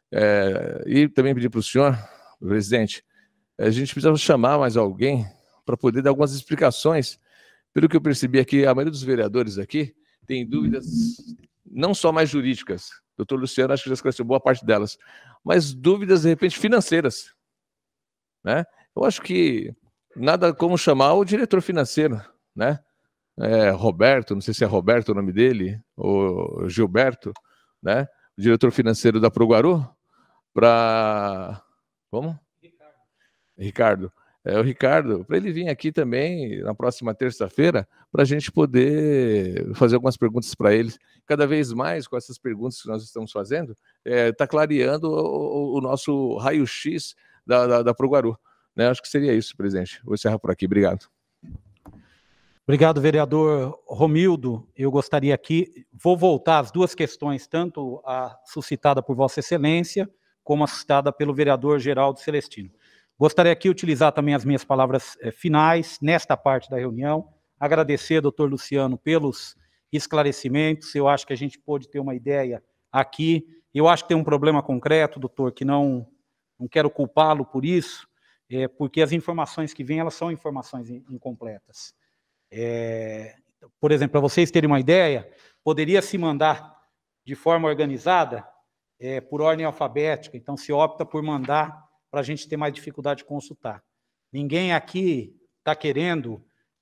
é, e também pedir para o senhor, presidente, a gente precisa chamar mais alguém para poder dar algumas explicações. Pelo que eu percebi aqui, a maioria dos vereadores aqui tem dúvidas não só mais jurídicas, o doutor Luciano acho que já esclareceu boa parte delas, mas dúvidas, de repente, financeiras. Né? Eu acho que nada como chamar o diretor financeiro, né? É, Roberto, não sei se é Roberto o nome dele, ou Gilberto, né? diretor financeiro da Proguaru, para... Como? Ricardo. Ricardo. É, o Ricardo, para ele vir aqui também na próxima terça-feira, para a gente poder fazer algumas perguntas para eles. Cada vez mais, com essas perguntas que nós estamos fazendo, está é, clareando o, o nosso raio-x da, da, da Proguaru. Né? Acho que seria isso, presidente. Vou encerrar por aqui. Obrigado. Obrigado, vereador Romildo. Eu gostaria aqui, vou voltar às duas questões, tanto a suscitada por Vossa Excelência, como a suscitada pelo vereador Geraldo Celestino. Gostaria aqui de utilizar também as minhas palavras eh, finais, nesta parte da reunião, agradecer, doutor Luciano, pelos esclarecimentos. Eu acho que a gente pôde ter uma ideia aqui. Eu acho que tem um problema concreto, doutor, que não, não quero culpá-lo por isso, é, porque as informações que vêm, elas são informações incompletas. É, por exemplo, para vocês terem uma ideia, poderia se mandar de forma organizada, é, por ordem alfabética, então se opta por mandar para a gente ter mais dificuldade de consultar. Ninguém aqui está querendo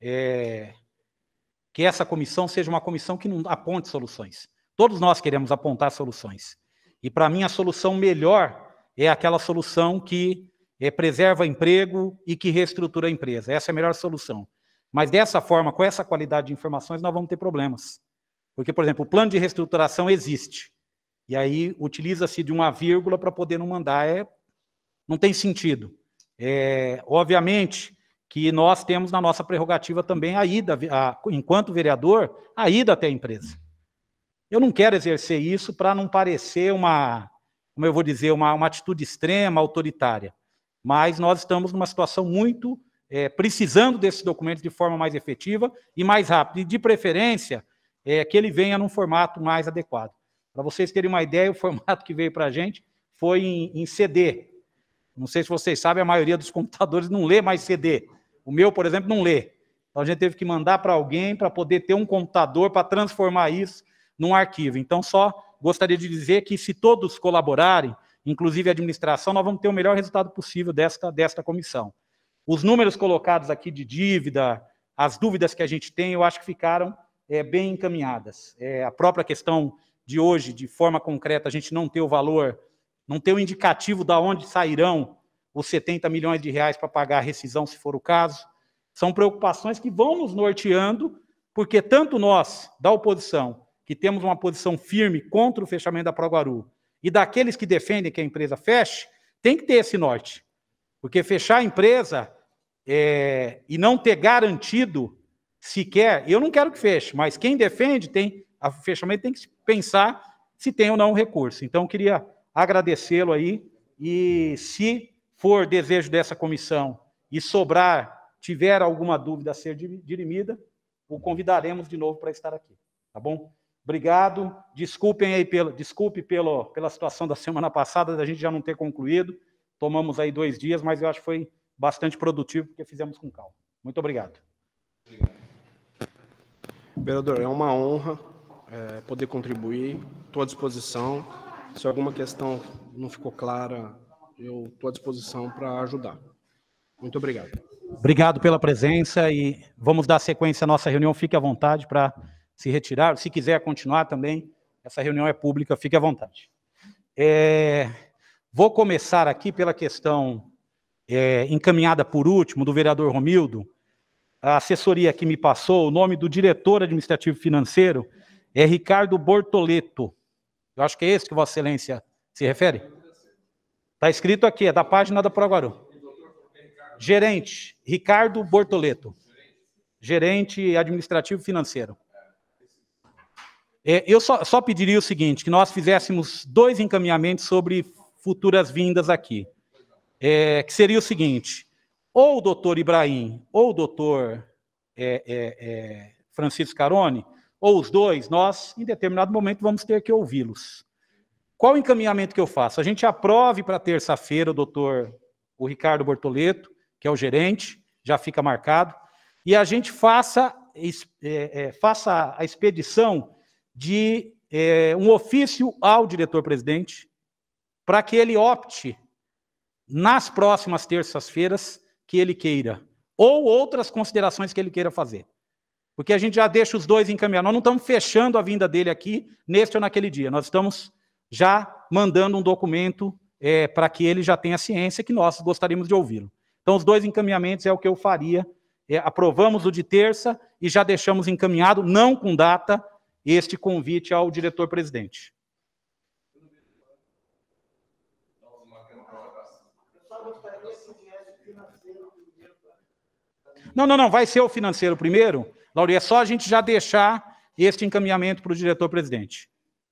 é, que essa comissão seja uma comissão que não aponte soluções. Todos nós queremos apontar soluções. E, para mim, a solução melhor é aquela solução que é, preserva emprego e que reestrutura a empresa. Essa é a melhor solução. Mas, dessa forma, com essa qualidade de informações, nós vamos ter problemas. Porque, por exemplo, o plano de reestruturação existe. E aí, utiliza-se de uma vírgula para poder não mandar. É Não tem sentido. É, obviamente que nós temos na nossa prerrogativa também a ida, a, enquanto vereador, a ida até a empresa. Eu não quero exercer isso para não parecer uma, como eu vou dizer, uma, uma atitude extrema, autoritária. Mas nós estamos numa situação muito é, precisando desses documentos de forma mais efetiva e mais rápida. E, de preferência, é, que ele venha num formato mais adequado. Para vocês terem uma ideia, o formato que veio para a gente foi em, em C D. Não sei se vocês sabem, a maioria dos computadores não lê mais C D. O meu, por exemplo, não lê. Então, a gente teve que mandar para alguém para poder ter um computador para transformar isso num arquivo. Então, só gostaria de dizer que, se todos colaborarem, inclusive a administração, nós vamos ter o melhor resultado possível desta, desta comissão. Os números colocados aqui de dívida, as dúvidas que a gente tem, eu acho que ficaram é, bem encaminhadas. É, a própria questão de hoje, de forma concreta, a gente não ter o valor... não ter um indicativo de onde sairão os setenta milhões de reais para pagar a rescisão, se for o caso. São preocupações que vão nos norteando, porque tanto nós, da oposição, que temos uma posição firme contra o fechamento da Proguaru, e daqueles que defendem que a empresa feche, tem que ter esse norte. Porque fechar a empresa é, e não ter garantido sequer, eu não quero que feche, mas quem defende, tem, o fechamento tem que pensar se tem ou não um recurso. Então, eu queria agradecê-lo aí, e se for desejo dessa comissão e sobrar, tiver alguma dúvida a ser dirimida, o convidaremos de novo para estar aqui, tá bom? Obrigado, desculpem aí, pelo, desculpe pelo, pela situação da semana passada, da gente já não ter concluído, tomamos aí dois dias, mas eu acho que foi bastante produtivo, porque fizemos com calma. Muito obrigado. Vereador, é uma honra é, poder contribuir, estou à disposição. Se alguma questão não ficou clara, eu estou à disposição para ajudar. Muito obrigado. Obrigado pela presença e vamos dar sequência à nossa reunião. Fique à vontade para se retirar. Se quiser continuar também, essa reunião é pública, fique à vontade. É, vou começar aqui pela questão é, encaminhada por último do vereador Romildo. A assessoria que me passou, o nome do diretor administrativo financeiro é Ricardo Bortoleto. Eu acho que é esse que Vossa Excelência se refere. Está escrito aqui, é da página da Proguaru. Gerente, Ricardo Bortoleto. Gerente administrativo financeiro. É, eu só, só pediria o seguinte, que nós fizéssemos dois encaminhamentos sobre futuras vindas aqui. É, que seria o seguinte, ou o doutor Ibrahim, ou o doutor é, é, é, Francisco Carone, ou os dois, nós, em determinado momento, vamos ter que ouvi-los. Qual o encaminhamento que eu faço? A gente aprove para terça-feira o doutor o Ricardo Bortoleto, que é o gerente, já fica marcado, e a gente faça, é, é, faça a expedição de é, um ofício ao diretor-presidente, para que ele opte, nas próximas terças-feiras, que ele queira, ou outras considerações que ele queira fazer. Porque a gente já deixa os dois encaminhados. Nós não estamos fechando a vinda dele aqui, neste ou naquele dia. Nós estamos já mandando um documento é, para que ele já tenha ciência que nós gostaríamos de ouvi-lo. Então, os dois encaminhamentos é o que eu faria. É, aprovamos o de terça e já deixamos encaminhado, não com data, este convite ao diretor-presidente. Não, não, não, vai ser o financeiro primeiro, Lauri, é só a gente já deixar este encaminhamento para o diretor-presidente.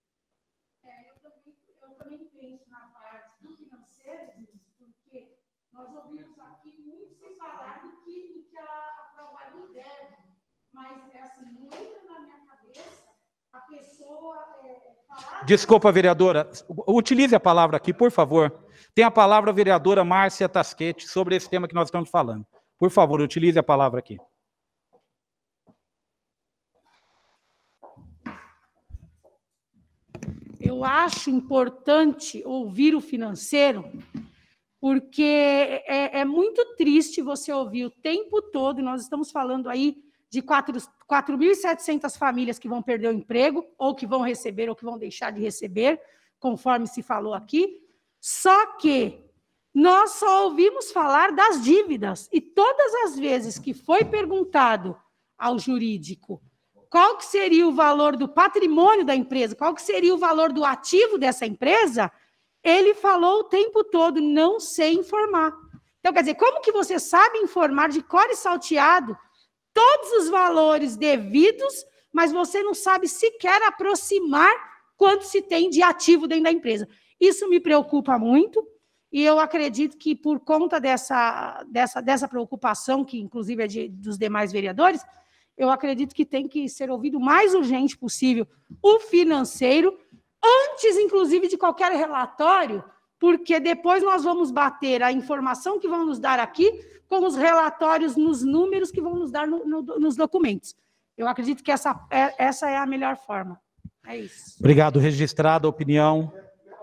Eu também penso na parte do financeiro, porque nós ouvimos aqui muito se falar do que, do que a Provaru deve, mas, assim, não entra na minha cabeça a pessoa é, falar... Desculpa, vereadora, utilize a palavra aqui, por favor. Tem a palavra a vereadora Márcia Tasquete sobre esse tema que nós estamos falando. Por favor, utilize a palavra aqui. Eu acho importante ouvir o financeiro, porque é, é muito triste você ouvir o tempo todo, nós estamos falando aí de quatro mil e setecentas famílias que vão perder o emprego, ou que vão receber, ou que vão deixar de receber, conforme se falou aqui, só que nós só ouvimos falar das dívidas, e todas as vezes que foi perguntado ao jurídico qual que seria o valor do patrimônio da empresa, qual que seria o valor do ativo dessa empresa, ele falou o tempo todo, não sei informar. Então, quer dizer, como que você sabe informar de cor e salteado todos os valores devidos, mas você não sabe sequer aproximar quanto se tem de ativo dentro da empresa? Isso me preocupa muito, e eu acredito que, por conta dessa, dessa, dessa preocupação, que inclusive é de, dos demais vereadores, eu acredito que tem que ser ouvido o mais urgente possível o financeiro, antes, inclusive, de qualquer relatório, porque depois nós vamos bater a informação que vão nos dar aqui com os relatórios nos números que vão nos dar no, no, nos documentos. Eu acredito que essa é, essa é a melhor forma. É isso. Obrigado. Registrada a opinião.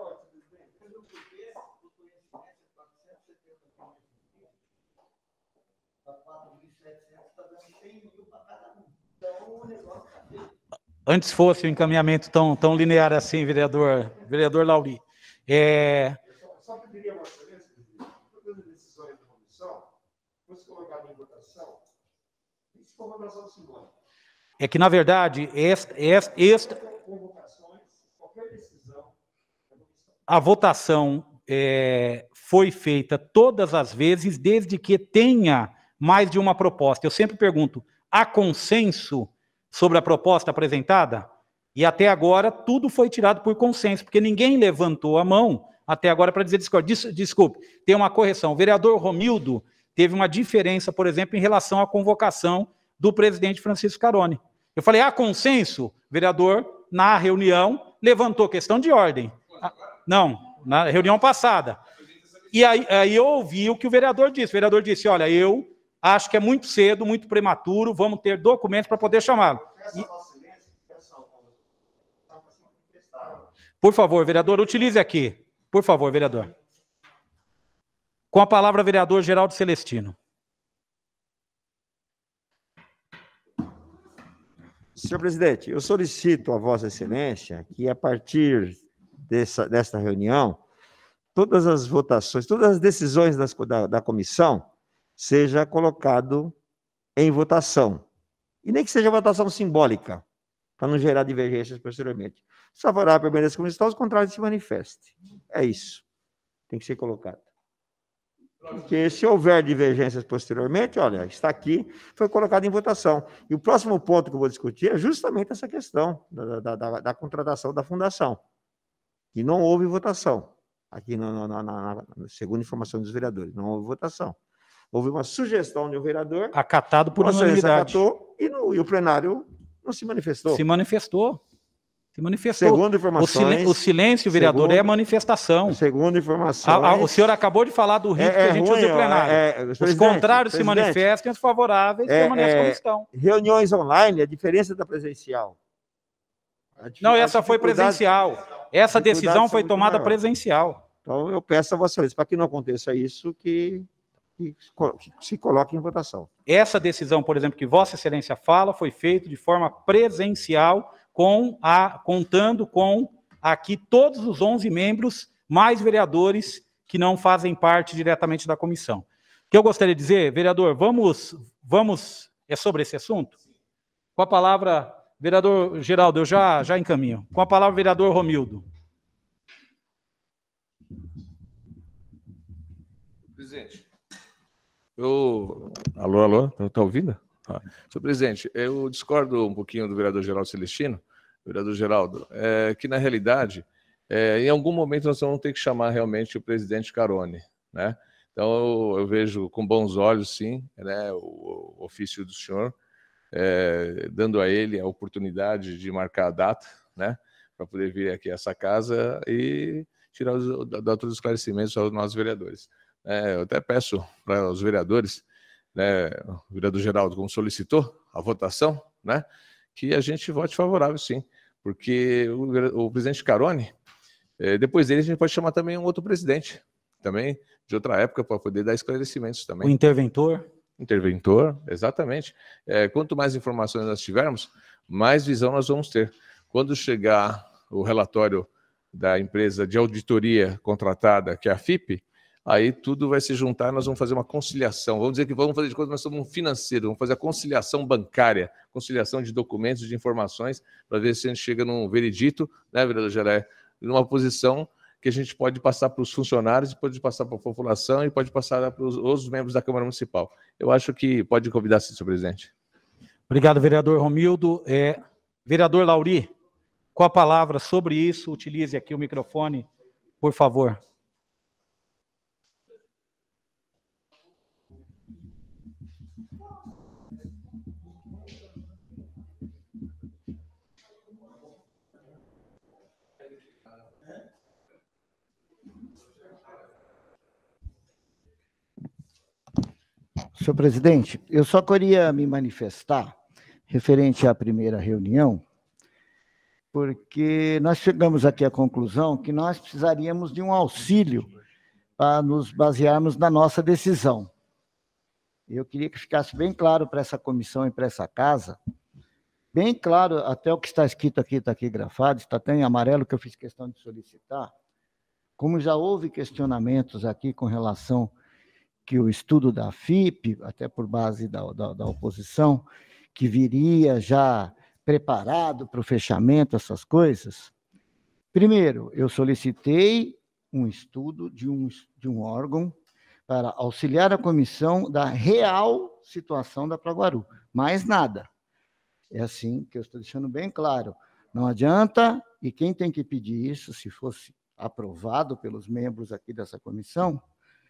Antes fosse o encaminhamento tão, tão linear assim, vereador, vereador Lauri. É... Só pediria uma excelência, todas as decisões da comissão, fosse colocado em votação, tem que ser uma votação simbólica. É que, na verdade, esta, esta, esta, a votação é, foi feita todas as vezes, desde que tenha mais de uma proposta. Eu sempre pergunto, há consenso sobre a proposta apresentada? E até agora tudo foi tirado por consenso, porque ninguém levantou a mão até agora para dizer discórdia. Des, desculpe, tem uma correção. O vereador Romildo teve uma diferença, por exemplo, em relação à convocação do presidente Francisco Carone. Eu falei, há consenso? O vereador, na reunião, levantou questão de ordem. Não, na reunião passada. E aí, aí eu ouvi o que o vereador disse. O vereador disse, olha, eu acho que é muito cedo, muito prematuro, vamos ter documentos para poder chamá-lo. E... Por favor, vereador, utilize aqui. Por favor, vereador. Com a palavra, vereador Geraldo Celestino. Senhor presidente, eu solicito a Vossa Excelência que, a partir dessa, desta reunião, todas as votações, todas as decisões das, da, da comissão, seja colocado em votação. E nem que seja votação simbólica, para não gerar divergências posteriormente. Se favorável à permanência comissão, os contrários se manifestem. É isso. Tem que ser colocado. Porque se houver divergências posteriormente, olha, está aqui, foi colocado em votação. E o próximo ponto que eu vou discutir é justamente essa questão da, da, da, da contratação da fundação. E não houve votação. Aqui, na, na, na, na, segundo informação dos vereadores, não houve votação. Houve uma sugestão de um vereador. Acatado por unanimidade. Acatou, e, no, e o plenário não se manifestou. Se manifestou. Se manifestou. Segundo informações. O silêncio, vereador, segundo, é manifestação. Segundo informações. A, a, o senhor acabou de falar do rito é, que a gente é ruim, usa no plenário. É, é, os contrários se manifestam, os favoráveis é, permanecem como é, estão. Reuniões online, a diferença da presencial. Não, essa foi presencial. Essa decisão foi tomada maior. presencial. Então, eu peço a Vossa Excelência, para que não aconteça isso, que, que se coloque em votação. Essa decisão, por exemplo, que Vossa Excelência fala, foi feita de forma presencial, com a, contando com aqui todos os onze membros, mais vereadores que não fazem parte diretamente da comissão. O que eu gostaria de dizer, vereador, vamos, vamos, é sobre esse assunto? Com a palavra, vereador Geraldo, eu já, já encaminho. Com a palavra, vereador Romildo. Presidente, eu... Alô, alô, está ouvindo? Ah. Senhor presidente, eu discordo um pouquinho do vereador Geraldo Celestino, vereador Geraldo, é, que na realidade, é, em algum momento nós vamos ter que chamar realmente o presidente Carone, né? Então eu, eu vejo com bons olhos, sim, né, o, o ofício do senhor, é, dando a ele a oportunidade de marcar a data, né, para poder vir aqui a essa casa e tirar os, dar todos os esclarecimentos aos nossos vereadores. É, eu até peço para os vereadores, né, o vereador Geraldo, como solicitou a votação, né, que a gente vote favorável, sim, porque o, o presidente Carone, é, depois dele a gente pode chamar também um outro presidente, também de outra época, para poder dar esclarecimentos também. O interventor? Interventor, exatamente. É, quanto mais informações nós tivermos, mais visão nós vamos ter. Quando chegar o relatório da empresa de auditoria contratada, que é a F I P, aí tudo vai se juntar, nós vamos fazer uma conciliação. Vamos dizer que vamos fazer de conta que nós somos um financeiro, vamos fazer a conciliação bancária, conciliação de documentos, de informações, para ver se a gente chega num veredito, né, vereador Gelé, numa posição que a gente pode passar para os funcionários, pode passar para a população e pode passar para os outros membros da Câmara Municipal. Eu acho que pode convidar, sim, senhor presidente. Obrigado, vereador Romildo. É, vereador Lauri, com a palavra sobre isso, utilize aqui o microfone, por favor. Senhor presidente, eu só queria me manifestar referente à primeira reunião, porque nós chegamos aqui à conclusão que nós precisaríamos de um auxílio para nos basearmos na nossa decisão. Eu queria que ficasse bem claro para essa comissão e para essa casa, bem claro, até o que está escrito aqui, está aqui grafado, está até em amarelo, que eu fiz questão de solicitar, como já houve questionamentos aqui com relação que o estudo da F I P, até por base da, da, da oposição, que viria já preparado para o fechamento, essas coisas. Primeiro, eu solicitei um estudo de um, de um órgão para auxiliar a comissão da real situação da Proguaru. Mais nada. É assim que eu estou deixando bem claro. Não adianta, e quem tem que pedir isso, se fosse aprovado pelos membros aqui dessa comissão,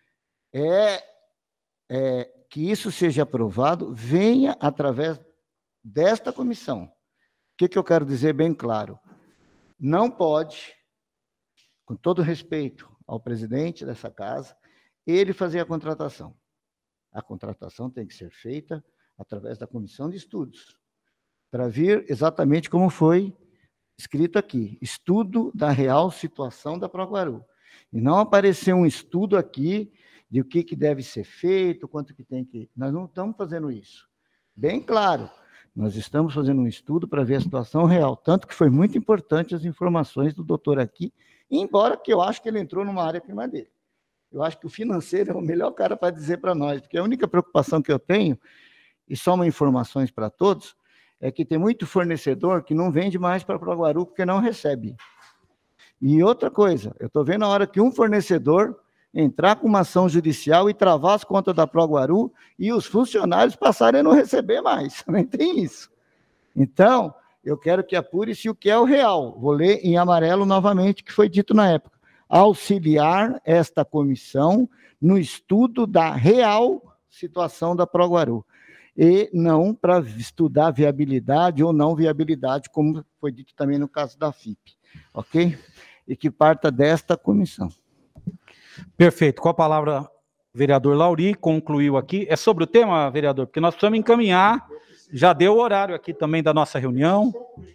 É, é que isso seja aprovado, venha através desta comissão. O que, que eu quero dizer bem claro? Não pode, com todo respeito ao presidente dessa casa, ele fazer a contratação. A contratação tem que ser feita através da comissão de estudos, para vir exatamente como foi escrito aqui, estudo da real situação da Proguaru. E não aparecer um estudo aqui de o que, que deve ser feito, quanto que tem que... Nós não estamos fazendo isso. Bem claro, nós estamos fazendo um estudo para ver a situação real, tanto que foi muito importante as informações do doutor aqui, embora que eu acho que ele entrou numa área que não é dele. Eu acho que o financeiro é o melhor cara para dizer para nós, porque a única preocupação que eu tenho, e só uma informações para todos, é que tem muito fornecedor que não vende mais para Proguaru porque não recebe. E outra coisa, eu estou vendo a hora que um fornecedor entrar com uma ação judicial e travar as contas da Proguaru e os funcionários passarem a não receber mais. Também tem isso. Então, eu quero que apure-se o que é o real. Vou ler em amarelo novamente, que foi dito na época. Auxiliar esta comissão no estudo da real situação da Proguaru. E não para estudar viabilidade ou não viabilidade, como foi dito também no caso da F I P. Ok? E que parta desta comissão. Perfeito. Com a palavra, vereador Lauri, concluiu aqui. É sobre o tema, vereador? Porque nós precisamos encaminhar. Já deu o horário aqui também da nossa reunião.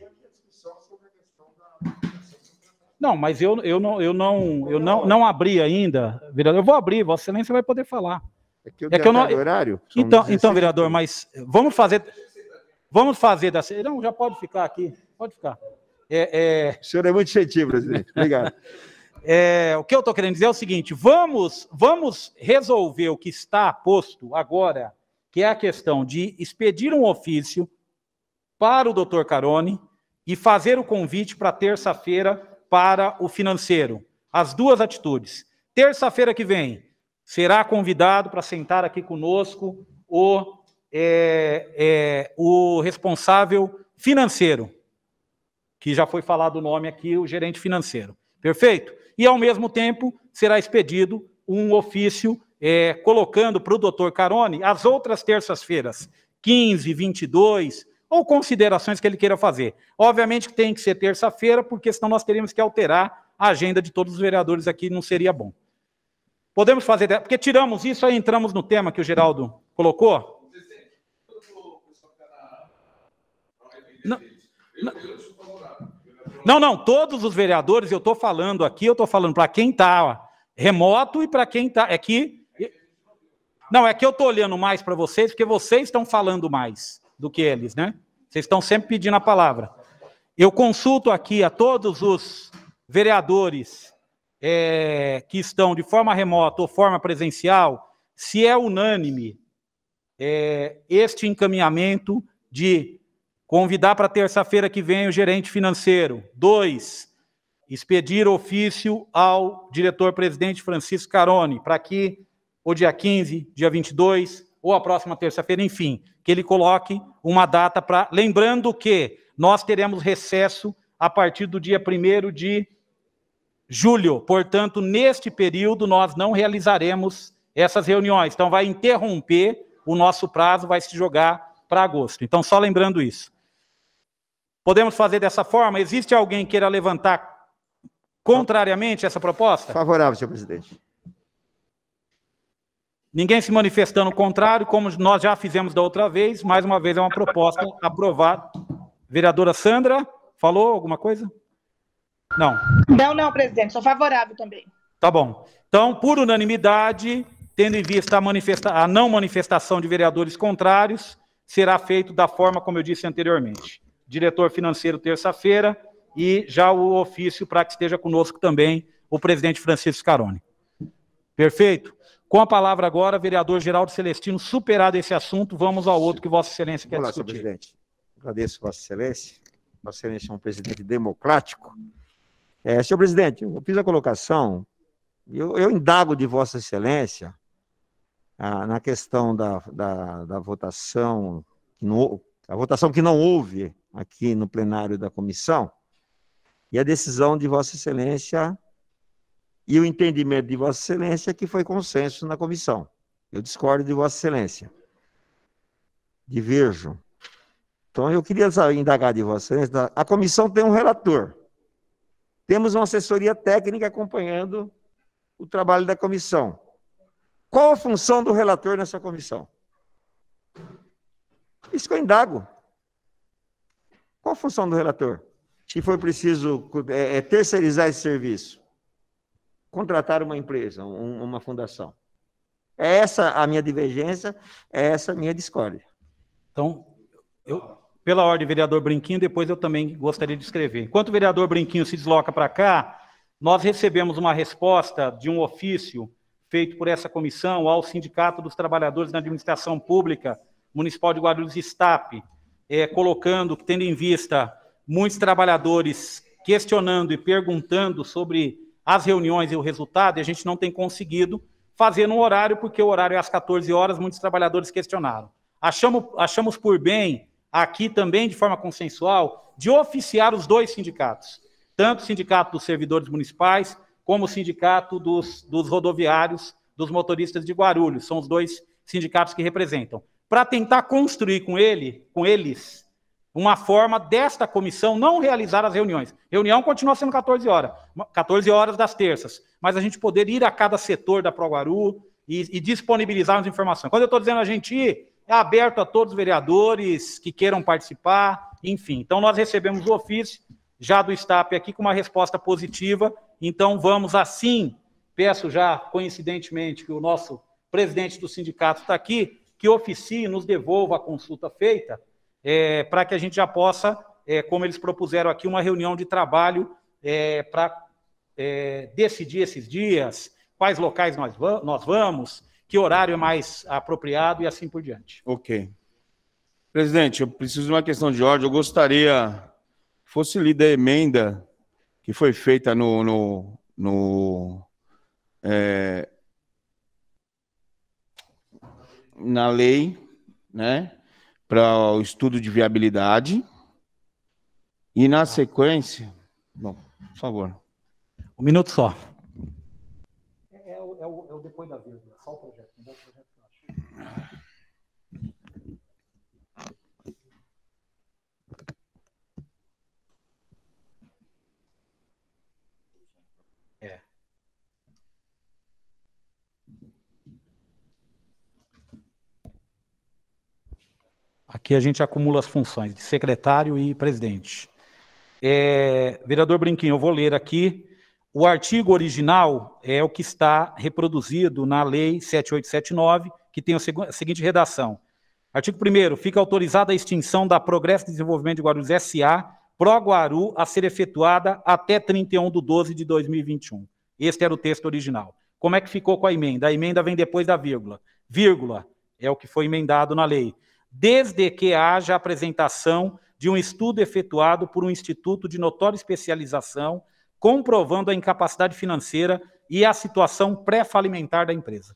Não, mas eu, eu, não, eu, não, eu não, não abri ainda, vereador. Eu vou abrir, Vossa Excelência vai poder falar. É que eu, é que eu não... horário. Então, então, vereador, mas vamos fazer... Vamos fazer da... Não, já pode ficar aqui. Pode ficar. É, é... O senhor é muito gentil, presidente. Obrigado. É, o que eu estou querendo dizer é o seguinte, vamos, vamos resolver o que está posto agora, que é a questão de expedir um ofício para o doutor Carone e fazer o convite para terça-feira para o financeiro. As duas atitudes. Terça-feira que vem, será convidado para sentar aqui conosco o, é, é, o responsável financeiro, que já foi falado o nome aqui, o gerente financeiro. Perfeito? E, ao mesmo tempo, será expedido um ofício é, colocando para o doutor Carone as outras terças-feiras, quinze, vinte e dois, ou considerações que ele queira fazer. Obviamente que tem que ser terça-feira, porque senão nós teríamos que alterar a agenda de todos os vereadores aqui, não seria bom. Podemos fazer, porque tiramos isso, aí entramos no tema que o Geraldo colocou. Não, não. Não, não, todos os vereadores, eu estou falando aqui, eu estou falando para quem está remoto e para quem está... É que... Não, é que eu estou olhando mais para vocês, porque vocês estão falando mais do que eles, né? Vocês estão sempre pedindo a palavra. Eu consulto aqui a todos os vereadores é, que estão de forma remota ou forma presencial, se é unânime é, este encaminhamento de... Convidar para terça-feira que vem o gerente financeiro. Dois, expedir ofício ao diretor-presidente Francisco Carone, para que o dia quinze, dia vinte e dois, ou a próxima terça-feira, enfim, que ele coloque uma data para... Lembrando que nós teremos recesso a partir do dia primeiro de julho. Portanto, neste período, nós não realizaremos essas reuniões. Então, vai interromper o nosso prazo, vai se jogar para agosto. Então, só lembrando isso. Podemos fazer dessa forma? Existe alguém que queira levantar contrariamente essa proposta? Favorável, senhor presidente. Ninguém se manifestando contrário, como nós já fizemos da outra vez, mais uma vez é uma proposta aprovada. Vereadora Sandra, falou alguma coisa? Não. Não, não, presidente, sou favorável também. Tá bom. Então, por unanimidade, tendo em vista a, manifesta a não manifestação de vereadores contrários, será feito da forma como eu disse anteriormente. Diretor financeiro terça-feira e já o ofício para que esteja conosco também o presidente Francisco Carone. Perfeito? Com a palavra agora, vereador Geraldo Celestino, superado esse assunto, vamos ao outro que Vossa Excelência quer Olá, discutir. senhor presidente. Agradeço Vossa Excelência. Vossa Excelência é um presidente democrático. É, senhor presidente, eu fiz a colocação, eu, eu indago de Vossa Excelência ah, na questão da, da, da votação, que não, a votação que não houve aqui no plenário da comissão, e a decisão de Vossa Excelência e o entendimento de Vossa Excelência que foi consenso na comissão. Eu discordo de Vossa Excelência. Diverjo. Então, eu queria indagar de Vossa Excelência, a comissão tem um relator. Temos uma assessoria técnica acompanhando o trabalho da comissão. Qual a função do relator nessa comissão? Isso que eu indago. Qual a função do relator? Se for preciso é, é, terceirizar esse serviço, contratar uma empresa, um, uma fundação. É essa a minha divergência, é essa a minha discórdia. Então, eu, pela ordem, vereador Brinquinho, depois eu também gostaria de escrever. Enquanto o vereador Brinquinho se desloca para cá, nós recebemos uma resposta de um ofício feito por essa comissão ao Sindicato dos Trabalhadores da Administração Pública Municipal de Guarulhos, STAP, é, colocando que, tendo em vista muitos trabalhadores questionando e perguntando sobre as reuniões e o resultado, e a gente não tem conseguido fazer no horário, porque o horário é às quatorze horas, muitos trabalhadores questionaram. Achamos, achamos por bem, aqui também de forma consensual, de oficiar os dois sindicatos, tanto o Sindicato dos Servidores Municipais, como o Sindicato dos, dos Rodoviários, dos Motoristas de Guarulhos, são os dois sindicatos que representam, para tentar construir com ele, com eles, uma forma desta comissão não realizar as reuniões. Reunião continua sendo quatorze horas, quatorze horas das terças, mas a gente poder ir a cada setor da ProGuaru e, e disponibilizar as informações. Quando eu estou dizendo a gente ir, é aberto a todos os vereadores que queiram participar, enfim. Então, nós recebemos o ofício já do STAP aqui com uma resposta positiva, então vamos assim, peço já coincidentemente que o nosso presidente do sindicato está aqui, que oficie, nos devolva a consulta feita, é, para que a gente já possa é, como eles propuseram aqui, uma reunião de trabalho é, para é, decidir esses dias, quais locais nós, va nós vamos, que horário é mais apropriado e assim por diante. Ok. Presidente, eu preciso de uma questão de ordem. Eu gostaria que fosse lida a emenda que foi feita no, no, no é, na lei, né, para o estudo de viabilidade. E na sequência... Bom, por favor. Um minuto só. É, é, o, é, o, é o depois da vírgula, só o projeto. Não é o projeto que eu acho. É. Aqui a gente acumula as funções de secretário e presidente. É, vereador Brinquinho, eu vou ler aqui. O artigo original é o que está reproduzido na Lei sete mil oitocentos e setenta e nove, que tem a seguinte redação. Artigo primeiro, fica autorizada a extinção da Progresso de Desenvolvimento de Guarulhos S A, Proguaru, a ser efetuada até trinta e um de doze de dois mil e vinte e um. Este era o texto original. Como é que ficou com a emenda? A emenda vem depois da vírgula. Vírgula é o que foi emendado na lei. Desde que haja apresentação de um estudo efetuado por um instituto de notória especialização, comprovando a incapacidade financeira e a situação pré-falimentar da empresa.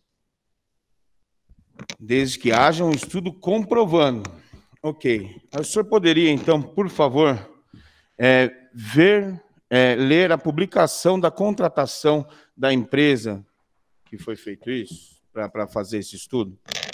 Desde que haja um estudo comprovando. Ok. O senhor poderia, então, por favor, é, ver, é, ler a publicação da contratação da empresa que foi feito isso, para fazer esse estudo?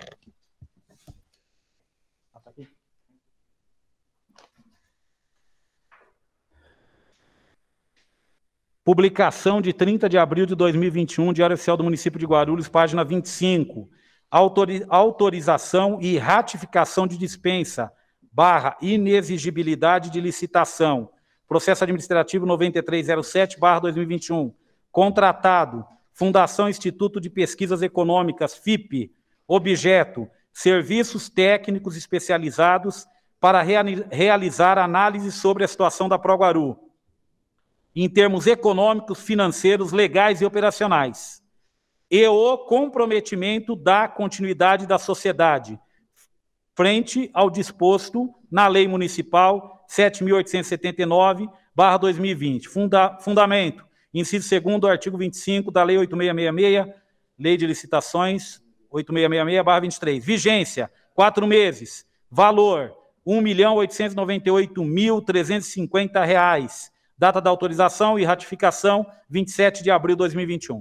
Publicação de trinta de abril de dois mil e vinte e um, Diário Oficial do Município de Guarulhos, página vinte e cinco. Autori autorização e ratificação de dispensa, barra inexigibilidade de licitação. Processo administrativo noventa e três zero sete, barra dois mil e vinte e um. Contratado, Fundação Instituto de Pesquisas Econômicas, F I P. Objeto, serviços técnicos especializados para rea realizar análise sobre a situação da Proguaru, em termos econômicos, financeiros, legais e operacionais, e o comprometimento da continuidade da sociedade, frente ao disposto na Lei Municipal sete mil oitocentos e setenta e nove, barra dois mil e vinte. Funda fundamento, inciso segundo, artigo vinte e cinco da Lei oito mil seiscentos e sessenta e seis, Lei de Licitações oito mil seiscentos e sessenta e seis, barra vinte e três. Vigência, quatro meses. Valor, um milhão oitocentos e noventa e oito mil trezentos e cinquenta reais. Data da autorização e ratificação, vinte e sete de abril de dois mil e vinte e um.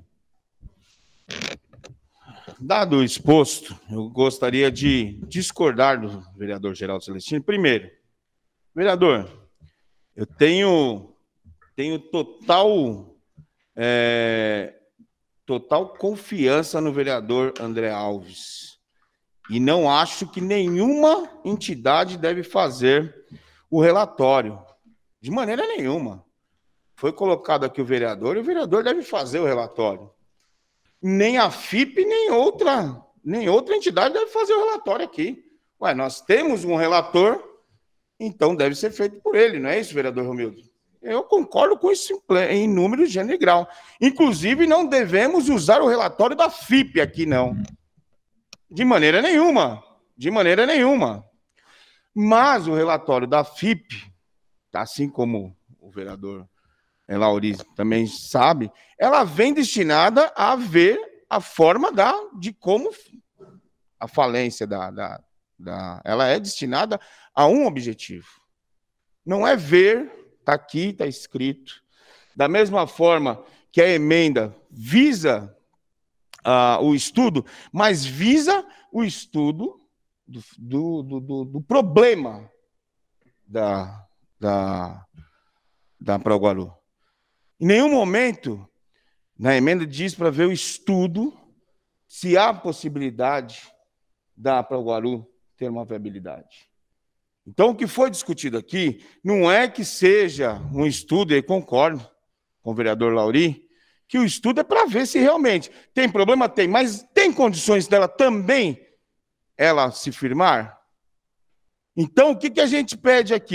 Dado o exposto, eu gostaria de discordar do vereador Geraldo Celestino. Primeiro, vereador, eu tenho, tenho total, é, total confiança no vereador André Alves. E não acho que nenhuma entidade deve fazer o relatório. De maneira nenhuma. Foi colocado aqui o vereador, e o vereador deve fazer o relatório. Nem a F I P, nem outra, nem outra entidade deve fazer o relatório aqui. Ué, nós temos um relator, então deve ser feito por ele, não é isso, vereador Romildo? Eu concordo com isso em número, gênero e grau. Inclusive, não devemos usar o relatório da F I P aqui, não. De maneira nenhuma. De maneira nenhuma. Mas o relatório da F I P, assim como o vereador Lauri também sabe, ela vem destinada a ver a forma da, de como a falência da, da, da... Ela é destinada a um objetivo. Não é ver, está aqui, está escrito. Da mesma forma que a emenda visa uh, o estudo, mas visa o estudo do, do, do, do, do problema da... da da Proguaru. Em nenhum momento, na emenda, diz para ver o estudo se há possibilidade da Proguaru ter uma viabilidade. Então, o que foi discutido aqui não é que seja um estudo, e concordo com o vereador Lauri, que o estudo é para ver se realmente tem problema, tem, mas tem condições dela também ela se firmar? Então, o que, que a gente pede aqui?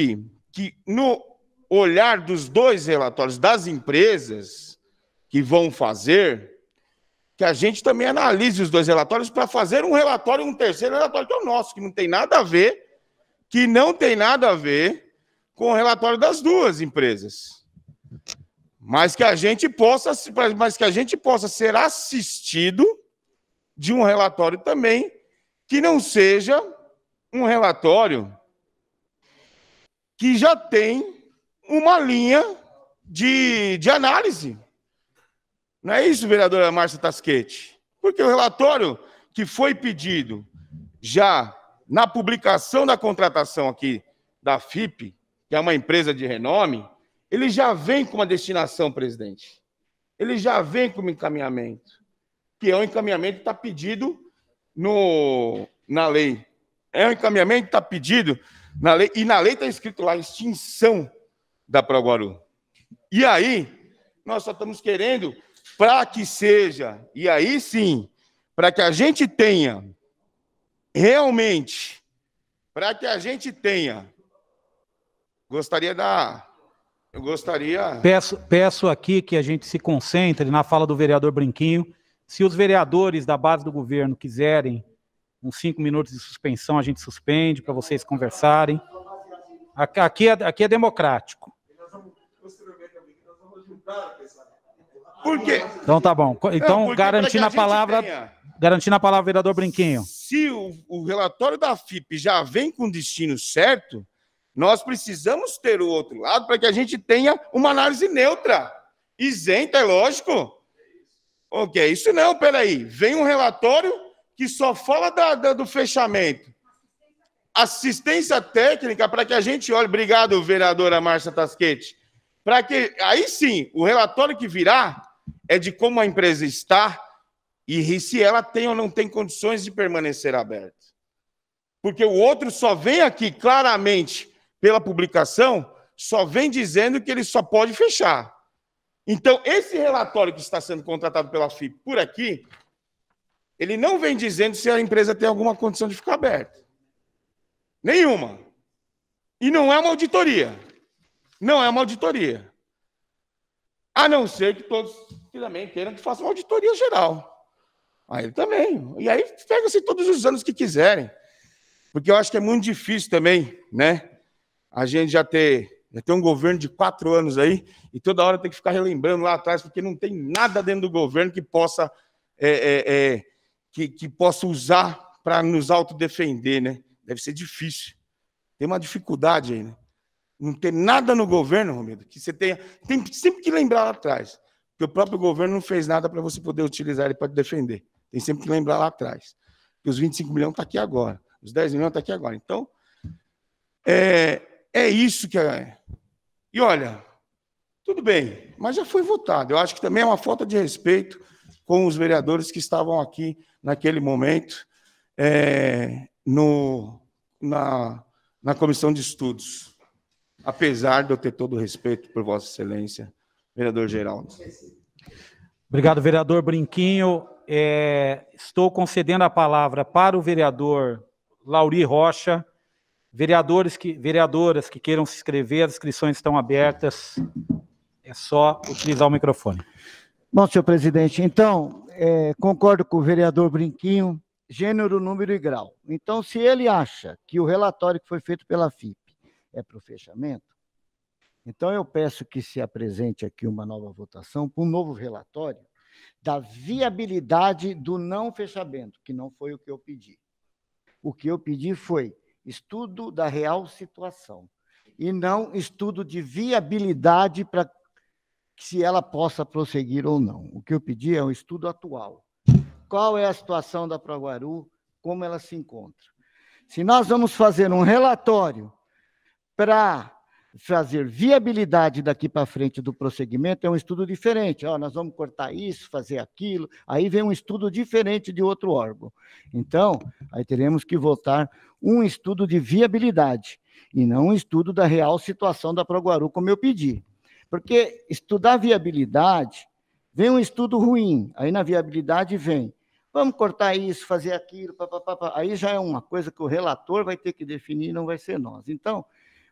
que no olhar dos dois relatórios das empresas que vão fazer, que a gente também analise os dois relatórios para fazer um relatório, um terceiro relatório, que é o nosso, que não tem nada a ver, que não tem nada a ver com o relatório das duas empresas. Mas que a gente possa, mas que a gente possa ser assistido de um relatório também que não seja um relatório que já tem uma linha de, de análise. Não é isso, vereadora Márcia Tasquete? Porque o relatório que foi pedido já na publicação da contratação aqui da F I P, que é uma empresa de renome, ele já vem com uma destinação, presidente. Ele já vem com um encaminhamento, que é um encaminhamento que está pedido no, na lei. É um encaminhamento que está pedido na lei, e na lei está escrito lá, extinção da Proguaru. E aí, nós só estamos querendo para que seja, e aí sim, para que a gente tenha, realmente, para que a gente tenha, gostaria da... Eu gostaria... Peço, peço aqui que a gente se concentre na fala do vereador Brinquinho. Se os vereadores da base do governo quiserem uns cinco minutos de suspensão, a gente suspende para vocês conversarem. Aqui é, aqui é democrático. Por quê? Então tá bom. Então, Não, garantindo a, a palavra, tenha... garantindo a palavra, vereador Brinquinho. Se o, o relatório da F I P já vem com o destino certo, nós precisamos ter o outro lado para que a gente tenha uma análise neutra, isenta, é lógico. Ok, isso não, peraí. Vem um relatório que só fala da, da, do fechamento. Assistência técnica para que a gente olhe. Obrigado, vereadora Márcia Tasquete. Para que, aí sim, o relatório que virá é de como a empresa está e se ela tem ou não tem condições de permanecer aberta. Porque o outro só vem aqui claramente pela publicação, só vem dizendo que ele só pode fechar. Então, esse relatório que está sendo contratado pela F I P por aqui, ele não vem dizendo se a empresa tem alguma condição de ficar aberta. Nenhuma. E não é uma auditoria. Não é uma auditoria. A não ser que todos também queiram que faça uma auditoria geral. Aí também. E aí pega-se todos os anos que quiserem. Porque eu acho que é muito difícil também, né? A gente já ter, já ter um governo de quatro anos aí e toda hora tem que ficar relembrando lá atrás, porque não tem nada dentro do governo que possa, é, é, é, que, que possa usar para nos autodefender, né? Deve ser difícil. Tem uma dificuldade aí, né? Não tem nada no governo, Romildo, que você tenha... Tem sempre que lembrar lá atrás, porque o próprio governo não fez nada para você poder utilizar ele para defender. Tem sempre que lembrar lá atrás. Que os vinte e cinco milhões estão aqui agora, os dez milhões estão aqui agora. Então, é... É isso que é. E olha, tudo bem, mas já foi votado. Eu acho que também é uma falta de respeito com os vereadores que estavam aqui naquele momento é, no, na, na comissão de estudos. Apesar de eu ter todo o respeito por Vossa Excelência, vereador Geraldo. Obrigado, vereador Brinquinho. É, estou concedendo a palavra para o vereador Lauri Rocha. Vereadores que, vereadoras que queiram se inscrever, as inscrições estão abertas. É só utilizar o microfone. Bom, senhor presidente, então, é, concordo com o vereador Brinquinho, gênero, número e grau. Então, se ele acha que o relatório que foi feito pela F I P é para o fechamento, então eu peço que se apresente aqui uma nova votação para um novo relatório da viabilidade do não fechamento, que não foi o que eu pedi. O que eu pedi foi estudo da real situação, e não estudo de viabilidade para se ela possa prosseguir ou não. O que eu pedi é um estudo atual. Qual é a situação da Proguaru, como ela se encontra. Se nós vamos fazer um relatório para fazer viabilidade daqui para frente do prosseguimento, é um estudo diferente. Ó, nós vamos cortar isso, fazer aquilo, aí vem um estudo diferente de outro órgão. Então, aí teremos que votar um estudo de viabilidade, e não um estudo da real situação da Proguaru, como eu pedi. Porque estudar viabilidade, vem um estudo ruim, aí na viabilidade vem, vamos cortar isso, fazer aquilo, pá, pá, pá, pá. Aí já é uma coisa que o relator vai ter que definir, não vai ser nós. Então,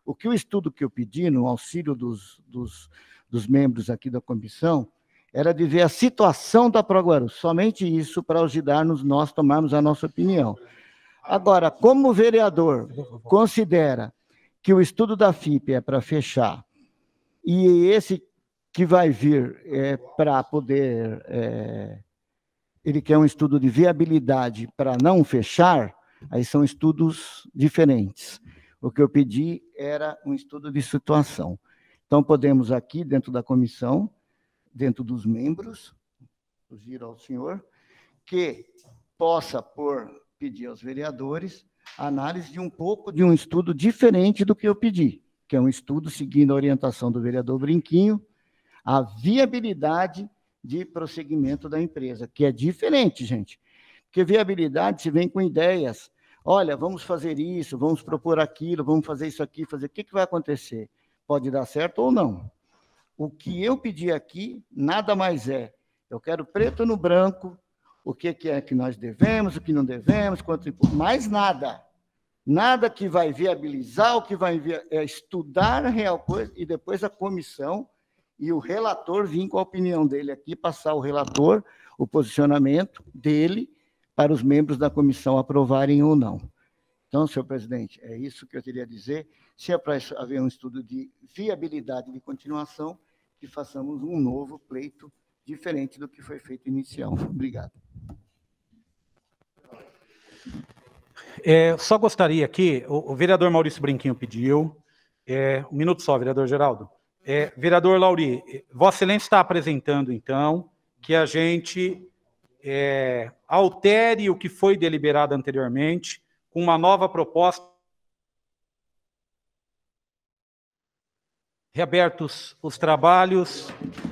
O que o estudo que eu pedi, no auxílio dos, dos, dos membros aqui da comissão, era de ver a situação da Proguaru, somente isso para ajudar-nos nós tomarmos a nossa opinião. Agora, como o vereador considera que o estudo da F I P é para fechar, e esse que vai vir é para poder... É, ele quer um estudo de viabilidade para não fechar, aí são estudos diferentes. O que eu pedi era um estudo de situação. Então, podemos aqui, dentro da comissão, dentro dos membros, sugiro ao senhor, que possa por, pedir aos vereadores a análise de um pouco de um estudo diferente do que eu pedi, que é um estudo seguindo a orientação do vereador Brinquinho, a viabilidade de prosseguimento da empresa, que é diferente, gente. Porque viabilidade se vem com ideias. Olha, vamos fazer isso, vamos propor aquilo, vamos fazer isso aqui, fazer. O que, que vai acontecer? Pode dar certo ou não. O que eu pedi aqui, nada mais é. Eu quero preto no branco, o que, que é que nós devemos, o que não devemos, quanto mais nada. Nada que vai viabilizar, o que vai via... é estudar a real coisa, e depois a comissão e o relator vir com a opinião dele aqui, passar o relator, o posicionamento dele, para os membros da comissão aprovarem ou não. Então, senhor presidente, é isso que eu queria dizer. Se é para haver um estudo de viabilidade de continuação, que façamos um novo pleito diferente do que foi feito inicial. Obrigado. É, só gostaria aqui, o, o vereador Maurício Brinquinho pediu, é, um minuto só, vereador Geraldo. É, vereador Lauri, Vossa Excelência está apresentando, então, que a gente é, altere o que foi deliberado anteriormente com uma nova proposta. Reabertos os trabalhos.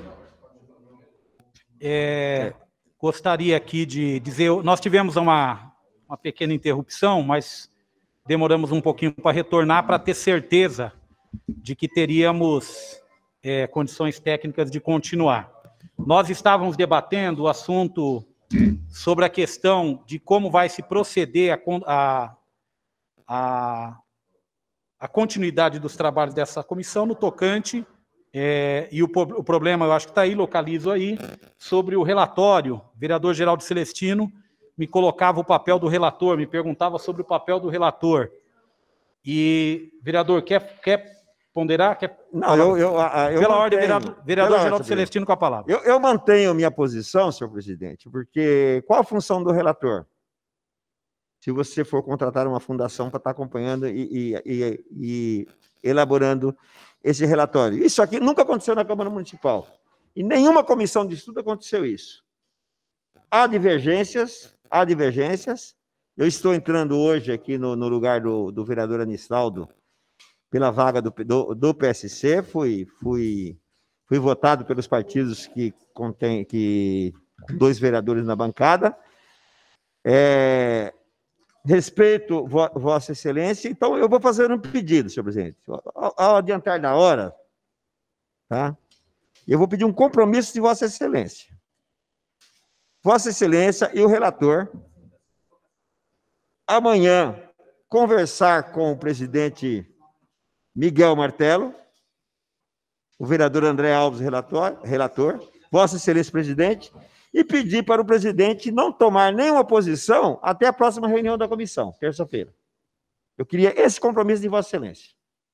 É, gostaria aqui de dizer, nós tivemos uma, uma pequena interrupção, mas demoramos um pouquinho para retornar, para ter certeza de que teríamos é, condições técnicas de continuar. Nós estávamos debatendo o assunto sobre a questão de como vai se proceder a, a, a, a continuidade dos trabalhos dessa comissão no tocante, é, e o, o problema, eu acho que está aí, localizo aí, sobre o relatório. O vereador Geraldo Celestino me colocava o papel do relator, me perguntava sobre o papel do relator. E, vereador, quer... quer ponderar? Quer... Não, eu, eu, eu Pela mantenho, ordem, vereador, vereador pela Geraldo ordem, Celestino com a palavra. Eu, eu mantenho minha posição, senhor presidente, porque qual a função do relator? Se você for contratar uma fundação para estar acompanhando e, e, e, e elaborando esse relatório. Isso aqui nunca aconteceu na Câmara Municipal. Em nenhuma comissão de estudo aconteceu isso. Há divergências, há divergências. Eu estou entrando hoje aqui no, no lugar do, do vereador Anistaldo, pela vaga do, do, do P S C, fui, fui, fui votado pelos partidos que contém que dois vereadores na bancada. É, respeito vo, Vossa Excelência, então eu vou fazer um pedido, senhor presidente. Ao, ao adiantar na hora, tá? Eu vou pedir um compromisso de Vossa Excelência. Vossa Excelência e o relator, amanhã, conversar com o presidente Miguel Martelo, o vereador André Alves, relator, relator, Vossa Excelência Presidente, e pedir para o presidente não tomar nenhuma posição até a próxima reunião da comissão, terça-feira. Eu queria esse compromisso de Vossa Excelência.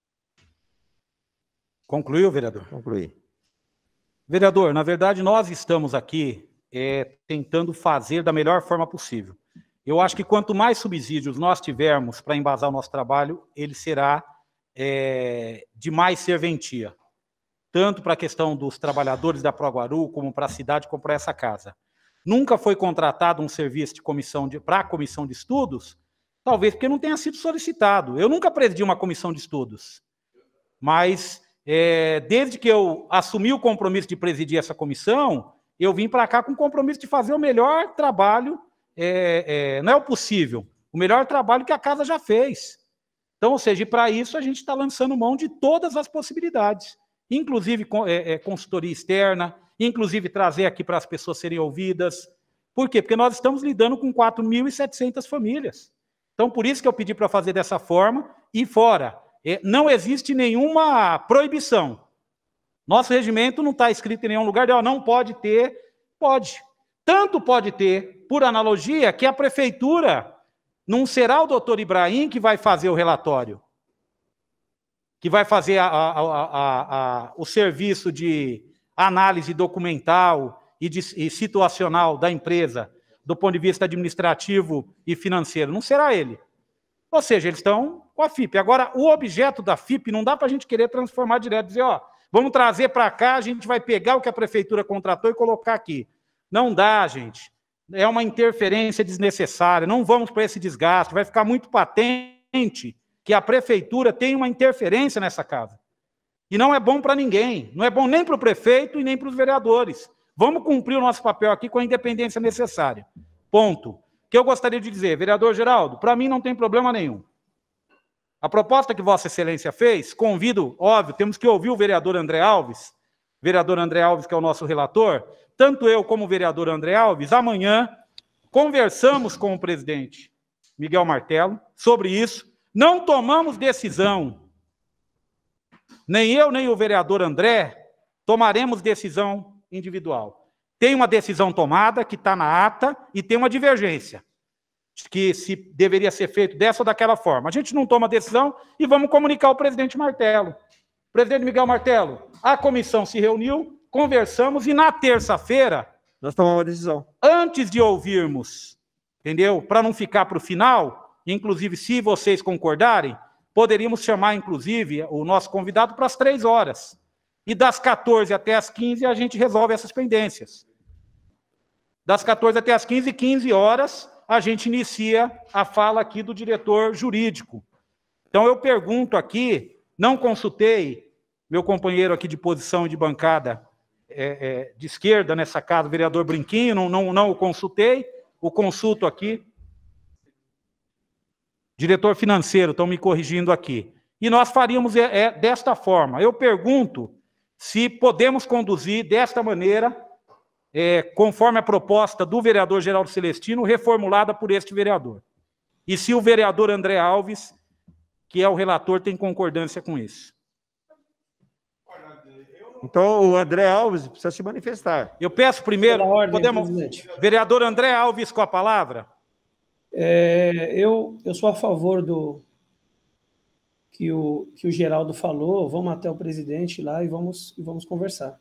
Concluiu, vereador? Concluí. Vereador, na verdade, nós estamos aqui é, tentando fazer da melhor forma possível. Eu acho que quanto mais subsídios nós tivermos para embasar o nosso trabalho, ele será É, de mais serventia, tanto para a questão dos trabalhadores da Proguaru, como para a cidade, como para essa casa. Nunca foi contratado um serviço de comissão de, para a comissão de estudos, talvez porque não tenha sido solicitado. Eu nunca presidi uma comissão de estudos, mas é, desde que eu assumi o compromisso de presidir essa comissão, eu vim para cá com o compromisso de fazer o melhor trabalho, é, é, não é o possível, o melhor trabalho que a casa já fez. Então, ou seja, para isso a gente está lançando mão de todas as possibilidades, inclusive é, é, consultoria externa, inclusive trazer aqui para as pessoas serem ouvidas. Por quê? Porque nós estamos lidando com quatro mil e setecentas famílias. Então, por isso que eu pedi para fazer dessa forma, e fora, é, não existe nenhuma proibição. Nosso regimento não está escrito em nenhum lugar de, ó, não pode ter, pode. Tanto pode ter, por analogia, que a prefeitura não será o doutor Ibrahim que vai fazer o relatório, que vai fazer a, a, a, a, o serviço de análise documental e, de, e situacional da empresa, do ponto de vista administrativo e financeiro. Não será ele. Ou seja, eles estão com a F I P. Agora, o objeto da F I P não dá para a gente querer transformar direto, dizer, ó, vamos trazer para cá, a gente vai pegar o que a prefeitura contratou e colocar aqui. Não dá, gente. É uma interferência desnecessária. Não vamos para esse desgaste. Vai ficar muito patente que a prefeitura tem uma interferência nessa casa. E não é bom para ninguém. Não é bom nem para o prefeito e nem para os vereadores. Vamos cumprir o nosso papel aqui com a independência necessária. Ponto. O que eu gostaria de dizer, vereador Geraldo, para mim não tem problema nenhum. A proposta que Vossa Excelência fez, convido, óbvio, temos que ouvir o vereador André Alves, vereador André Alves, que é o nosso relator, tanto eu como o vereador André Alves, amanhã conversamos com o presidente Miguel Martello sobre isso, não tomamos decisão, nem eu nem o vereador André tomaremos decisão individual. Tem uma decisão tomada, que está na ata, e tem uma divergência, que se deveria ser feito dessa ou daquela forma. A gente não toma decisão e vamos comunicar ao presidente Martello. Presidente Miguel Martello, a comissão se reuniu, conversamos e na terça-feira... Nós tomamos uma decisão. Antes de ouvirmos, entendeu? Para não ficar para o final, inclusive se vocês concordarem, poderíamos chamar, inclusive, o nosso convidado para as três horas. E das quatorze até as quinze a gente resolve essas pendências. Das quatorze até as quinze, quinze horas, a gente inicia a fala aqui do diretor jurídico. Então, eu pergunto aqui, não consultei meu companheiro aqui de posição e de bancada é, é, de esquerda nessa casa, o vereador Brinquinho, não, não, não o consultei, o consulto aqui. Diretor financeiro, estão me corrigindo aqui. E nós faríamos é, é, desta forma. Eu pergunto se podemos conduzir desta maneira, É, conforme a proposta do vereador Geraldo Celestino, reformulada por este vereador. E se o vereador André Alves, que é o relator, tem concordância com isso. Então, o André Alves precisa se manifestar. Eu peço primeiro, ordem, podemos... presidente. Vereador André Alves, com a palavra. É, eu, eu sou a favor do que o, que o Geraldo falou. Vamos até o presidente lá e vamos, e vamos conversar.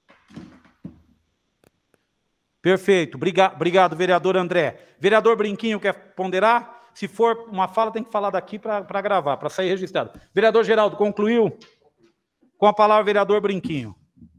Perfeito. Obrigado, obrigado, vereador André. Vereador Brinquinho, quer ponderar? Se for uma fala, tem que falar daqui para gravar, para sair registrado. Vereador Geraldo, concluiu? Com a palavra, vereador Brinquinho.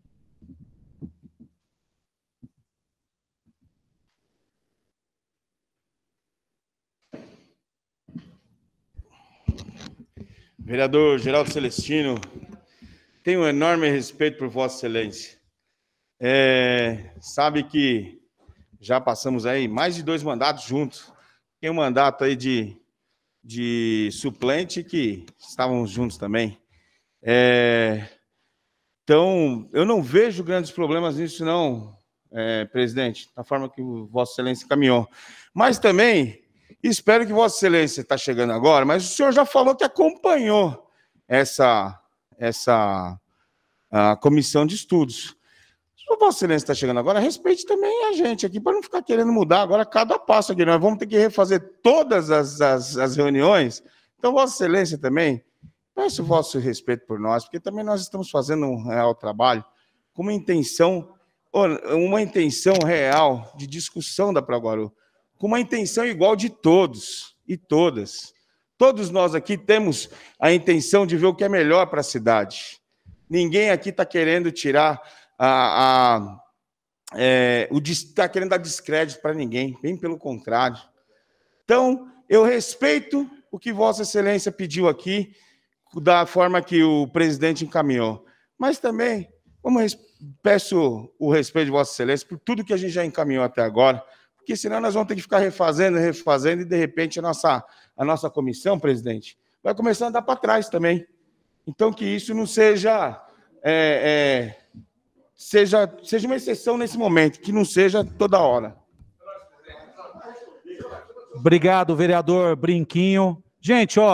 Vereador Geraldo Celestino, tenho um enorme respeito por Vossa Excelência. É, sabe que já passamos aí mais de dois mandatos juntos. Tem um mandato aí de, de suplente que estávamos juntos também. É, então, eu não vejo grandes problemas nisso não, é, presidente, da forma que o Vossa Excelência caminhou. Mas também, espero que Vossa Excelência está chegando agora, mas o senhor já falou que acompanhou essa, essa a comissão de estudos. Se o Vossa Excelência está chegando agora, respeite também a gente aqui, para não ficar querendo mudar agora cada passo aqui. Nós vamos ter que refazer todas as, as, as reuniões. Então, Vossa Excelência também, peço o vosso respeito por nós, porque também nós estamos fazendo um real trabalho com uma intenção, uma intenção real de discussão da Proguaru, com uma intenção igual de todos e todas. Todos nós aqui temos a intenção de ver o que é melhor para a cidade. Ninguém aqui está querendo tirar... A, a, é, o está querendo dar descrédito para ninguém, bem pelo contrário. Então, eu respeito o que Vossa Excelência pediu aqui, da forma que o presidente encaminhou. Mas também, vamos, peço o respeito de Vossa Excelência por tudo que a gente já encaminhou até agora, porque senão nós vamos ter que ficar refazendo, refazendo, e de repente a nossa, a nossa comissão, presidente, vai começar a andar para trás também. Então, que isso não seja... É, é, Seja, seja uma exceção nesse momento, que não seja toda hora. Obrigado, vereador Brinquinho. Gente, ó,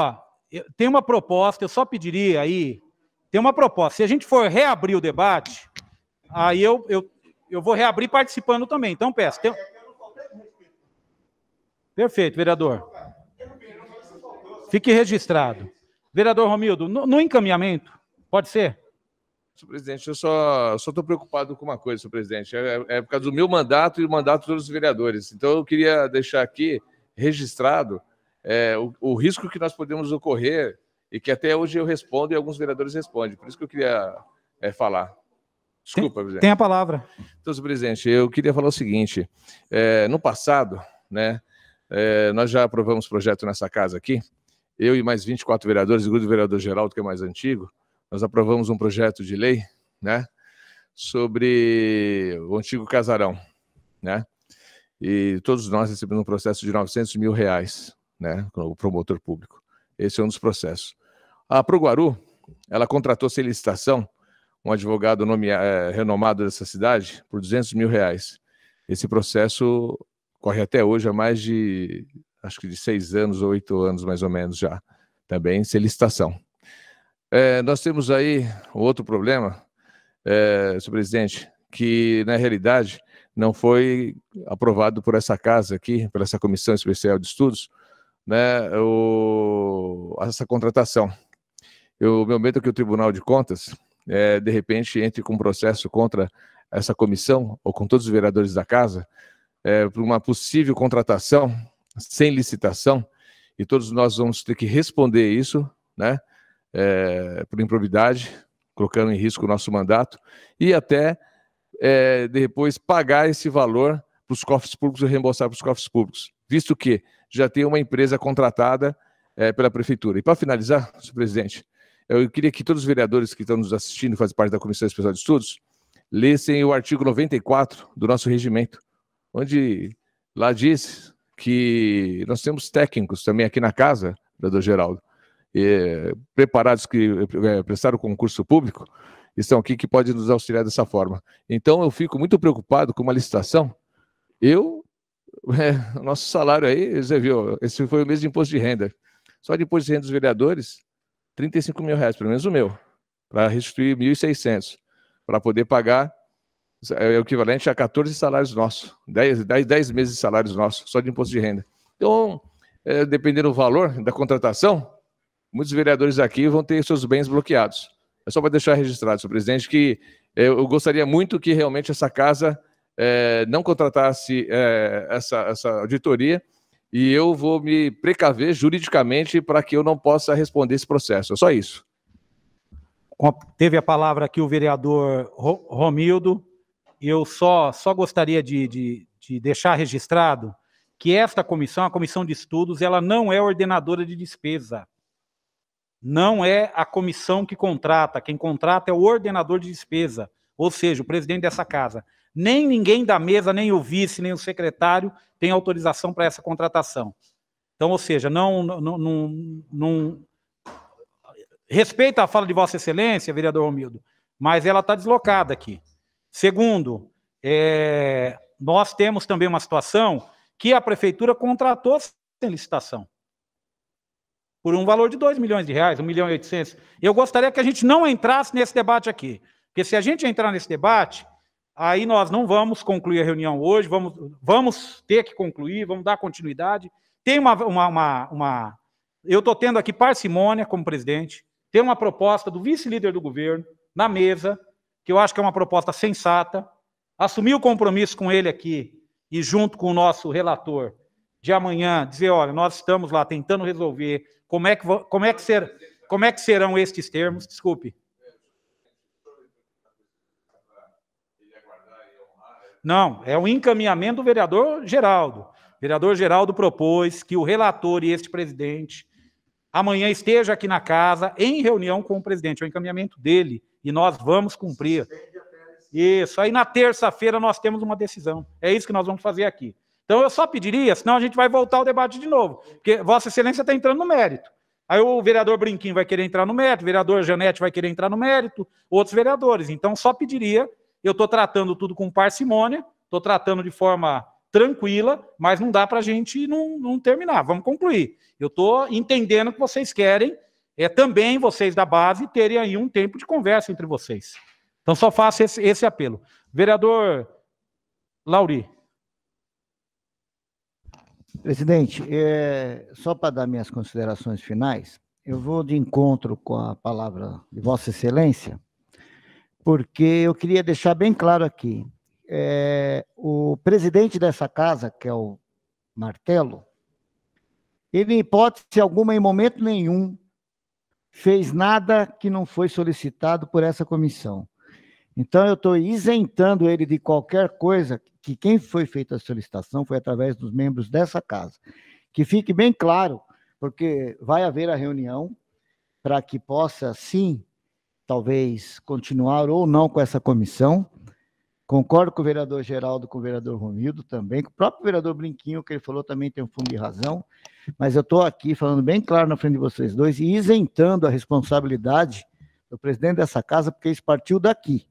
eu, tem uma proposta, eu só pediria aí, tem uma proposta, se a gente for reabrir o debate, aí eu, eu, eu vou reabrir participando também, então peço. Tem... Perfeito, vereador. Fique registrado. Vereador Romildo, no, no encaminhamento, pode ser? Senhor presidente, eu só estou preocupado com uma coisa, senhor presidente, é, é por causa do meu mandato e o mandato de todos os vereadores. Então, eu queria deixar aqui registrado é, o, o risco que nós podemos ocorrer e que até hoje eu respondo e alguns vereadores respondem. Por isso que eu queria é, falar. Desculpa, tem, presidente. Tem a palavra. Então, senhor presidente, eu queria falar o seguinte, é, no passado, né, é, nós já aprovamos projeto nessa casa aqui, eu e mais vinte e quatro vereadores, incluindo o vereador Geraldo, que é mais antigo, nós aprovamos um projeto de lei, né, sobre o antigo casarão, né, e todos nós recebemos um processo de novecentos mil reais, né, com o promotor público. Esse é um dos processos. A Proguaru, ela contratou sem licitação um advogado nome, é, renomado dessa cidade por duzentos mil reais. Esse processo corre até hoje há mais de, acho que de seis anos ou oito anos mais ou menos já, também sem licitação. É, nós temos aí outro problema, é, senhor presidente, que na realidade não foi aprovado por essa casa aqui, por essa Comissão Especial de Estudos, né, o, essa contratação. O meu medo é que o Tribunal de Contas, é, de repente, entre com um processo contra essa comissão, ou com todos os vereadores da casa, é, por uma possível contratação sem licitação, e todos nós vamos ter que responder isso, né, é, por improbidade, colocando em risco o nosso mandato, e até, é, depois, pagar esse valor para os cofres públicos e reembolsar para os cofres públicos, visto que já tem uma empresa contratada é, pela Prefeitura. E para finalizar, senhor presidente, eu queria que todos os vereadores que estão nos assistindo, fazem parte da Comissão Especial de Estudos, lessem o artigo noventa e quatro do nosso regimento, onde lá diz que nós temos técnicos também aqui na casa, vereador Geraldo, e, preparados que é, prestaram o concurso público, estão aqui que podem nos auxiliar dessa forma. Então, eu fico muito preocupado com uma licitação. Eu, é, o nosso salário aí, você viu, esse foi o mês de imposto de renda. Só de imposto de renda dos vereadores, trinta e cinco mil reais, pelo menos o meu, para restituir mil e seiscentos, para poder pagar é o equivalente a quatorze salários nossos, dez, dez, dez meses de salários nossos, só de imposto de renda. Então, é, dependendo do valor da contratação, muitos vereadores aqui vão ter seus bens bloqueados. É só para deixar registrado, senhor presidente, que é, eu gostaria muito que realmente essa casa é, não contratasse é, essa, essa auditoria, e eu vou me precaver juridicamente para que eu não possa responder esse processo. É só isso. Teve a palavra aqui o vereador Romildo. Eu só, só gostaria de, de, de deixar registrado que esta comissão, a comissão de estudos, ela não é ordenadora de despesa. Não é a comissão que contrata. Quem contrata é o ordenador de despesa, ou seja, o presidente dessa casa. Nem ninguém da mesa, nem o vice, nem o secretário tem autorização para essa contratação. Então, ou seja, não, não, não, não... respeita a fala de Vossa Excelência, vereador Romildo, mas ela está deslocada aqui. Segundo, é, nós temos também uma situação que a prefeitura contratou sem licitação, por um valor de dois milhões de reais, um milhão e oitocentos. Eu gostaria que a gente não entrasse nesse debate aqui, porque se a gente entrar nesse debate, aí nós não vamos concluir a reunião hoje, vamos, vamos ter que concluir, vamos dar continuidade. Tem uma... uma, uma, uma eu estou tendo aqui parcimônia como presidente, tem uma proposta do vice-líder do governo na mesa, que eu acho que é uma proposta sensata, assumir o compromisso com ele aqui e junto com o nosso relator de amanhã, dizer, olha, nós estamos lá tentando resolver como é que, como é que, ser, como é que serão estes termos, desculpe. Não, é o encaminhamento do vereador Geraldo. O vereador Geraldo propôs que o relator e este presidente amanhã esteja aqui na casa em reunião com o presidente, é o encaminhamento dele, e nós vamos cumprir. Isso, aí na terça-feira nós temos uma decisão. É isso que nós vamos fazer aqui. Então eu só pediria, senão a gente vai voltar ao debate de novo, porque Vossa Excelência está entrando no mérito. Aí o vereador Brinquinho vai querer entrar no mérito, o vereador Janete vai querer entrar no mérito, outros vereadores. Então só pediria, eu estou tratando tudo com parcimônia, estou tratando de forma tranquila, mas não dá para a gente não, não terminar. Vamos concluir. Eu estou entendendo que vocês querem é, também, vocês da base, terem aí um tempo de conversa entre vocês. Então, só faço esse, esse apelo. Vereador Lauri. Presidente, é, só para dar minhas considerações finais, eu vou de encontro com a palavra de Vossa Excelência, porque eu queria deixar bem claro aqui, é, o presidente dessa casa, que é o Martelo, ele, em hipótese alguma, em momento nenhum, fez nada que não foi solicitado por essa comissão. Então, eu estou isentando ele de qualquer coisa, que quem foi feita a solicitação foi através dos membros dessa casa. Que fique bem claro, porque vai haver a reunião para que possa, sim, talvez, continuar ou não com essa comissão. Concordo com o vereador Geraldo, com o vereador Romildo também, com o próprio vereador Brinquinho, que ele falou também tem um fundo de razão, mas eu estou aqui falando bem claro na frente de vocês dois e isentando a responsabilidade do presidente dessa casa, porque isso partiu daqui.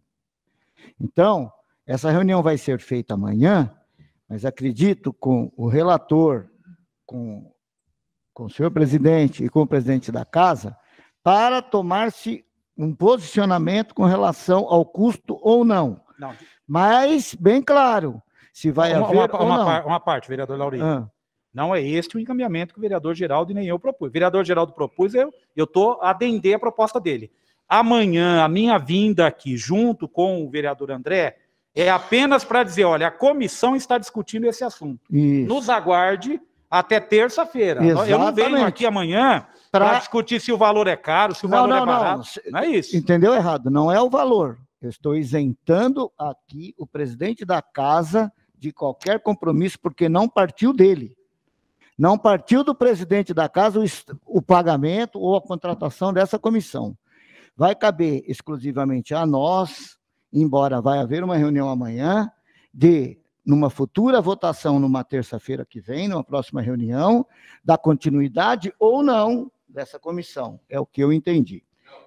Então, essa reunião vai ser feita amanhã, mas acredito com o relator, com, com o senhor presidente e com o presidente da casa, para tomar-se um posicionamento com relação ao custo ou não. Não. Mas, bem claro, se vai uma, haver uma, ou uma, não. par, uma parte, vereador Lauri. Ah. Não é este o encaminhamento que o vereador Geraldo e nem eu propus. O vereador Geraldo propus, eu estou a atender a proposta dele. Amanhã, a minha vinda aqui, junto com o vereador André, é apenas para dizer, olha, a comissão está discutindo esse assunto. Isso. Nos aguarde até terça-feira. Eu não venho aqui amanhã para pra... discutir se o valor é caro, se o não, valor não, é barato. Não. não é isso. Entendeu errado, não é o valor. Eu estou isentando aqui o presidente da casa de qualquer compromisso, porque não partiu dele. Não partiu do presidente da casa o, o pagamento ou a contratação dessa comissão. Vai caber exclusivamente a nós, embora vai haver uma reunião amanhã, de, numa futura votação, numa terça-feira que vem, numa próxima reunião, da continuidade ou não dessa comissão. É o que eu entendi.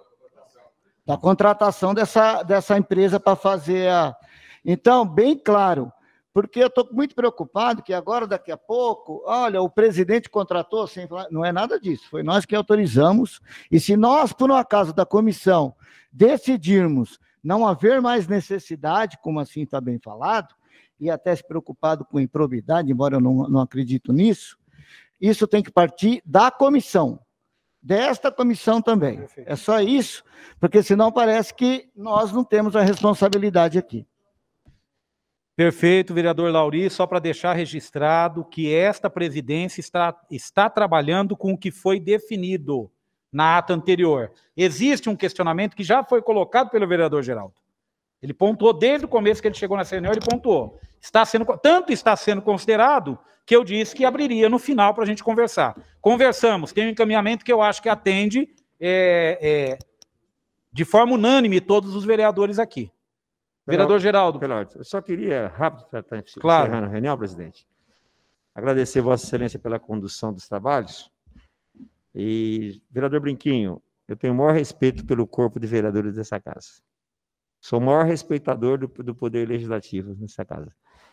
Da contratação dessa, dessa empresa para fazer a... Então, bem claro, porque eu estou muito preocupado que agora, daqui a pouco, olha, o presidente contratou sem falar... Não é nada disso, foi nós que autorizamos, e se nós, por um acaso da comissão, decidirmos não haver mais necessidade, como assim está bem falado, e até se preocupado com improbidade, embora eu não, não acredito nisso, isso tem que partir da comissão, desta comissão também. Perfeito. É só isso, porque senão parece que nós não temos a responsabilidade aqui. Perfeito, vereador Lauri, só para deixar registrado que esta presidência está, está trabalhando com o que foi definido na ata anterior. Existe um questionamento que já foi colocado pelo vereador Geraldo. Ele pontuou desde o começo que ele chegou nessa reunião, ele pontuou. Está sendo, tanto está sendo considerado que eu disse que abriria no final para a gente conversar. Conversamos, tem um encaminhamento que eu acho que atende é, é, de forma unânime todos os vereadores aqui. Vereador Geraldo. Pelordi, eu só queria, rápido, para estar claro. encerrando a reunião, presidente, agradecer Vossa Excelência pela condução dos trabalhos. E, vereador Brinquinho, eu tenho o maior respeito pelo corpo de vereadores dessa casa. Sou o maior respeitador do, do poder legislativo nessa casa.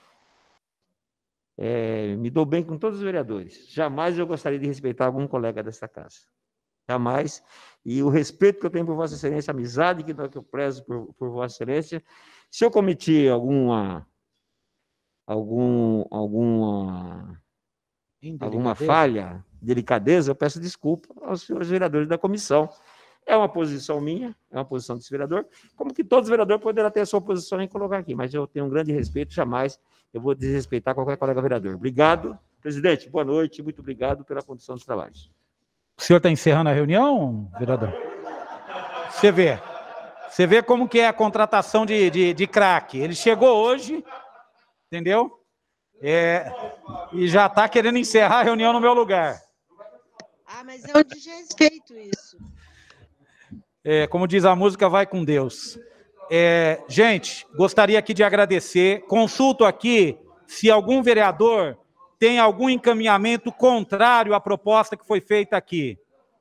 É, me dou bem com todos os vereadores. Jamais eu gostaria de respeitar algum colega dessa casa. Jamais. E o respeito que eu tenho por Vossa Excelência, a amizade que eu prezo por, por Vossa Excelência, se eu cometi alguma, algum, alguma, alguma falha, delicadeza, eu peço desculpa aos senhores vereadores da comissão. É uma posição minha, é uma posição desse vereador, como que todos os vereadores poderão ter a sua posição em colocar aqui, mas eu tenho um grande respeito, jamais eu vou desrespeitar qualquer colega vereador. Obrigado, presidente, boa noite, muito obrigado pela condução dos trabalhos. O senhor está encerrando a reunião, vereador? Você vê, você vê como que é a contratação de, de, de craque. Ele chegou hoje, entendeu? É, e já está querendo encerrar a reunião no meu lugar. Ah, mas é um desrespeito isso. É, como diz a música, vai com Deus. É, gente, gostaria aqui de agradecer. Consulto aqui se algum vereador tem algum encaminhamento contrário à proposta que foi feita aqui.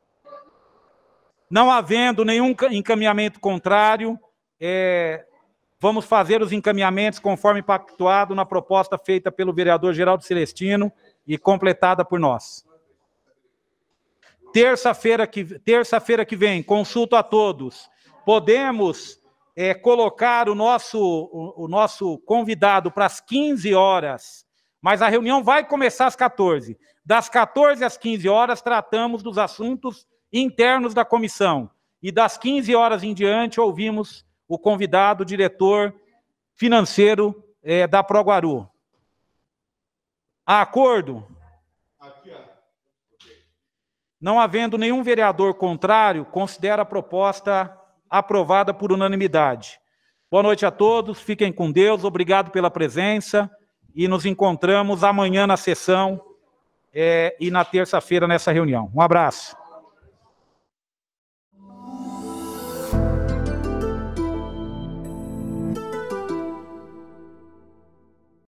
Não havendo nenhum encaminhamento contrário, é, vamos fazer os encaminhamentos conforme pactuado na proposta feita pelo vereador Geraldo Celestino e completada por nós. Terça-feira que, terça-feira que vem, consulto a todos. Podemos é, colocar o nosso, o, o nosso convidado para as quinze horas, mas a reunião vai começar às quatorze. Das quatorze às quinze horas, tratamos dos assuntos internos da comissão. E das quinze horas em diante, ouvimos o convidado, o diretor financeiro é, da Proguaru. Há acordo? Não havendo nenhum vereador contrário, considero a proposta aprovada por unanimidade. Boa noite a todos, fiquem com Deus, obrigado pela presença e nos encontramos amanhã na sessão é, e na terça-feira nessa reunião. Um abraço.